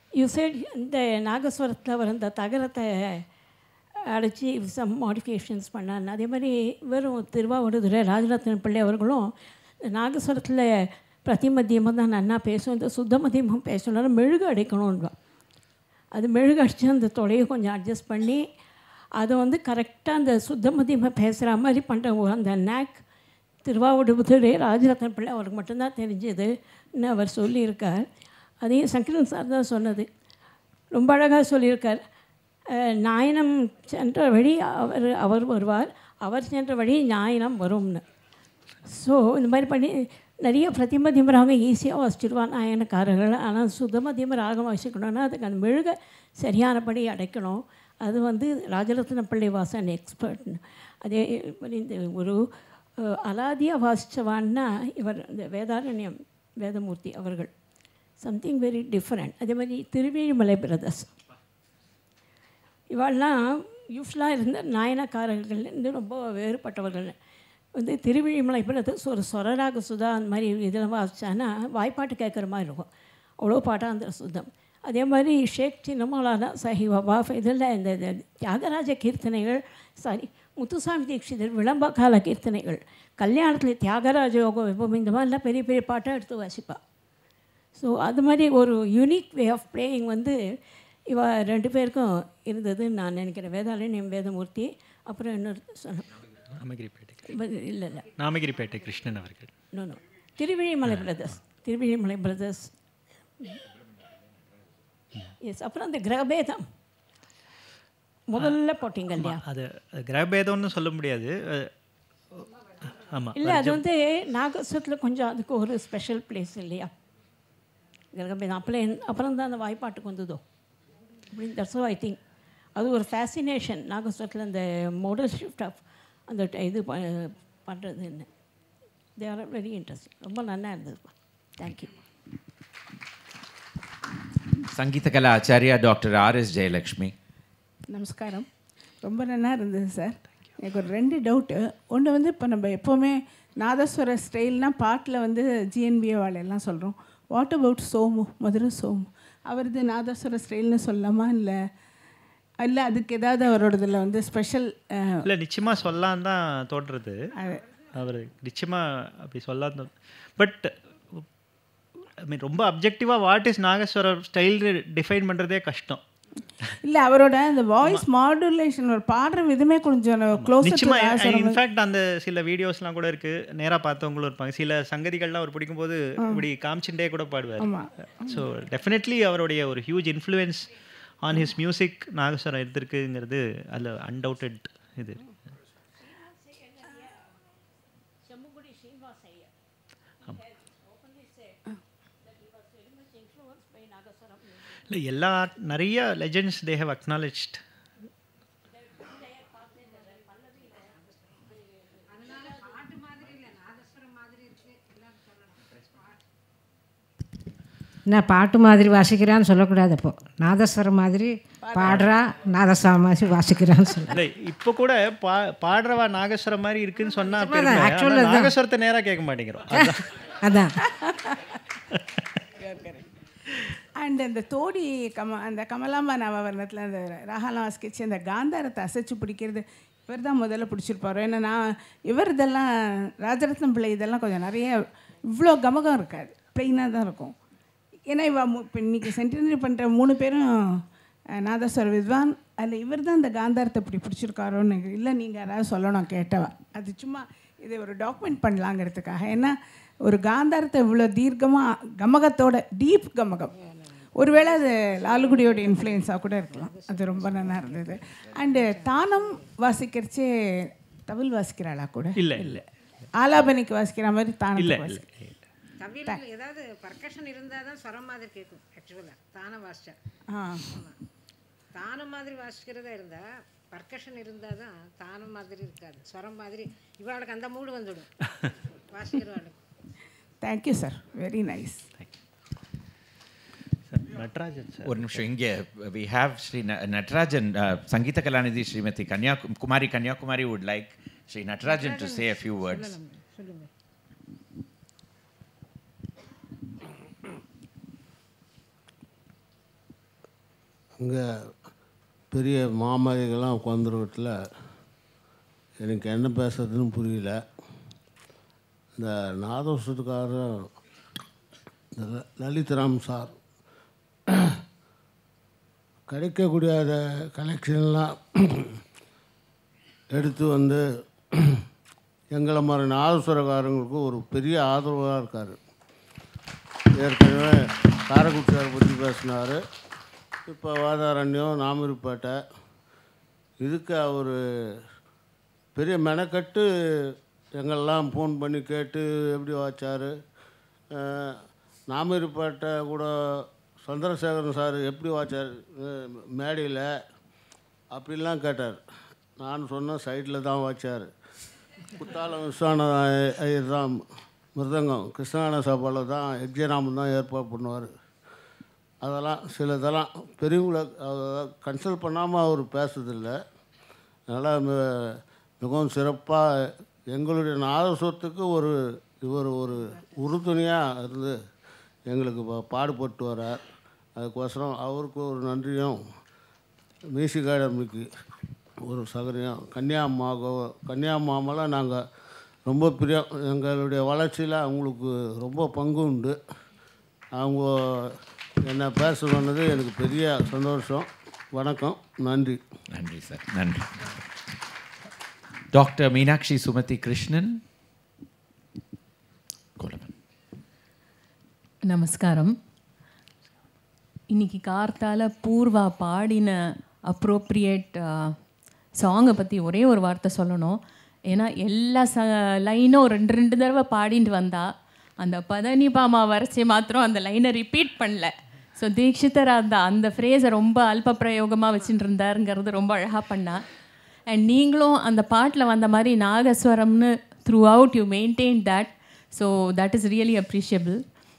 யூ said இந்த நாகஸ்வரத்தில் வர இந்த தகரத்தை அடைச்சி சம் மாடிஃபிகேஷன்ஸ் பண்ணான்னு, அதே மாதிரி வெறும் திருவாவடுதுறை ராஜரத்ன பிள்ளை அவர்களும் நாகஸ்வரத்தில் பிரதிமத்தியமாக தான் நன்னா பேசும், இந்த சுத்த மத்தியமும் பேசணும்னா மெழுகு அடைக்கணும்ன்றா. அது மெழுகு அடித்து அந்த தொலையை கொஞ்சம் அட்ஜஸ்ட் பண்ணி அதை வந்து கரெக்டாக அந்த சுத்த மத்தியமாக பேசுகிற மாதிரி பண்ணுற அந்த நேக் திருவாவடுதுறை ராஜரத்ன பிள்ளை அவருக்கு மட்டும்தான் தெரிஞ்சதுன்னு அவர் சொல்லியிருக்கார். அதையும் சங்கரன் சார் தான் சொன்னது, ரொம்ப அழகாக சொல்லியிருக்கார். நாயனம் சென்ற வழி அவர் அவர் வருவார், அவர் சென்ற வழி நாயனம் வரும்னு. ஸோ இந்த மாதிரி பண்ணி நிறைய பிரதிமதியம் ராகம் ஈஸியாக வாசிச்சிடுவான் நாயனக்காரர்கள். ஆனால் சுத்தமதியம் ராகம் வாசிக்கணும்னா அதுக்கு அந்த மெழுகை சரியானபடி அடைக்கணும். அது வந்து ராஜரத்ன பிள்ளை வாசன் எக்ஸ்பர்ட்னு. அதே மாதிரி இந்த ஒரு அலாதியாக வாசித்தவான்னா இவர் இந்த வேதாரண்யம் வேதமூர்த்தி அவர்கள் சம்திங் வெரி டிஃப்ரெண்ட். அதே மாதிரி திருவேழிமலை பிரதர்ஸ் இவாள்லாம் யூஸ்வலாக இருந்த நாயனக்காரர்கள்லேருந்து ரொம்ப வேறுபட்டவர்கள். வந்து திருவிழிமலை பிரதர்ஸ் ஒரு சொரராக சுதா அந்த மாதிரி இதெல்லாம் வாசித்தான்னா வாய்ப்பாட்டு கேட்குற மாதிரி இருக்கும், அவ்வளோ பாட்டாந்திர சுத்தம். அதே மாதிரி ஷேக் சின்னமலானா சாஹிப் அபாஃப் இதில் இந்த தியாகராஜ கீர்த்தனைகள், சாரி முத்துசாமி தீட்சிதர் விளம்ப கால கீர்த்தனைகள், கல்யாணத்தில் தியாகராஜ யோகம் இப்போ இந்த மாதிரிலாம் பெரிய பெரிய பாட்டாக எடுத்து வாசிப்பாள். ஸோ அது மாதிரி ஒரு யூனிக் வே ஆஃப் பிளேயிங் வந்து இவ ரெண்டு பேருக்கும் இருந்ததுன்னு நான் நினைக்கிறேன். வேதாரண்யம் வேதமூர்த்தி, அப்புறம் இன்னொரு சொன்ன இல்லை இல்லை நாமகிரிப்பேட்டை கிருஷ்ணன் அவர்கள், no no Thiruvizhimalai brothers Thiruvizhimalai brothers yes. அப்புறம் அந்த கிரகபேதம் முதல்ல போட்டிங்க இல்லையா? அது கிரகபேதம்னு சொல்ல முடியாது. ஆமாம் இல்லை, அது வந்து நாகஸ்வரத்தில் கொஞ்சம் அதுக்கு ஒரு ஸ்பெஷல் பிளேஸ் இல்லையா கிரகபேதம். அப்புறம் அப்புறம் தான் அந்த வாய்ப்பாட்டுக்கு வந்ததோ அப்படின்னு. தட்ஸ் ஐ திங்க் அது ஒரு ஃபேசினேஷன் நாகஸ்வரத்தில் அந்த மோடல் ஷிஃப்ட் ஆஃப் அந்த இது பண்ணுறதுன்னு. They are very interesting. ரொம்ப நல்லா இருந்ததுப்பா. Thank you. Sangeetha Kala Acharya doctor R S Jayalakshmi. நமஸ்காரம். ரொம்ப நல்லா இருந்தது சார். எனக்கு ஒரு ரெண்டு டவுட்டு. ஒன்று வந்து இப்போ நம்ம எப்போவுமே நாதஸ்வர ஸ்டைல்னால் பாட்டில் வந்து ஜிஎன்பிஏ வாழையெல்லாம் சொல்கிறோம். வாட் அபவுட் சோமு, மதுரை சோமு, அவரது நாதஸ்வர ஸ்டைல்னு சொல்லலாமா? இல்லை இல்லை அதுக்கு ஏதாவது அவரோடதில் வந்து ஸ்பெஷல்? இல்லை, நிச்சயமாக சொல்லலான்னு தான் தோன்றுறது. அவர் நிச்சயமாக அப்படி சொல்லலாம். பட் ஐ மீன் ரொம்ப அப்ஜெக்டிவாக what is nagaswaram style define பண்ணுறதே கஷ்டம். இல்லை, அவரோட அந்த வாய்ஸ் மாடுலேஷன் ஒரு பாடுற விதமே கொஞ்சம் க்ளோஸ். நிச்சயமாக இன்ஃபேக்ட் அந்த சில வீடியோஸ்லாம் கூட இருக்குது, நேராக பார்த்தவங்களும் இருப்பாங்க. சில சங்கதிகள்லாம் அவர் பிடிக்கும்போது இப்படி காமிச்சுட்டே கூட பாடுவார். ஸோ டெஃபினெட்லி அவருடைய ஒரு huge influence on his music nagaswaram எடுத்திருக்குங்கிறது அதில் அன்டவுட்டட் இது. இல்லை, எல்லா நிறைய லெஜெண்ட்ஸ் தே ஹேவ் அக்னாலஜ்ட். என்ன பாட்டு மாதிரி வாசிக்கிறான்னு சொல்லக்கூடாது. அப்போ நாதஸ்வரம் மாதிரி பாடுறா, நாதஸ்வரம் மாதிரி வாசிக்கிறான்னு சொல்ல. இல்லை, இப்போ கூட பா பாடுறவா நாகஸ்வரம் மாதிரி இருக்குன்னு சொன்னால் ஆக்சுவலாக நாகஸ்வரத்தை நேராக கேட்க மாட்டேங்கிறோம். அதான். அண்ட் அந்த தோடி கம அந்த கமலாம்பா நவவர்ணத்தில் அந்த ராகலாம் வாசிக்கிச்சு அந்த காந்தாரத்தை அசைச்சு பிடிக்கிறது இவர் தான் முதல்ல பிடிச்சிருப்பார். ஏன்னா நான் இவர் இதெல்லாம் ராஜரத்னம் பிள்ளை இதெல்லாம் கொஞ்சம் நிறைய இவ்வளோ கமகம் இருக்காது, ப்ளெயினாக தான் இருக்கும். ஏன்னா இவ இப்போ இன்றைக்கி சென்டினரி பண்ணுற மூணு பேரும் நாதஸ்வர வித்வான், அதில் இவர் தான் இந்த காந்தாரத்தை இப்படி பிடிச்சிருக்காரோன்னு. இல்லை, நீங்கள் யாராவது சொல்லணும் கேட்டவா, அது சும்மா இதை ஒரு டாக்குமெண்ட் பண்ணலாங்கிறதுக்காக. ஏன்னா ஒரு காந்தாரத்தை இவ்வளோ தீர்க்கமாக கமகத்தோட டீப் கமகம், ஒருவேளை அது லாலுகுடியோட இன்ஃப்ளூயன்ஸாக கூட இருக்கலாம். அது ரொம்ப நல்லா இருந்தது. அண்டு தானம் வாசிக்கிறச்சே தவில் வாசிக்கிறாளா கூட? இல்லை இல்லை, ஆலாபனிக்கு வாசிக்கிற மாதிரி தானம் இல்லை வாசி. தவியில் ஏதாவது பர்கஷன் இருந்தால் தான் ஸ்வரம் மாதிரி கேட்கும். ஆக்சுவலாக தானம் வாசிச்சா ஆ தானம் மாதிரி வாசிக்கிறதா இருந்தால் பர்கஷன் இருந்தால் தான் தானம் மாதிரி இருக்காது, ஸ்வரம் மாதிரி. இவளுக்கு அந்த மூடு வந்துடும் வாசிக்கிறவாளுக்கு. Thank you sir, very nice. Natarajan sir ஒரு நிமிஷம். இங்கே we have Shri Natarajan, Sangeetha Kalanidhi Shrimati Kanyakumari Kanyakumari would like Shri Natarajan to say a few words. சொல்லுங்க. இங்கே பெரிய மாமரிகள்லாம் உட்காந்துருவட்டில் எனக்கு என்ன பேசுறதுன்னு புரியல. இந்த நாதோஷத்துக்காரர் இந்த லலித்ராம் சார் கிடைக்கக்கூடிய கலெக்ஷன்லாம் எடுத்து வந்து எங்களை மாதிரி நாதஸ்வரக்காரங்களுக்கு ஒரு பெரிய ஆதரவாக இருக்கார். ஏற்கனவே காரைக்குடி சார் பற்றி பேசினார். இப்போ வேதாரண்யம், நாமருப்பேட்டை, இதுக்கு அவர் பெரிய மெனக்கட்டு எங்கெல்லாம் ஃபோன் பண்ணி கேட்டு எப்படி வாச்சார். நாமருப்பேட்டை கூட சந்திரசேகரன் சார் எப்படி வாச்சார் மேடையில் அப்படிலாம் கேட்டார். நான் சொன்ன சைடில் தான் வாச்சார். குத்தாலம் விஸ்வநாத ஐயர் தான் மிருதங்கம், கிருஷ்ணான சபாவில் தான் எக்ஜராமன் தான் ஏற்பாடு பண்ணுவார். அதெல்லாம் சில இதெல்லாம் பெரியவங்களை கன்சல்ட் பண்ணாமல் அவர் பேசுறதில்லை. அதனால் மிகவும் சிறப்பாக எங்களுடைய நாதஸ்வரத்துக்கு ஒரு இவர் ஒரு உறுதுணையாக இருந்து எங்களுக்கு பாடுபட்டு வரார். அதுக்கோசரம் அவருக்கு ஒரு நன்றியும், மியூசிக் அகாடமிக்கு ஒரு சகரியம், கன்னியாம்மாவோ கன்னியாம்மாமெல்லாம் நாங்கள் ரொம்ப பிரியம். எங்களுடைய வளர்ச்சியில் அவங்களுக்கு ரொம்ப பங்கு உண்டு. அவங்க என்ன பேச சொன்னது எனக்கு பெரிய சந்தோஷம். வணக்கம், நன்றி. நன்றி சார், நன்றி. டாக்டர் மீனாட்சி சுமதி கிருஷ்ணன். நமஸ்காரம். இன்னைக்கு கார்த்தால பூர்வா பாடின அப்ரோப்ரியேட் சாங்கை பற்றி ஒரே ஒரு வார்த்தை சொல்லணும். ஏன்னா எல்லா ச லைனும் ரெண்டு ரெண்டு தடவை பாடிட்டு வந்தா அந்த பதனி பாமா வரைச்சி மாத்திரம் அந்த லைனை ரிப்பீட் பண்ணல. ஸோ தீக்ஷிதர் அந்த அந்த ஃப்ரேஸை ரொம்ப அல்ப பிரயோகமாக வச்சுட்டு இருந்தாருங்கிறது ரொம்ப அழகாக பண்ணா. அண்ட் நீங்களும் அந்த பாட்டில் வந்த மாதிரி நாகஸ்வரம்னு throughout you maintain that. So that is really appreciable.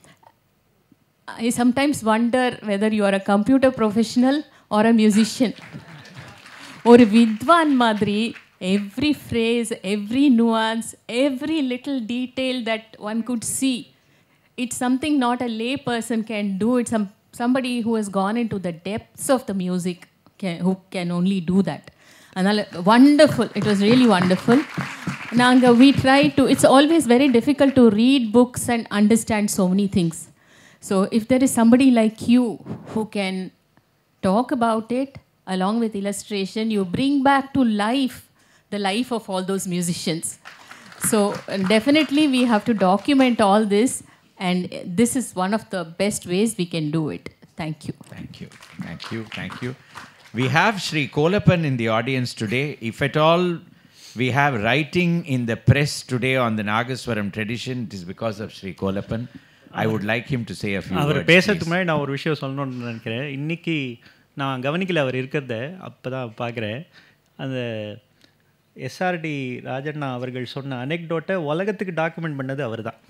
I sometimes wonder whether you are a computer professional or a musician. ஒரு வித்வான் மாதிரி every phrase, every nuance, every little detail that one could see, it's something not a lay person can do. It's some, somebody who has gone into the depths of the music can, who can only do that. அதனால் wonderful, it was really wonderful. நாங்கள் we try to, it's always very difficult to read books and understand so many things. So if there is somebody like you who can talk about it along with illustration, you bring back to life the life of all those musicians. So definitely we have to document all this, and this is one of the best ways we can do it. Thank you. Thank you. Thank you. Thank you. We have Shri Kolappan in the audience today. If at all we have writing in the press today on the Nagaswaram tradition, it is because of Shri Kolappan. I would like him to say a few words. அவர் பேசுறதுக்கு முன்னாடி நான் ஒரு விஷயம் சொல்லணும்னு நினைக்கிறேன். இன்றைக்கி நான் கவனிக்கல அவர் இருக்கிறத, அப்போ தான் பார்க்குறேன். அந்த எஸ்ஆர்டி ராஜண்ணா அவர்கள் சொன்ன அனெக்டோட்டை உலகத்துக்கு டாக்குமெண்ட் பண்ணது அவர் தான்.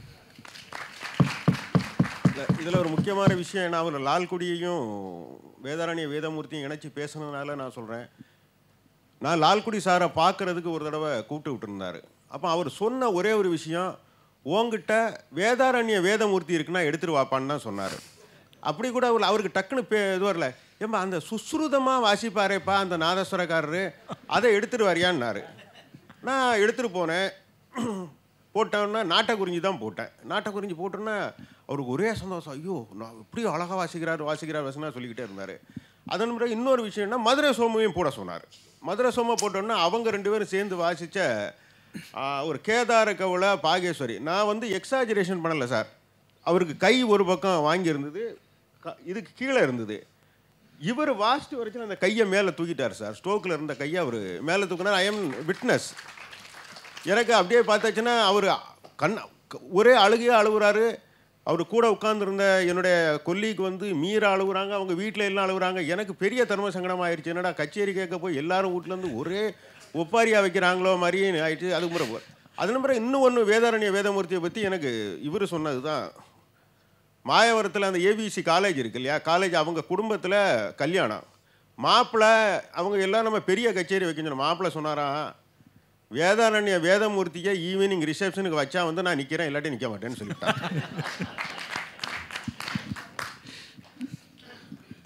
இதில் ஒரு முக்கியமான விஷயம் என்ன, அவர் லால்குடியையும் வேதாரண்ய வேதமூர்த்தியும் இணைச்சி பேசுனதுனால நான் சொல்கிறேன். நான் லால்குடி சாரை பார்க்குறதுக்கு ஒரு தடவை கூப்பிட்டு விட்டுருந்தார். அப்போ அவர் சொன்ன ஒரே ஒரு விஷயம், உங்ககிட்ட வேதாரண்ய வேதமூர்த்தி இருக்குன்னா எடுத்துட்டு வாப்பான்னு தான் சொன்னார். அப்படி கூட அவர் அவருக்கு டக்குன்னு பே இது வரல, ஏம்மா அந்த சுஸ்ருதமாக வாசிப்பாரேப்பா அந்த நாதஸ்வரக்காரரு, அதை எடுத்துகிட்டு வரியான்னாரு. நான் எடுத்துகிட்டு போனேன். போட்டோன்னா நாட்டை குறிஞ்சி தான் போட்டேன். நாட்டை குறிஞ்சி போட்டோன்னா அவருக்கு ஒரே சந்தோஷம், ஐயோ நான் இப்படி அழகாக வாசிக்கிறார் வாசிக்கிறார் வசனா சொல்லிக்கிட்டே இருந்தார். அதன் பிறகு இன்னொரு விஷயம்னா மதுரை சோமையும் போட சொன்னார். மதுரை சோமை போட்டோன்னா அவங்க ரெண்டு பேரும் சேர்ந்து வாசித்த ஒரு கேதார கவுள பாகேஸ்வரி. நான் வந்து எக்ஸாஜரேஷன் பண்ணலை சார். அவருக்கு கை ஒரு பக்கம் வாங்கியிருந்தது, க இதுக்கு கீழே இருந்தது. இவர் வாசிட்டு வரைக்கும் அந்த கையை மேலே தூக்கிட்டார் சார். ஸ்ட்ரோக்கில் இருந்த கையை அவர் மேலே தூக்கினார். I am witness. எனக்கு அப்படியே பார்த்தாச்சுன்னா அவர் கண் ஒரே அழுகையாக அழுகுறாரு. அவர் கூட உட்காந்துருந்த என்னுடைய கொல்லிக்கு வந்து மீற அழுகுறாங்க, அவங்க வீட்டில் எல்லாம் அழுகுறாங்க. எனக்கு பெரிய தர்ம சங்கடம் ஆயிடுச்சு. என்னடா கச்சேரி கேட்க போய் எல்லாரும் வீட்டிலேருந்து ஒரே ஒப்பாரியாக வைக்கிறாங்களோ மாதிரியே ஆயிடுச்சு. அதுக்கு முறை அதன் பிறகு இன்னும் ஒன்று வேதாரண்ய வேதமூர்த்தியை பற்றி எனக்கு இவர் சொன்னது தான். மாயவரத்தில் அந்த ஏவிசி காலேஜ் இருக்கு இல்லையா, காலேஜ் அவங்க குடும்பத்தில் கல்யாணம். மாப்பிள்ளை அவங்க எல்லாம் நம்ம பெரிய கச்சேரி வைக்கணும். மாப்பிள்ளை சொன்னாராம், வேதாரண்ய வேதமூர்த்தியை ஈவினிங் ரிசப்ஷனுக்கு வச்சா வந்து நான் நிற்கிறேன், இல்லாட்டி நிற்க மாட்டேன்னு சொல்லிட்டேன். Thank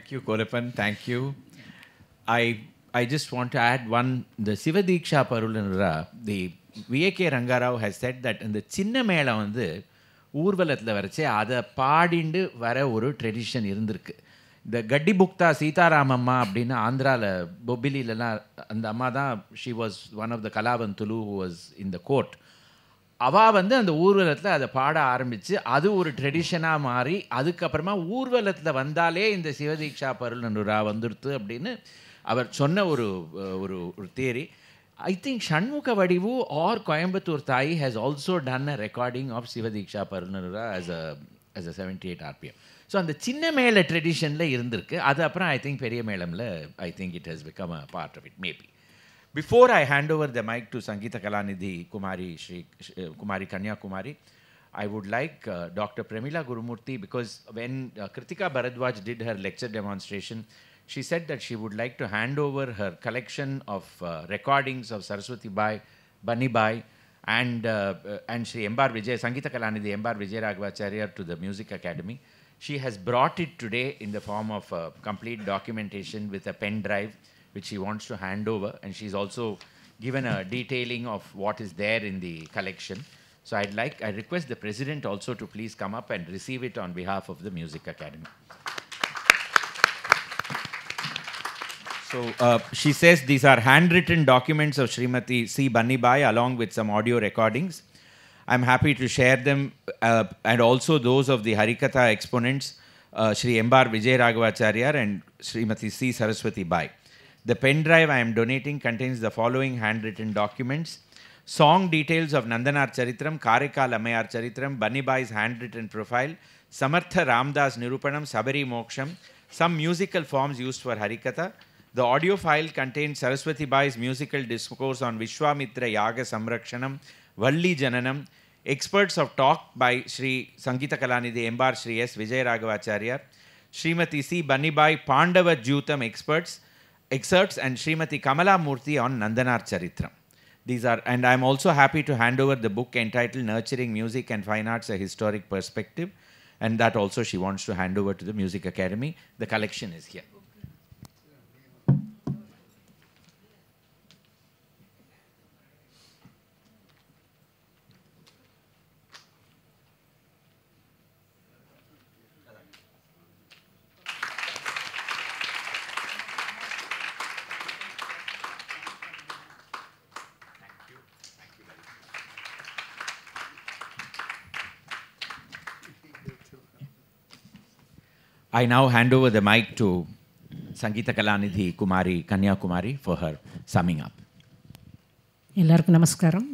Thank you, Kolepan. Thank you. I I just want to add one. The Sivadiksha Parulanura, the V A K Rangarao has said that in the Chinna Mela வந்து ஊர்வலத்தில் வரைச்சி அதை பாடிண்டு வர ஒரு ட்ரெடிஷன் இருந்திருக்கு. இந்த கட்டி புக்தா சீதாராமம்மா அப்படின்னு ஆந்திராவில் பொபிலிலலாம் அந்த அம்மா தான், she was one of the kalavanthulu who was in the court. அவள் வந்து அந்த ஊர்வலத்தில் அதை பாட ஆரம்பித்து அது ஒரு ட்ரெடிஷனாக மாறி அதுக்கப்புறமா ஊர்வலத்தில் வந்தாலே இந்த சிவதீக்ஷா பருளனுரா வந்துடுத்து அப்படின்னு அவர் சொன்ன ஒரு ஒரு ஒரு theory. I think Shanmukha Vadivu or Coimbatore Thai has also done a recording of Sivadiksha Parunarura as a as a seventy-eight R P M. So on the Chinna Mela tradition la irundirukku. Adu apra I think Periya Melamla I think it has become a part of it maybe. Before I hand over the mic to Sangeeta Kalanidhi Kumari Shri uh, Kumari Kanya Kumari, I would like uh, Doctor Premila Gurumurthy, because when uh, Kritika Bharadwaj did her lecture demonstration, she said that she would like to hand over her collection of uh, recordings of Saraswati Bai, Bunny Bai, and uh, uh, and Shri M R Vijay, Sangeeta Kalanidhi M R Vijay Raghavacharya to the Music Academy. She has brought it today in the form of uh, complete documentation with a pen drive, which she wants to hand over, and she's also given a detailing of what is there in the collection. So I'd like, I request the President also to please come up and receive it on behalf of the Music Academy. So uh, she says these are handwritten documents of Srimati C. Bunny Bai along with some audio recordings. I'm happy to share them uh, and also those of the Harikatha exponents, uh, Shri M R Vijay Raghavacharya and Srimati C. Saraswati Bai. The pen drive I am donating contains the following handwritten documents: song details of Nandanar Charitram, Karikal Ammayar Charitram, Bunny Bai's handwritten profile, Samartha Ramdas Nirupanam, Sabari Moksham, some musical forms used for Harikatha. The audio file contains Saraswati Bai's musical discourse on Vishwamitra Yaga Samrakshanam, Valli Jananam, experts of talk by Shri Sangeeta Kalanidhi M R Shri S. Vijay Raghavacharya, Srimati C. Bunny Bai Pandava Jutam experts, excerpts, and Srimati Kamala Murthy on Nandanar Charitram. These are, and I am also happy to hand over the book entitled Nurturing Music and Fine Arts, A Historic Perspective, and that also she wants to hand over to the Music Academy. The collection is here. I now hand over the mic to Sangeeta Kalanidhi Kumari Kanya Kumari for her summing up. எல்லாருக்கும் நமஸ்காரம்.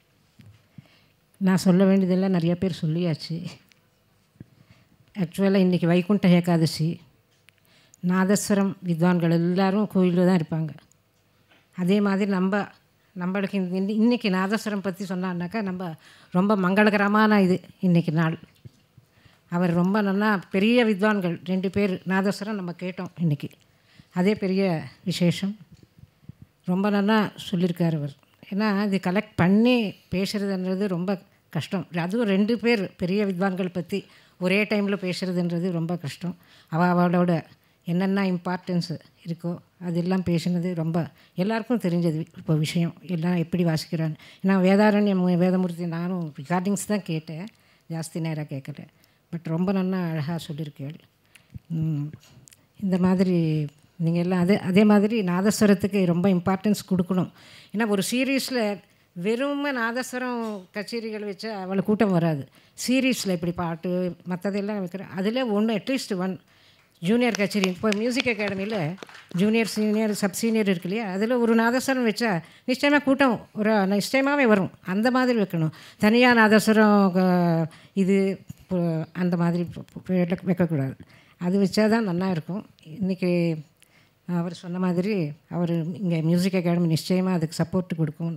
நான் சொல்ல வேண்டியதெல்லாம் நிறைய பேர் சொல்லியாச்சு. ஆக்சுவலாக இன்றைக்கி வைகுண்ட ஏகாதசி, நாதஸ்வரம் வித்வான்கள் எல்லோரும் கோயிலில் தான் இருப்பாங்க. அதே மாதிரி நம்ம நம்மளுக்கு இன்றைக்கி நாதஸ்வரம் பற்றி சொன்னான்னாக்கா நம்ம ரொம்ப மங்களகரமான இது இன்றைக்கி நாள். அவர் ரொம்ப நல்லா பெரிய வித்வான்கள் ரெண்டு பேர் நாதஸ்வரம் நம்ம கேட்டோம் இன்றைக்கி. அதே பெரிய விசேஷம். ரொம்ப நல்லா சொல்லியிருக்கார் அவர். ஏன்னா இது கலெக்ட் பண்ணி பேசுகிறதுன்றது ரொம்ப கஷ்டம். அதுவும் ரெண்டு பேர் பெரிய வித்வான்கள் பற்றி ஒரே டைமில் பேசுகிறதுன்றது ரொம்ப கஷ்டம். அவள் அவளோட என்னென்ன இம்பார்ட்டன்ஸ் இருக்கோ அதெல்லாம் பேசினது ரொம்ப எல்லாருக்கும் தெரிஞ்சது. இப்போ விஷயம் எல்லாம் எப்படி வாசிக்கிறான்னு. ஏன்னா வேதாரண்யம் வேதமூர்த்தி நானும் ரெக்கார்டிங்ஸ் தான் கேட்டேன், ஜாஸ்தி நேரம் கேட்கல. பட் ரொம்ப நல்லா அழகாக சொல்லியிருக்கேள். இந்த மாதிரி நீங்கள் எல்லாம் அதே அதே மாதிரி நாதஸ்வரத்துக்கு ரொம்ப இம்பார்ட்டன்ஸ் கொடுக்கணும். ஏன்னா ஒரு சீரீஸில் வெறும் நாதஸ்வரம் கச்சேரிகள் வச்சா அவ்வளோ கூட்டம் வராது. சீரீஸில் இப்படி பாட்டு மற்றதெல்லாம் வைக்கிறேன். அதில் ஒன்று அட்லீஸ்ட் ஒன் ஜூனியர் கச்சேரி. இப்போ மியூசிக் அகாடமியில் ஜூனியர் சீனியர் சப் சீனியர் இருக்கு இல்லையா, அதில் ஒரு நாதஸ்வரம் வச்சா நிச்சயமாக கூட்டம் ஒரு நிச்சயமாகவே வரும். அந்த மாதிரி வைக்கணும். தனியாக நாதஸ்வரம் இது அந்த மாதிரி வைக்கக்கூடாது. அது வச்சா தான் நல்லா இருக்கும். இன்றைக்கி அவர் சொன்ன மாதிரி அவர் இங்கே மியூசிக் அகாடமி நிச்சயமாக அதுக்கு சப்போர்ட் கொடுக்கும்.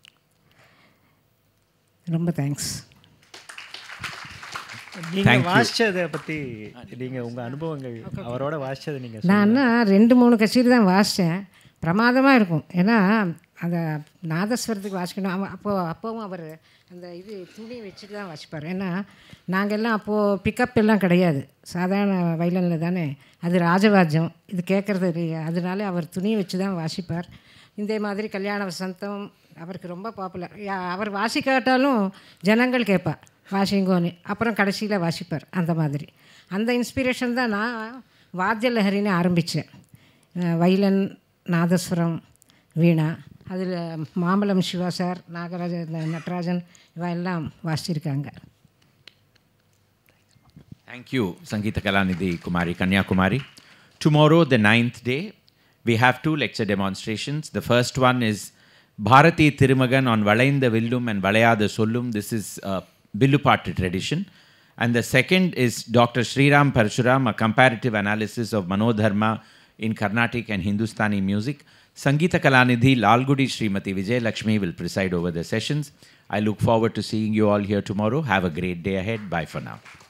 ரொம்ப தேங்க்ஸ். நீங்கள் வாசித்ததை பற்றி நீங்கள் உங்கள் அனுபவங்கள் அவரோட வாசித்தது நீங்கள் நான் ரெண்டு மூணு கச்சேரி தான் வாசித்தேன். பிரமாதமாக இருக்கும். ஏன்னா அந்த நாதஸ்வரத்துக்கு வாசிக்கணும். அவன் அப்போது அப்போவும் அவர் அந்த இது துணி வச்சுட்டு தான் வாசிப்பார். ஏன்னா நாங்கள் எல்லாம் அப்போது பிக்கப் எல்லாம் கிடையாது, சாதாரண வயலினில் தானே, அது ராஜவாஜ்யம், இது கேட்குறது இல்லையா, அதனால அவர் துணியை வச்சு தான் வாசிப்பார். இந்த மாதிரி கல்யாண வசந்தம் அவருக்கு ரொம்ப பாப்புலர். அவர் வாசிக்காட்டாலும் ஜனங்கள் கேட்பார் வாசிங்கோன்னு, அப்புறம் கடைசியில் வாசிப்பார். அந்த மாதிரி அந்த இன்ஸ்பிரேஷன் தான் நான் வாத்திய லஹரின்னு ஆரம்பித்தேன். வயலன், நாதஸ்வரம், வீணா, அதில் மாம்பழம் சிவா சார், நாகராஜ நடராஜன் இவ எல்லாம் வாசிச்சிருக்காங்க. Thank you, Sangeeta Kalanidhi Kumari, Kanyakumari. Tomorrow, the ninth day, we have two lecture demonstrations. The first one is Bharati Thirumagan on Valainda Villum and Valayada Sollum. This is a Billupattu tradition. And the second is Doctor Sriram Parshuram, a comparative analysis of Manodharma in Carnatic and Hindustani music. Sangeeta Kalanidhi, Lalgudi Srimati Vijay Lakshmi will preside over the sessions. I look forward to seeing you all here tomorrow. Have a great day ahead. Bye for now.